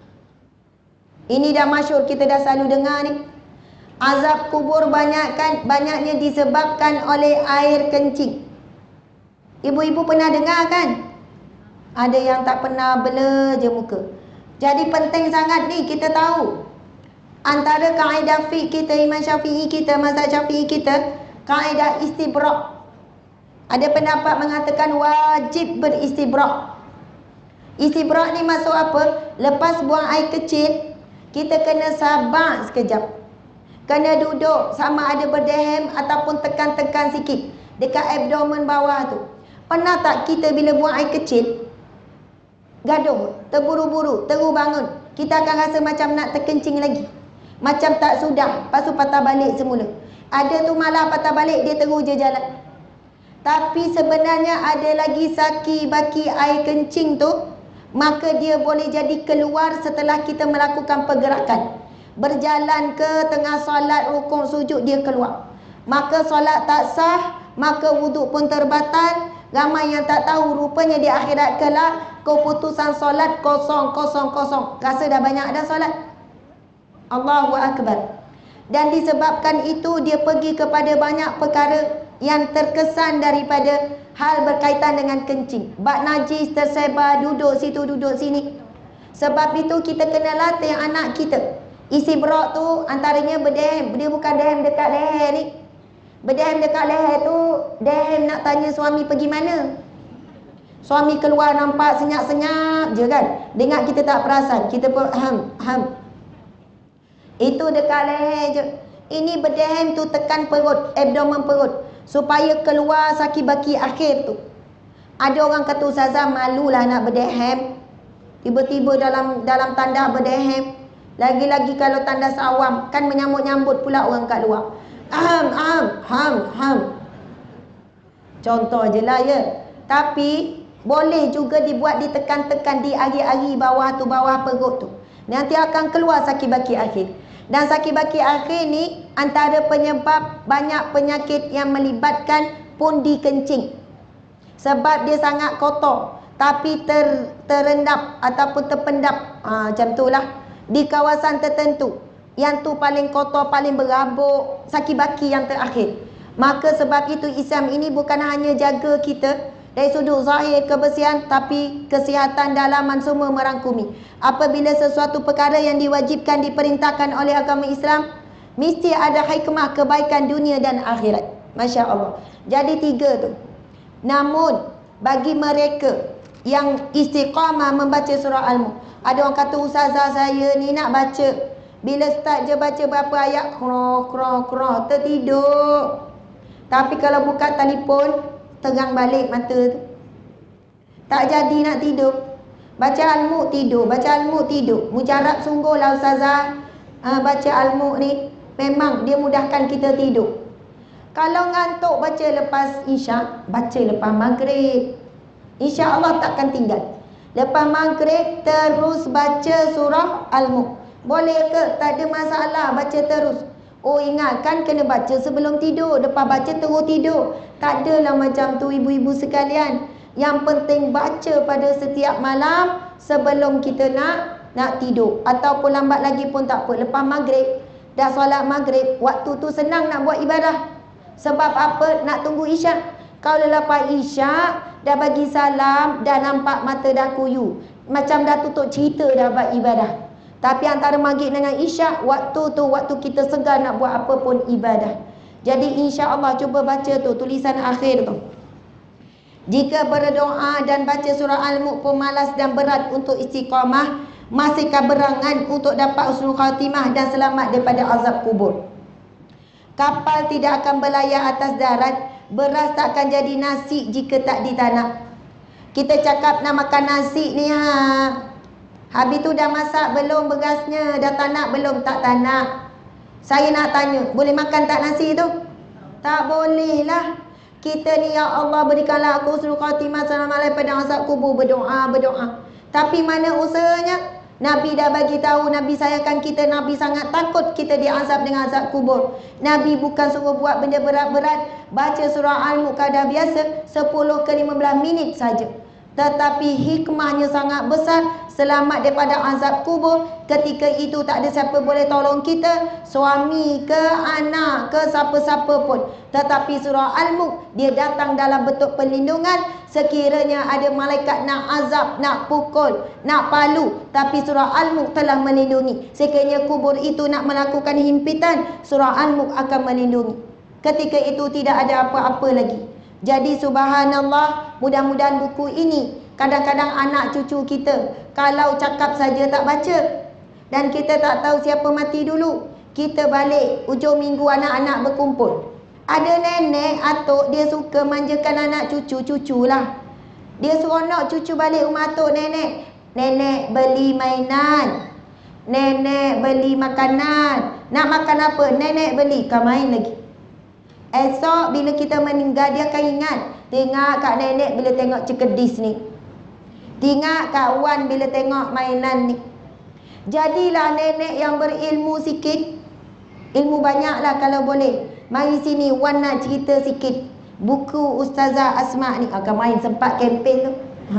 Ini dah masyhur, kita dah selalu dengar ni. Azab kubur banyaknya disebabkan oleh air kencing. Ibu-ibu pernah dengar kan? Ada yang tak pernah, bela je muka. Jadi penting sangat ni kita tahu. Antara kaedah fiqh kita, Imam Syafi'i kita, mazhab Syafi'i kita, kaedah istibrak. Ada pendapat mengatakan wajib beristibrak. Istibrak ni maksud apa? Lepas buang air kecil, kita kena sabar sekejap. Kena duduk, sama ada berdehem ataupun tekan-tekan sikit dekat abdomen bawah tu. Pernah tak kita bila buang air kecil, gaduh, terburu-buru, terus bangun, kita akan rasa macam nak terkencing lagi, macam tak sudah, lepas tu patah balik semula. Ada tu malah patah balik, dia terus je jalan. Tapi sebenarnya ada lagi saki baki air kencing tu, maka dia boleh jadi keluar setelah kita melakukan pergerakan. Berjalan ke tengah solat, rukuk, sujud, dia keluar. Maka solat tak sah, maka wuduk pun terbatal. Ramai yang tak tahu, rupanya di akhirat kelak keputusan solat kosong. Rasa dah banyak dah solat. Allahu Akbar. Dan disebabkan itu dia pergi kepada banyak perkara yang terkesan daripada hal berkaitan dengan kencing. Bak najis tersebar, duduk situ, duduk sini. Sebab itu kita kena latih anak kita. Isi berok tu antaranya berdehem. Dia bukan dehem dekat leher ni. Berdehem dekat leher tu, dehem nak tanya suami pergi mana. Suami keluar nampak senyap-senyap je kan. Dengar kita tak perasan, kita pun ham. Itu dekat leher je. Ini berdehem tu tekan perut, abdomen perut, supaya keluar saki baki akhir tu. Ada orang kata, ustazah malulah nak berdehem. Tiba-tiba dalam tanda berdehem. Lagi-lagi kalau tanda awam, kan menyambut-nyambut pula orang kat luar. Ham. Contoh je lah ya. Tapi boleh juga dibuat ditekan-tekan di hari-hari bawah tu, bawah perut tu. Nanti akan keluar saki baki akhir. Dan saki baki akhir ni antara penyebab banyak penyakit yang melibatkan pundi kencing. Sebab dia sangat kotor, tapi terendap ataupun terpendap. Macam tu lah. Di kawasan tertentu. Yang tu paling kotor, paling berabuk, saki baki yang terakhir. Maka sebab itu Islam ini bukan hanya jaga kita dari sudut zahir kebersihan, tapi kesihatan dalaman semua merangkumi. Apabila sesuatu perkara yang diwajibkan diperintahkan oleh agama Islam, mesti ada hikmah kebaikan dunia dan akhirat. Masya Allah. Jadi 3 tu. Namun bagi mereka yang istiqamah membaca surah Al-Mulk, ada orang kata, ustazah saya ni nak baca, bila start je baca berapa ayat, krong, tertidur. Tapi kalau buka telefon, terang balik mata tu. Tak jadi nak tidur. Baca Al-Mulk tidur, baca Al-Mulk tidur. Mujarab sungguh lah ustazah. Baca Al-Mulk ni memang dia mudahkan kita tidur. Kalau ngantuk baca lepas isyak, baca lepas maghrib, insya-Allah takkan tinggal. Lepas maghrib terus baca surah Al-Mulk. Boleh ke? Tak ada masalah, baca terus. Oh ingat kan kena baca sebelum tidur, lepas baca terus tidur. Tak adalah macam tu ibu-ibu sekalian. Yang penting baca pada setiap malam sebelum kita nak tidur. Ataupun lambat lagi pun tak apa. Lepas maghrib, dah solat maghrib, waktu tu senang nak buat ibadah. Sebab apa? Nak tunggu isyak. Kalau lepas isyak, dah bagi salam, dah nampak mata dah kuyu. Macam dah tutup cerita dah buat ibadah. Tapi antara maghrib dengan isyak, waktu tu waktu kita segar nak buat apa pun ibadah. Jadi insya-Allah cuba baca tu tulisan akhir tu. Jika berdoa dan baca surah Al-Mulk pun malas dan berat untuk istiqamah, masihkah berangan untuk dapat husnul khatimah dan selamat daripada azab kubur. Kapal tidak akan berlayar atas darat, beras tak akan jadi nasi jika tak ditanam. Kita cakap nak makan nasi ni habis tu dah masak belum berasnya, dah tanak belum? Tak tanak. Saya nak tanya, boleh makan tak nasi tu? Tak boleh lah. Kita ni, ya Allah berikanlah aku husnul khatimah selamat pada azab kubur, berdoa. Tapi mana usahanya? Nabi dah bagi tahu, Nabi sayangkan kita, Nabi sangat takut kita diazab dengan azab kubur. Nabi bukan suruh buat benda berat-berat, baca surah Al-Mulk kadar biasa 10 ke 15 minit saja. Tetapi hikmahnya sangat besar, selamat daripada azab kubur. Ketika itu tak ada siapa boleh tolong kita, suami ke anak ke siapa-siapa pun. Tetapi surah Al-Mulk dia datang dalam bentuk perlindungan. Sekiranya ada malaikat nak azab, nak pukul, nak palu, tapi surah Al-Mulk telah melindungi. Sekiranya kubur itu nak melakukan himpitan, surah Al-Mulk akan melindungi. Ketika itu tidak ada apa-apa lagi. Jadi subhanallah, mudah-mudahan buku ini kadang-kadang anak cucu kita kalau cakap saja tak baca, dan kita tak tahu siapa mati dulu. Kita balik ujung minggu anak-anak berkumpul, ada nenek atuk dia suka manjakan anak cucu lah. Dia seronok cucu balik rumah atuk nenek. Nenek beli mainan, nenek beli makanan. Nak makan apa? Nenek beli. Kau main lagi. Esok bila kita meninggal, dia akan ingat, tengok kat nenek bila tengok cekedis ni, tengok kat Wan bila tengok mainan ni. Jadilah nenek yang berilmu sikit, ilmu banyaklah kalau boleh. Mari sini Wan nak cerita sikit buku Ustazah Asma ni. Akan main sempat kempen tu.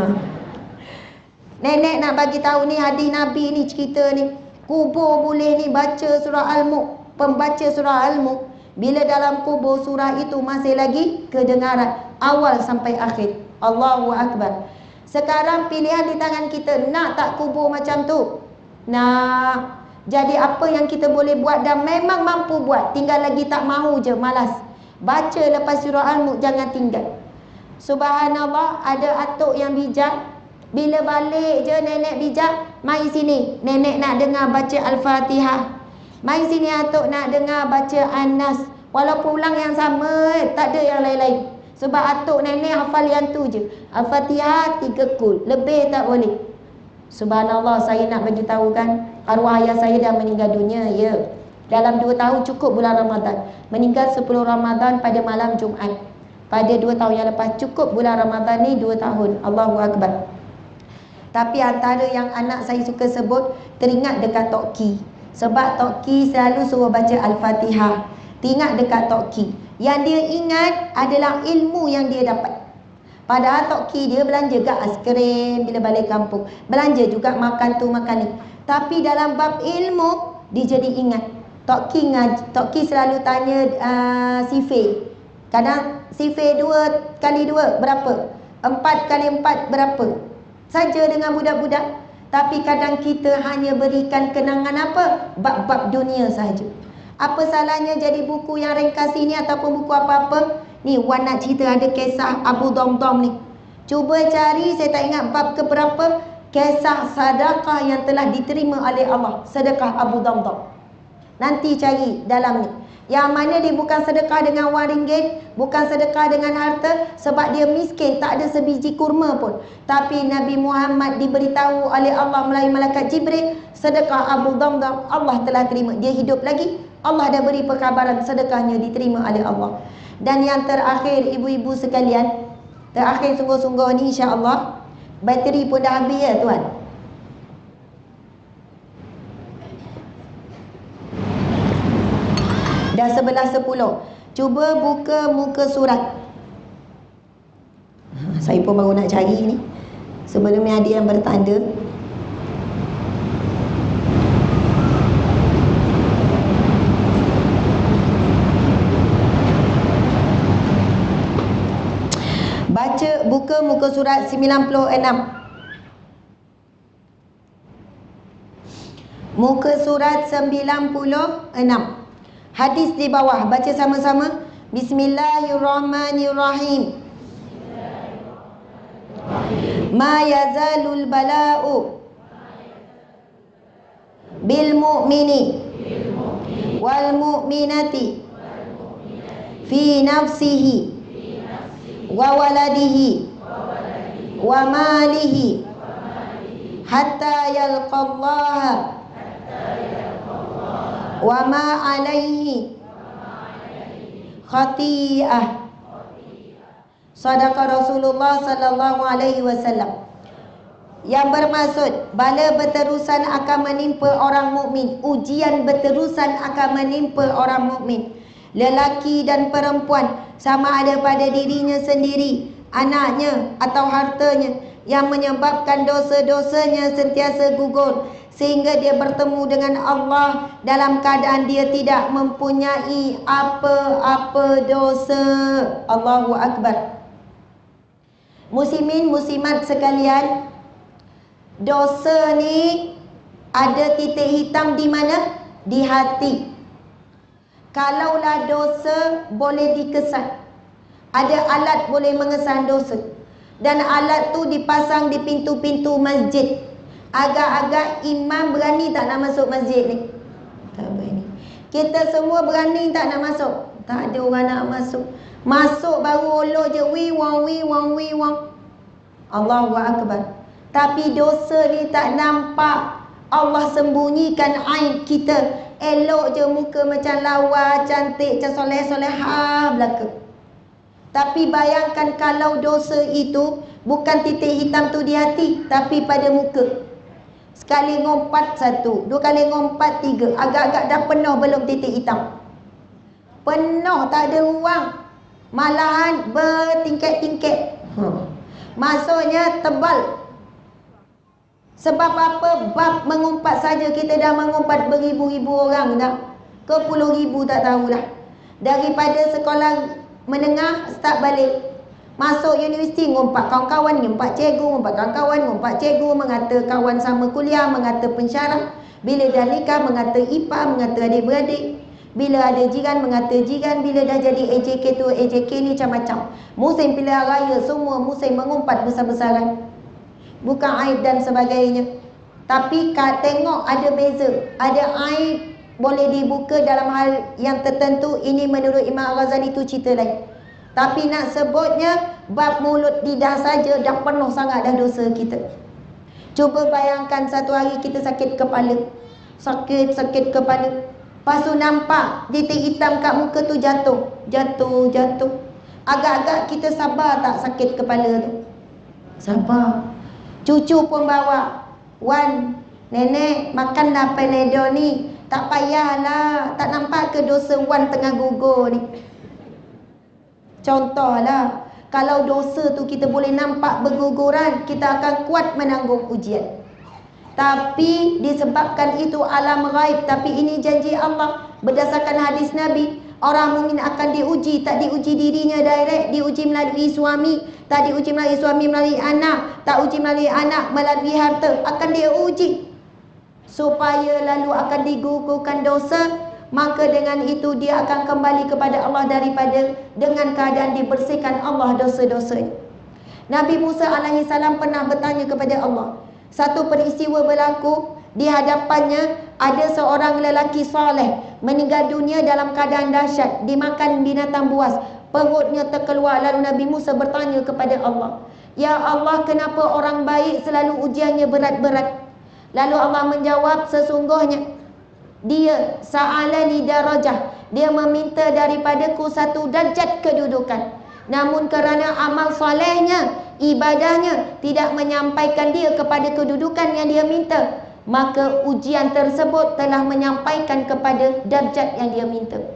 Nenek nak bagi tahu ni hadis Nabi ni, cerita ni. Kubur boleh ni baca surah Al-Mulk. Pembaca surah Al-Mulk, bila dalam kubur surah itu masih lagi kedengaran awal sampai akhir. Allahu Akbar. Sekarang pilihan di tangan kita, nak tak kubur macam tu? Nak. Jadi apa yang kita boleh buat dan memang mampu buat, tinggal lagi tak mahu je, malas. Baca lepas surah Al-Mulk, jangan tinggal. Subhanallah, ada atuk yang bijak. Bila balik je nenek bijak, mari sini, nenek nak dengar baca Al-Fatihah. Mari sini atuk nak dengar baca An-Nas. Walaupun ulang yang sama, tak ada yang lain-lain. Sebab atuk nenek hafal yang tu je. Al-Fatihah 3 kul, lebih tak boleh. Subhanallah, saya nak bagi tahu kan, arwah ayah saya dah meninggal dunia, ya. Dalam 2 tahun cukup bulan Ramadan. Meninggal 10 Ramadan pada malam Jumaat. Pada 2 tahun yang lepas cukup bulan Ramadan ni 2 tahun. Allahu Akbar. Tapi antara yang anak saya suka sebut, teringat dekat Tok Ki. Sebab Tok Ki selalu suruh baca Al-Fatihah. Teringat dekat Tok Ki. Yang dia ingat adalah ilmu yang dia dapat. Padahal Tok Ki dia belanja kat aiskrim bila balik kampung. Belanja juga makan tu makan ni. Tapi dalam bab ilmu, dia jadi ingat. Tok Ki selalu tanya sifir. Kadang sifir 2 kali 2 berapa? 4 kali 4 berapa? Saja dengan budak-budak. Tapi kadang kita hanya berikan kenangan apa? Bab-bab dunia sahaja. Apa salahnya jadi buku yang ringkas ini ataupun buku apa-apa? Ni Wan nak cerita ada kisah Abu Damdam ni. Cuba cari, saya tak ingat bab ke berapa, kisah sedekah yang telah diterima oleh Allah. Sedekah Abu Damdam. Nanti cari dalam ni. Yang mana dia bukan sedekah dengan wang ringgit, bukan sedekah dengan harta, sebab dia miskin, tak ada sebiji kurma pun. Tapi Nabi Muhammad diberitahu oleh Allah melalui malaikat Jibril, sedekah Abu Damdam Allah telah terima. Dia hidup lagi, Allah dah beri perkabaran sedekahnya diterima oleh Allah. Dan yang terakhir, ibu-ibu sekalian, terakhir sungguh-sungguh ni insya-Allah, bateri pun dah habis ya tuan. Dah 11.10. Cuba buka muka surat. Saya pun baru nak cari ni. Sebelum ni ada yang bertanda. Baca, buka muka surat 96. Muka surat 96. Hadis di bawah, baca sama-sama. Bismillahirrahmanirrahim. Ma yazalul bala'u bil mu'mini wal mu'minati fi nafsihi wa waladihi wa malihi hatta yalqallaha wa ma alaihi khati'ah. Sadaqa Rasulullah sallallahu alaihi wasallam. Yang bermaksud, bala berterusan akan menimpa orang mukmin, ujian berterusan akan menimpa orang mukmin, lelaki dan perempuan, sama ada pada dirinya sendiri, anaknya atau hartanya, yang menyebabkan dosa-dosanya sentiasa gugur sehingga dia bertemu dengan Allah dalam keadaan dia tidak mempunyai apa-apa dosa. Allahu Akbar. Muslimin muslimat sekalian, dosa ni ada titik hitam di mana? Di hati. Kalaulah dosa boleh dikesan, ada alat boleh mengesan dosa, dan alat tu dipasang di pintu-pintu masjid. Agak-agak imam berani tak nak masuk masjid ni? Tak berani. Kita semua berani tak nak masuk? Tak ada orang nak masuk. Masuk baru olo je, wi wang wi wang wi wang. Allahu Akbar. Tapi dosa ni tak nampak. Allah sembunyikan aib kita. Elok je muka macam lawa, cantik, macam soleh-solehah belaka. Tapi bayangkan kalau dosa itu bukan titik hitam tu di hati, tapi pada muka. Sekali ngompat 1, 2 kali ngompat 3, agak-agak dah penuh belum titik hitam. Penuh, tak ada ruang. Malahan bertingkat-tingkat. Maksudnya tebal. Sebab apa? Bab mengumpat saja kita dah mengumpat beribu-ribu orang dah. Ke puluh ribu tak tahulah. Daripada sekolah menengah start balik. Masuk universiti ngumpat kawan-kawan, ngumpat cikgu, ngumpat kawan-kawan, ngumpat cikgu, mengata kawan sama kuliah, mengata pensyarah. Bila dah nikah mengata ipar, mengata adik-beradik. Bila ada jiran mengata jiran. Bila dah jadi AJK tu, AJK ni macam-macam. Musim pilihan raya semua musim mengumpat besar-besaran. Bukan aib dan sebagainya. Tapi tengok ada beza. Ada aib boleh dibuka dalam hal yang tertentu. Ini menurut Imam Al-Ghazali tu cerita lain. Tapi nak sebutnya bab mulut lidah saja dah penuh sangat dah dosa kita. Cuba bayangkan satu hari kita sakit kepala. Sakit kepala. Lepas tu nampak titik hitam kat muka tu jatuh. Agak-agak kita sabar tak sakit kepala tu? Sabar. Cucu pun bawa. Wan, nenek makan dah Panadol ni. Tak payahlah. Tak nampak ke dosa Wan tengah gugur ni? Contohlah. Kalau dosa tu kita boleh nampak berguguran, kita akan kuat menanggung ujian. Tapi disebabkan itu alam ghaib. Tapi ini janji Allah. Berdasarkan hadis Nabi, orang mukmin akan diuji. Tak diuji dirinya direct, diuji melalui suami. Tak diuji melalui suami, melalui anak. Tak uji melalui anak, melalui harta. Akan dia uji. Supaya lalu akan digugurkan dosa. Maka dengan itu dia akan kembali kepada Allah daripada dengan keadaan dibersihkan Allah dosa-dosanya. Nabi Musa alaihissalam pernah bertanya kepada Allah. Satu peristiwa berlaku di hadapannya, ada seorang lelaki soleh meninggal dunia dalam keadaan dahsyat, dimakan binatang buas, perutnya terkeluar. Lalu Nabi Musa bertanya kepada Allah, "Ya Allah, kenapa orang baik selalu ujiannya berat-berat?" Lalu Allah menjawab, sesungguhnya dia sa'alani darajah, dia meminta daripadaku satu darjat kedudukan. Namun kerana amal solehnya, ibadahnya tidak menyampaikan dia kepada kedudukan yang dia minta, maka ujian tersebut telah menyampaikan kepada darjat yang dia minta.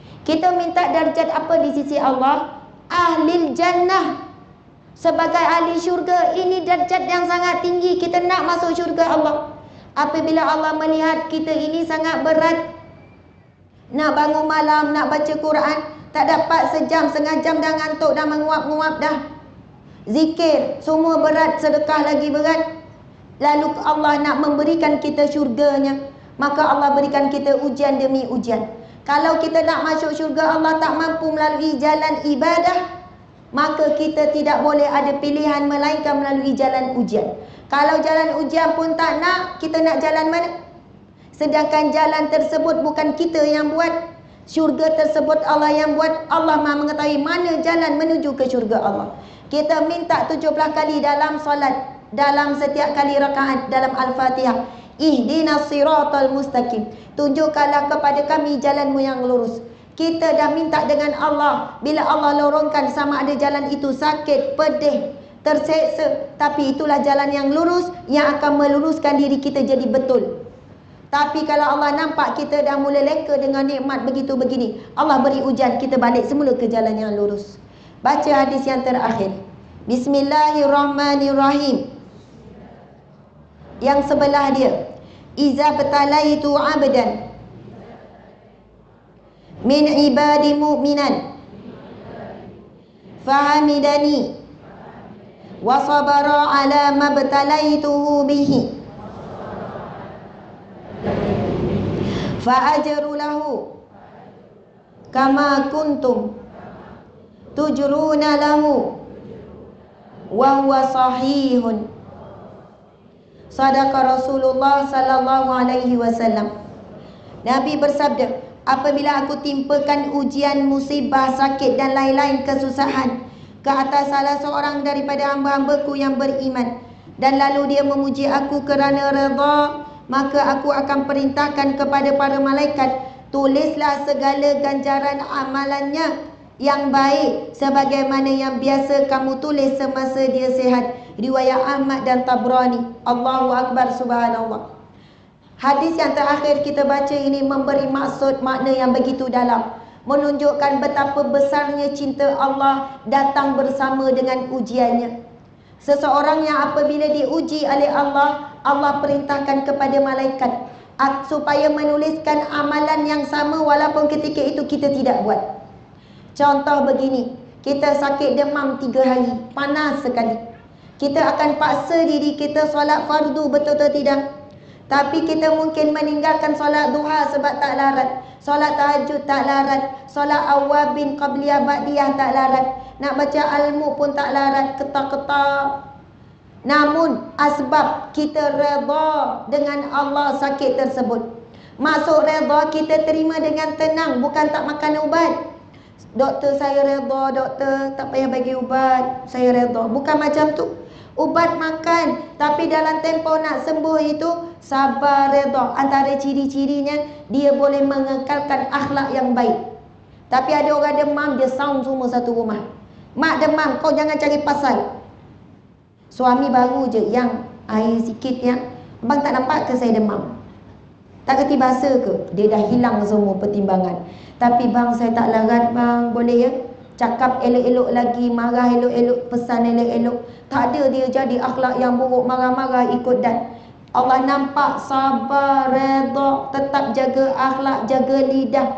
Kita minta darjat apa di sisi Allah? Ahlil jannah. Sebagai ahli syurga, ini darjat yang sangat tinggi. Kita nak masuk syurga Allah. Apabila Allah melihat kita ini sangat berat, nak bangun malam, nak baca Quran, tak dapat sejam, setengah jam dah ngantuk, dah menguap-nguap dah. Zikir, semua berat, sedekah lagi berat. Lalu Allah nak memberikan kita syurganya, maka Allah berikan kita ujian demi ujian. Kalau kita nak masuk syurga Allah tak mampu melalui jalan ibadah, maka kita tidak boleh ada pilihan melainkan melalui jalan ujian. Kalau jalan ujian pun tak nak, kita nak jalan mana? Sedangkan jalan tersebut bukan kita yang buat, syurga tersebut Allah yang buat. Allah Maha mengetahui mana jalan menuju ke syurga Allah. Kita minta 17 kali dalam solat, dalam setiap kali rakaat dalam Al-Fatihah, ihdinas siratal mustaqim, tunjukkanlah kepada kami jalanmu yang lurus. Kita dah minta dengan Allah. Bila Allah lorongkan, sama ada jalan itu sakit, pedih, terseksa, tapi itulah jalan yang lurus, yang akan meluruskan diri kita jadi betul. Tapi kalau Allah nampak kita dah mula leka dengan nikmat begitu begini, Allah beri ujian, kita balik semula ke jalan yang lurus. Baca hadis yang terakhir. Bismillahirrahmanirrahim. Yang sebelah dia, iza batalaitu abdan min ibadi mu'minan fahamidani wa sabara ala mabtalaituhu bihi fa ajru lahu kama kuntum tujruna lahu wa huwa sahihun. Sadaqa Rasulullah sallallahu alaihi wasallam. Nabi bersabda, apabila aku timpakan ujian, musibah, sakit dan lain-lain kesusahan ke atas salah seorang daripada hamba-hambaku yang beriman, dan lalu dia memuji aku kerana redha, maka aku akan perintahkan kepada para malaikat, tulislah segala ganjaran amalannya yang baik sebagaimana yang biasa kamu tulis semasa dia sihat. Riwayat Ahmad dan Tabrani. Allahu Akbar, subhanallah. Hadis yang terakhir kita baca ini memberi maksud makna yang begitu dalam, menunjukkan betapa besarnya cinta Allah datang bersama dengan ujiannya. Seseorang yang apabila diuji oleh Allah, Allah perintahkan kepada malaikat supaya menuliskan amalan yang sama walaupun ketika itu kita tidak buat. Contoh begini, kita sakit demam 3 hari, panas sekali. Kita akan paksa diri kita solat fardu, betul atau tidak? Tapi kita mungkin meninggalkan solat duha sebab tak larat, solat tahajud tak larat, solat awabin, qabliyah, ba'diyah tak larat, nak baca al-mu pun tak larat, ketak-ketak. Namun asbab kita redha dengan Allah sakit tersebut. Maksud redha, kita terima dengan tenang, bukan tak makan ubat. Doktor, saya redha, doktor, tak payah bagi ubat, saya redha. Bukan macam tu. Ubat makan, tapi dalam tempoh nak sembuh itu sabar, redha. Antara ciri-cirinya, dia boleh mengekalkan akhlak yang baik. Tapi ada orang demam, dia sound semua satu rumah. Mak demam, kau jangan cari pasal. Suami baru je yang air sikit yang, abang tak nampak ke saya demam? Tak kerti bahasa ke? Dia dah hilang semua pertimbangan. Tapi bang, saya tak larat bang, boleh ya? Cakap elok-elok lagi, marah elok-elok, pesan elok-elok. Tak ada, dia jadi akhlak yang buruk, marah-marah ikut dan. Allah nampak sabar, redha, tetap jaga akhlak, jaga lidah.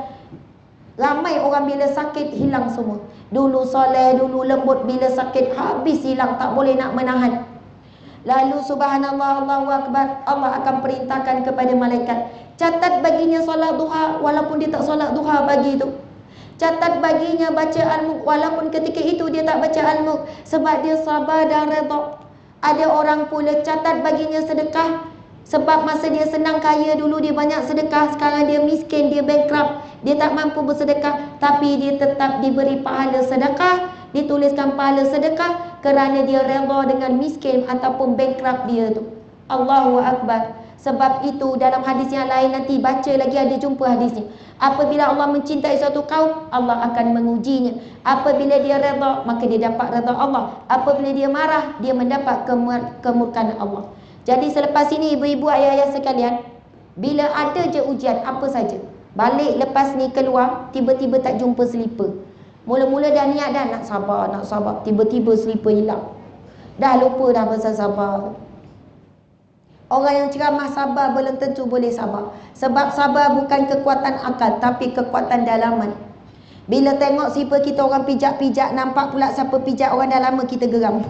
Ramai orang bila sakit hilang semua. Dulu soleh, dulu lembut, bila sakit habis hilang, tak boleh nak menahan. Lalu subhanallah, Allahu Akbar, Allah akan perintahkan kepada malaikat, catat baginya solat duha walaupun dia tak solat duha pagi tu. Catat baginya baca al-mulk walaupun ketika itu dia tak baca al-mulk, sebab dia sabar dan redha. Ada orang pula catat baginya sedekah, sebab masa dia senang kaya dulu dia banyak sedekah, sekarang dia miskin, dia bankrupt, dia tak mampu bersedekah, tapi dia tetap diberi pahala sedekah, dituliskan pahala sedekah kerana dia redha dengan miskin ataupun bankrupt dia tu. Allahu Akbar. Sebab itu dalam hadis yang lain, nanti baca lagi ada jumpa hadisnya, apabila Allah mencintai suatu kaum, Allah akan mengujinya. Apabila dia redha, maka dia dapat redha Allah. Apabila dia marah, dia mendapat kemurkaan Allah. Jadi selepas ini ibu-ibu, ayah-ayah sekalian, bila ada je ujian apa saja, Balik lepas ni keluar, tiba-tiba tak jumpa selipar. Mula-mula dah niat dah nak sabar. Tiba-tiba selipar hilang. Dah lupa dah pasal sabar. Orang yang ceramah sabar belum tentu boleh sabar. Sebab sabar bukan kekuatan akal, tapi kekuatan dalaman. Bila tengok selipar kita orang pijak-pijak, nampak pula siapa pijak orang dah lama, kita geram.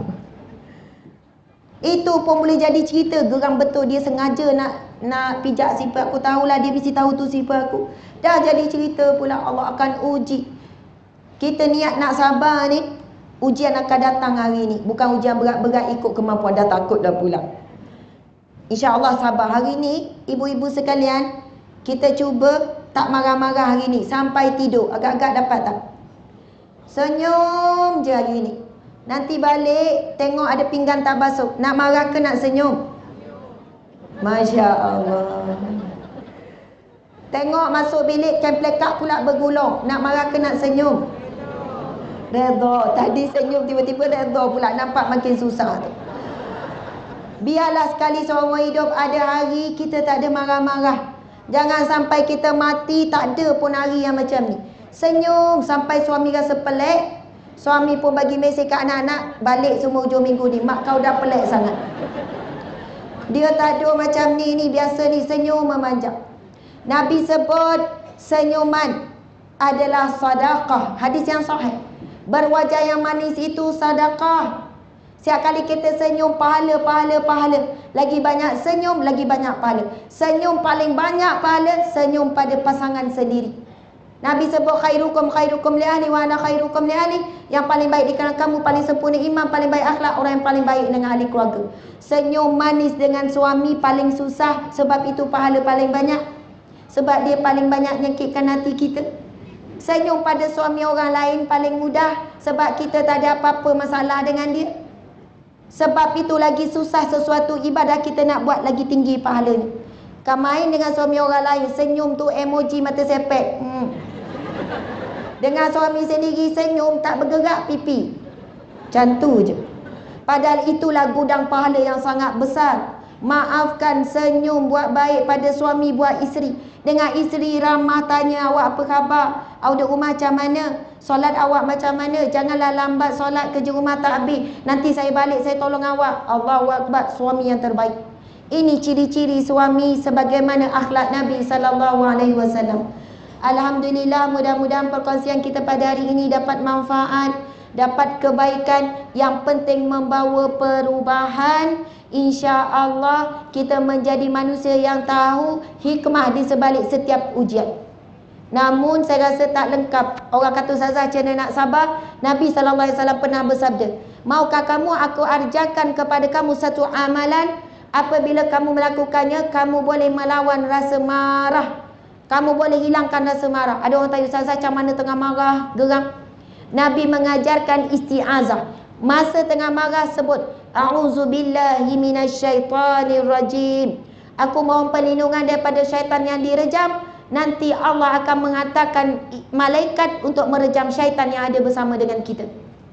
Itu pun boleh jadi cerita. Geram betul, dia sengaja nak pijak selipar aku. Tahulah dia mesti tahu tu selipar aku. Dah jadi cerita pula. Allah akan uji. Kita niat nak sabar ni, ujian akan datang hari ni. Bukan ujian berat-berat ikut kemampuan. Dah takut dah pula. InsyaAllah sabar. Hari ni, ibu-ibu sekalian, kita cuba tak marah-marah hari ni. Sampai tidur. Agak-agak dapat tak? Senyum je hari ni. Nanti balik, tengok ada pinggan tak basuh. Nak marah ke nak senyum? Masya Allah. Tengok masuk bilik, kain plekak pula bergulung. Nak marah ke nak senyum? Redha. Tadi senyum, tiba-tiba redha pula. Nampak makin susah tu. Biarlah sekali seorang hidup ada hari kita tak ada marah-marah. Jangan sampai kita mati tak ada pun hari yang macam ni. Senyum sampai suami rasa pelik. Suami pun bagi mesej ke anak-anak, balik semua hujung minggu ni. Mak kau dah pelik sangat. Dia tak ada macam ni biasa ni senyum memanjang. Nabi sebut senyuman adalah sedekah. Hadis yang sahih. Berwajah yang manis itu sedekah. Setiap kali kita senyum, pahala. Lagi banyak senyum, lagi banyak pahala. Senyum paling banyak pahala, senyum pada pasangan sendiri. Nabi sebut khairukum li ahli wa ana khairukum li ahli. Yang paling baik di kalangan kamu, paling sempurna iman, paling baik akhlak, orang yang paling baik dengan ahli keluarga. Senyum manis dengan suami paling susah, sebab itu pahala paling banyak. Sebab dia paling banyak nyekitkan hati kita. Senyum pada suami orang lain paling mudah, sebab kita tak ada apa-apa masalah dengan dia. Sebab itu lagi susah sesuatu ibadah kita nak buat lagi tinggi pahalanya. Kau main dengan suami orang lain, senyum tu emoji mata sepet. Dengan suami sendiri senyum tak bergerak pipi. Macam tu je. Padahal itulah gudang pahala yang sangat besar. Maafkan, senyum, buat baik pada suami, buat isteri. Dengan isteri ramah, tanya awak apa khabar, awak duduk rumah macam mana, solat awak macam mana, janganlah lambat solat, kerja rumah tak habis, nanti saya balik saya tolong awak. Allahu Akbar, suami yang terbaik. Ini ciri-ciri suami sebagaimana akhlak Nabi SAW. Alhamdulillah, mudah-mudahan perkongsian kita pada hari ini dapat manfaat, dapat kebaikan, yang penting membawa perubahan. InsyaAllah kita menjadi manusia yang tahu hikmah di sebalik setiap ujian. Namun saya rasa tak lengkap. Orang kata Ustazah macam mana nak sabar? Nabi SAW pernah bersabda, maukah kamu aku ajarkan kepada kamu satu amalan, apabila kamu melakukannya, kamu boleh melawan rasa marah, kamu boleh hilangkan rasa marah. Ada orang tanya, Ustazah macam mana tengah marah, geram? Nabi mengajarkan isti'azah. Masa tengah marah sebut, A'udzubillahi minasyaitanirrajim. Aku mohon perlindungan daripada syaitan yang direjam. Nanti Allah akan mengatakan malaikat untuk merejam syaitan yang ada bersama dengan kita.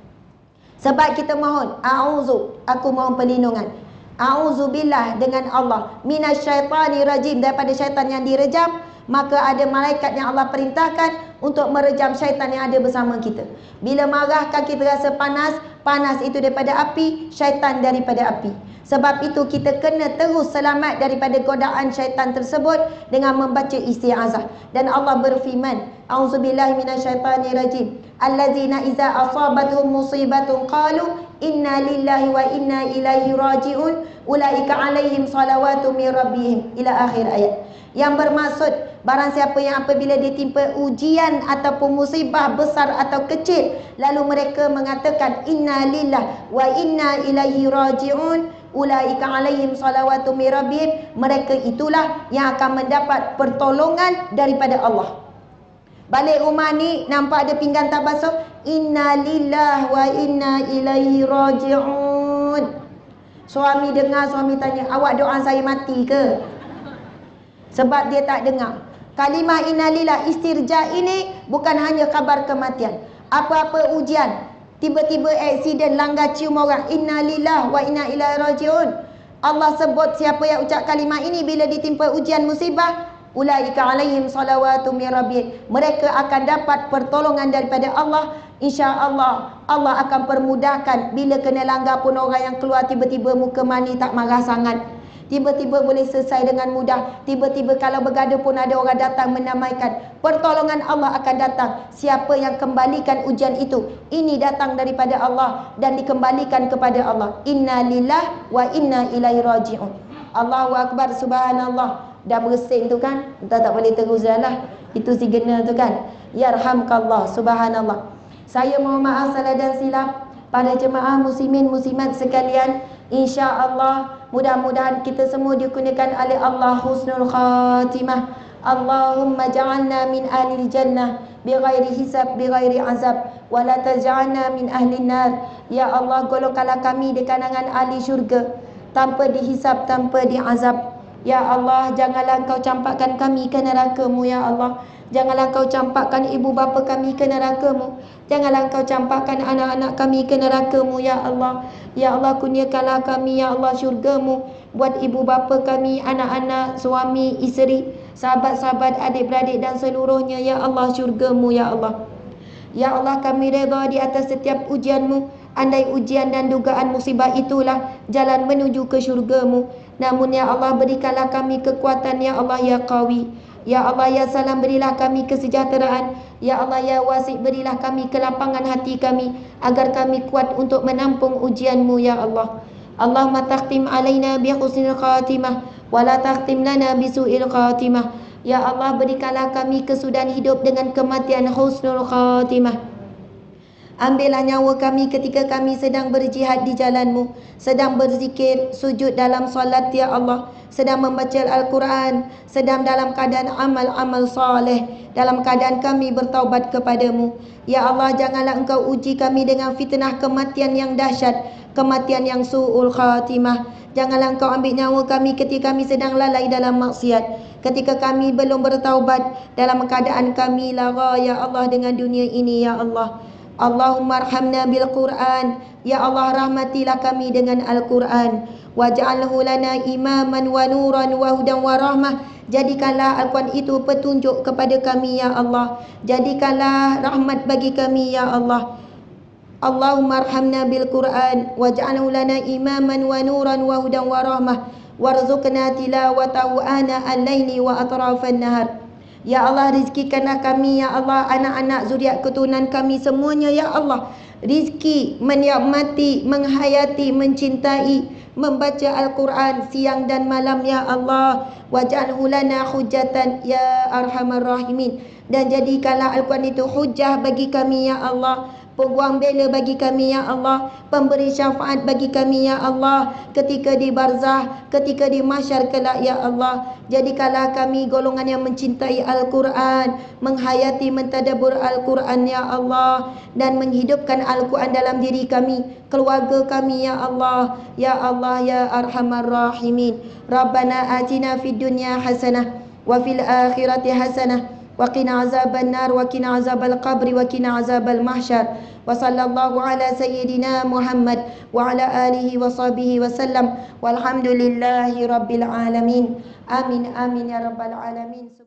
Sebab kita mohon, aku mohon perlindungan. A'udzubillah dengan Allah, minasyaitanirrajim, daripada syaitan yang direjam. Maka ada malaikat yang Allah perintahkan untuk merejam syaitan yang ada bersama kita. Bila marah kan kita rasa panas, panas itu daripada api, syaitan daripada api. Sebab itu kita kena terus selamat daripada godaan syaitan tersebut dengan membaca isti'azah. Dan Allah berfirman, A'udzubillahi minasyaitanirrajim. Allazina iza asabatuhum musibatun qalu inna lillahi wa inna ilaihi raji'un. Ulaika alaihim salawatu min rabbihim. Ila akhir ayat. Yang bermaksud, barang siapa yang apabila ditimpa ujian ataupun musibah besar atau kecil, lalu mereka mengatakan inna lillah wa inna ilaihi raji'un, ulaika alaihim salawatu min rabbihim, mereka itulah yang akan mendapat pertolongan daripada Allah. Balik rumah ni nampak ada pinggan tak basuh, inna lillah wa inna ilaihi raji'un. Suami dengar, suami tanya, awak doa saya mati ke? Sebab dia tak dengar. Kalimah innalillah istirja ini bukan hanya khabar kematian. Apa-apa ujian, tiba-tiba aksiden, langgar cium orang, innalillah wa inna ilaihi raji'un. Allah sebut siapa yang ucap kalimah ini bila ditimpa ujian musibah, ulaika alaihim salawatu min rabbihim, mereka akan dapat pertolongan daripada Allah. InsyaAllah Allah akan permudahkan. Bila kena langgar pun orang yang keluar tiba-tiba muka mani tak marah sangat, tiba-tiba boleh selesai dengan mudah. Tiba-tiba kalau bergaduh pun ada orang datang menamaikan. Pertolongan Allah akan datang. Siapa yang kembalikan ujian itu, ini datang daripada Allah dan dikembalikan kepada Allah. Inna lillah wa inna ilaihi raji'un. Allahu Akbar, subhanallah. Dah bersin tu kan, kita tak boleh terus lah. Itu signal tu kan. Yarhamkallah, subhanallah. Saya mohon maaf salah dan silap pada jemaah muslimin muslimat sekalian. InsyaAllah mudah-mudahan kita semua dikurniakan oleh Allah husnul khatimah. Allahumma ja'alna min ahli jannah bighairi hisab bighairi azab wa la taj'alna min ahli nar. Ya Allah, golongkanlah kami di kalangan ahli syurga tanpa dihisab, tanpa diazab. Ya Allah, janganlah Engkau campakkan kami ke neraka-Mu ya Allah. Janganlah Engkau campakkan ibu bapa kami ke neraka-Mu. Janganlah Engkau campakkan anak-anak kami ke neraka-Mu ya Allah. Ya Allah, kurniakanlah kami ya Allah syurga-Mu buat ibu bapa kami, anak-anak, suami, isteri, sahabat-sahabat, adik-beradik dan seluruhnya ya Allah, syurga-Mu ya Allah. Ya Allah, kami redha di atas setiap ujian-Mu. Andai ujian dan dugaan musibah itulah jalan menuju ke syurga-Mu. Namun ya Allah, berikanlah kami kekuatan ya Allah ya Qawi. Ya Allah ya Salam, berilah kami kesejahteraan. Ya Allah ya Wasi', berilah kami kelapangan hati kami agar kami kuat untuk menampung ujian-Mu ya Allah. Allahumma takhtim alaina bi husnil khatimah wa la takhtim lana bi su'il khatimah. Ya Allah, berikanlah kami kesudahan hidup dengan kematian husnul khatimah. Ambillah nyawa kami ketika kami sedang berjihad di jalan-Mu, sedang berzikir, sujud dalam solat ya Allah, sedang membaca Al-Quran, sedang dalam keadaan amal-amal soleh, dalam keadaan kami bertaubat kepada-Mu. Ya Allah, janganlah Engkau uji kami dengan fitnah kematian yang dahsyat, kematian yang su'ul khatimah. Janganlah Engkau ambil nyawa kami ketika kami sedang lalai dalam maksiat, ketika kami belum bertaubat, dalam keadaan kami lara ya Allah dengan dunia ini ya Allah. Allahumma arhamna bil Quran. Ya Allah, rahmatilah kami dengan Al-Quran. Waj'alhu lana imaman wa nuran wa hudan wa rahmah. Jadikanlah Al-Quran itu petunjuk kepada kami ya Allah. Jadikanlah rahmat bagi kami ya Allah. Allahumma arhamna bil Quran waj'alhu lana imaman wa nuran wa hudan wa rahmah warzuqna tilawatahu ana al-laili wa atrafan nahar. Ya Allah, rizkikanlah kami ya Allah, anak-anak zuriat keturunan kami semuanya ya Allah, rizki menikmati, menghayati, mencintai, membaca Al-Quran siang dan malam ya Allah. Waj'alhu lana hujjatan ya arhamar rahimin. Dan jadikanlah Al-Quran itu hujjah bagi kami ya Allah, peguam bela bagi kami ya Allah, pemberi syafaat bagi kami ya Allah, ketika di barzah, ketika di mahsyar kelak ya Allah. Jadikanlah kami golongan yang mencintai Al-Quran, menghayati, mentadabbur Al-Quran ya Allah, dan menghidupkan Al-Quran dalam diri kami, keluarga kami ya Allah. Ya Allah ya arhamar rahimin. Rabbana atina fid dunya hasanah wa fil akhirati hasanah wa qina azaban nar wa qina azabal qabri wa qina azabal mahsyar. Wa sallallahu ala sayyidina Muhammad wa ala alihi wa sahbihi wa sallam walhamdulillahi rabbil alamin. Amin amin ya rabbal alamin.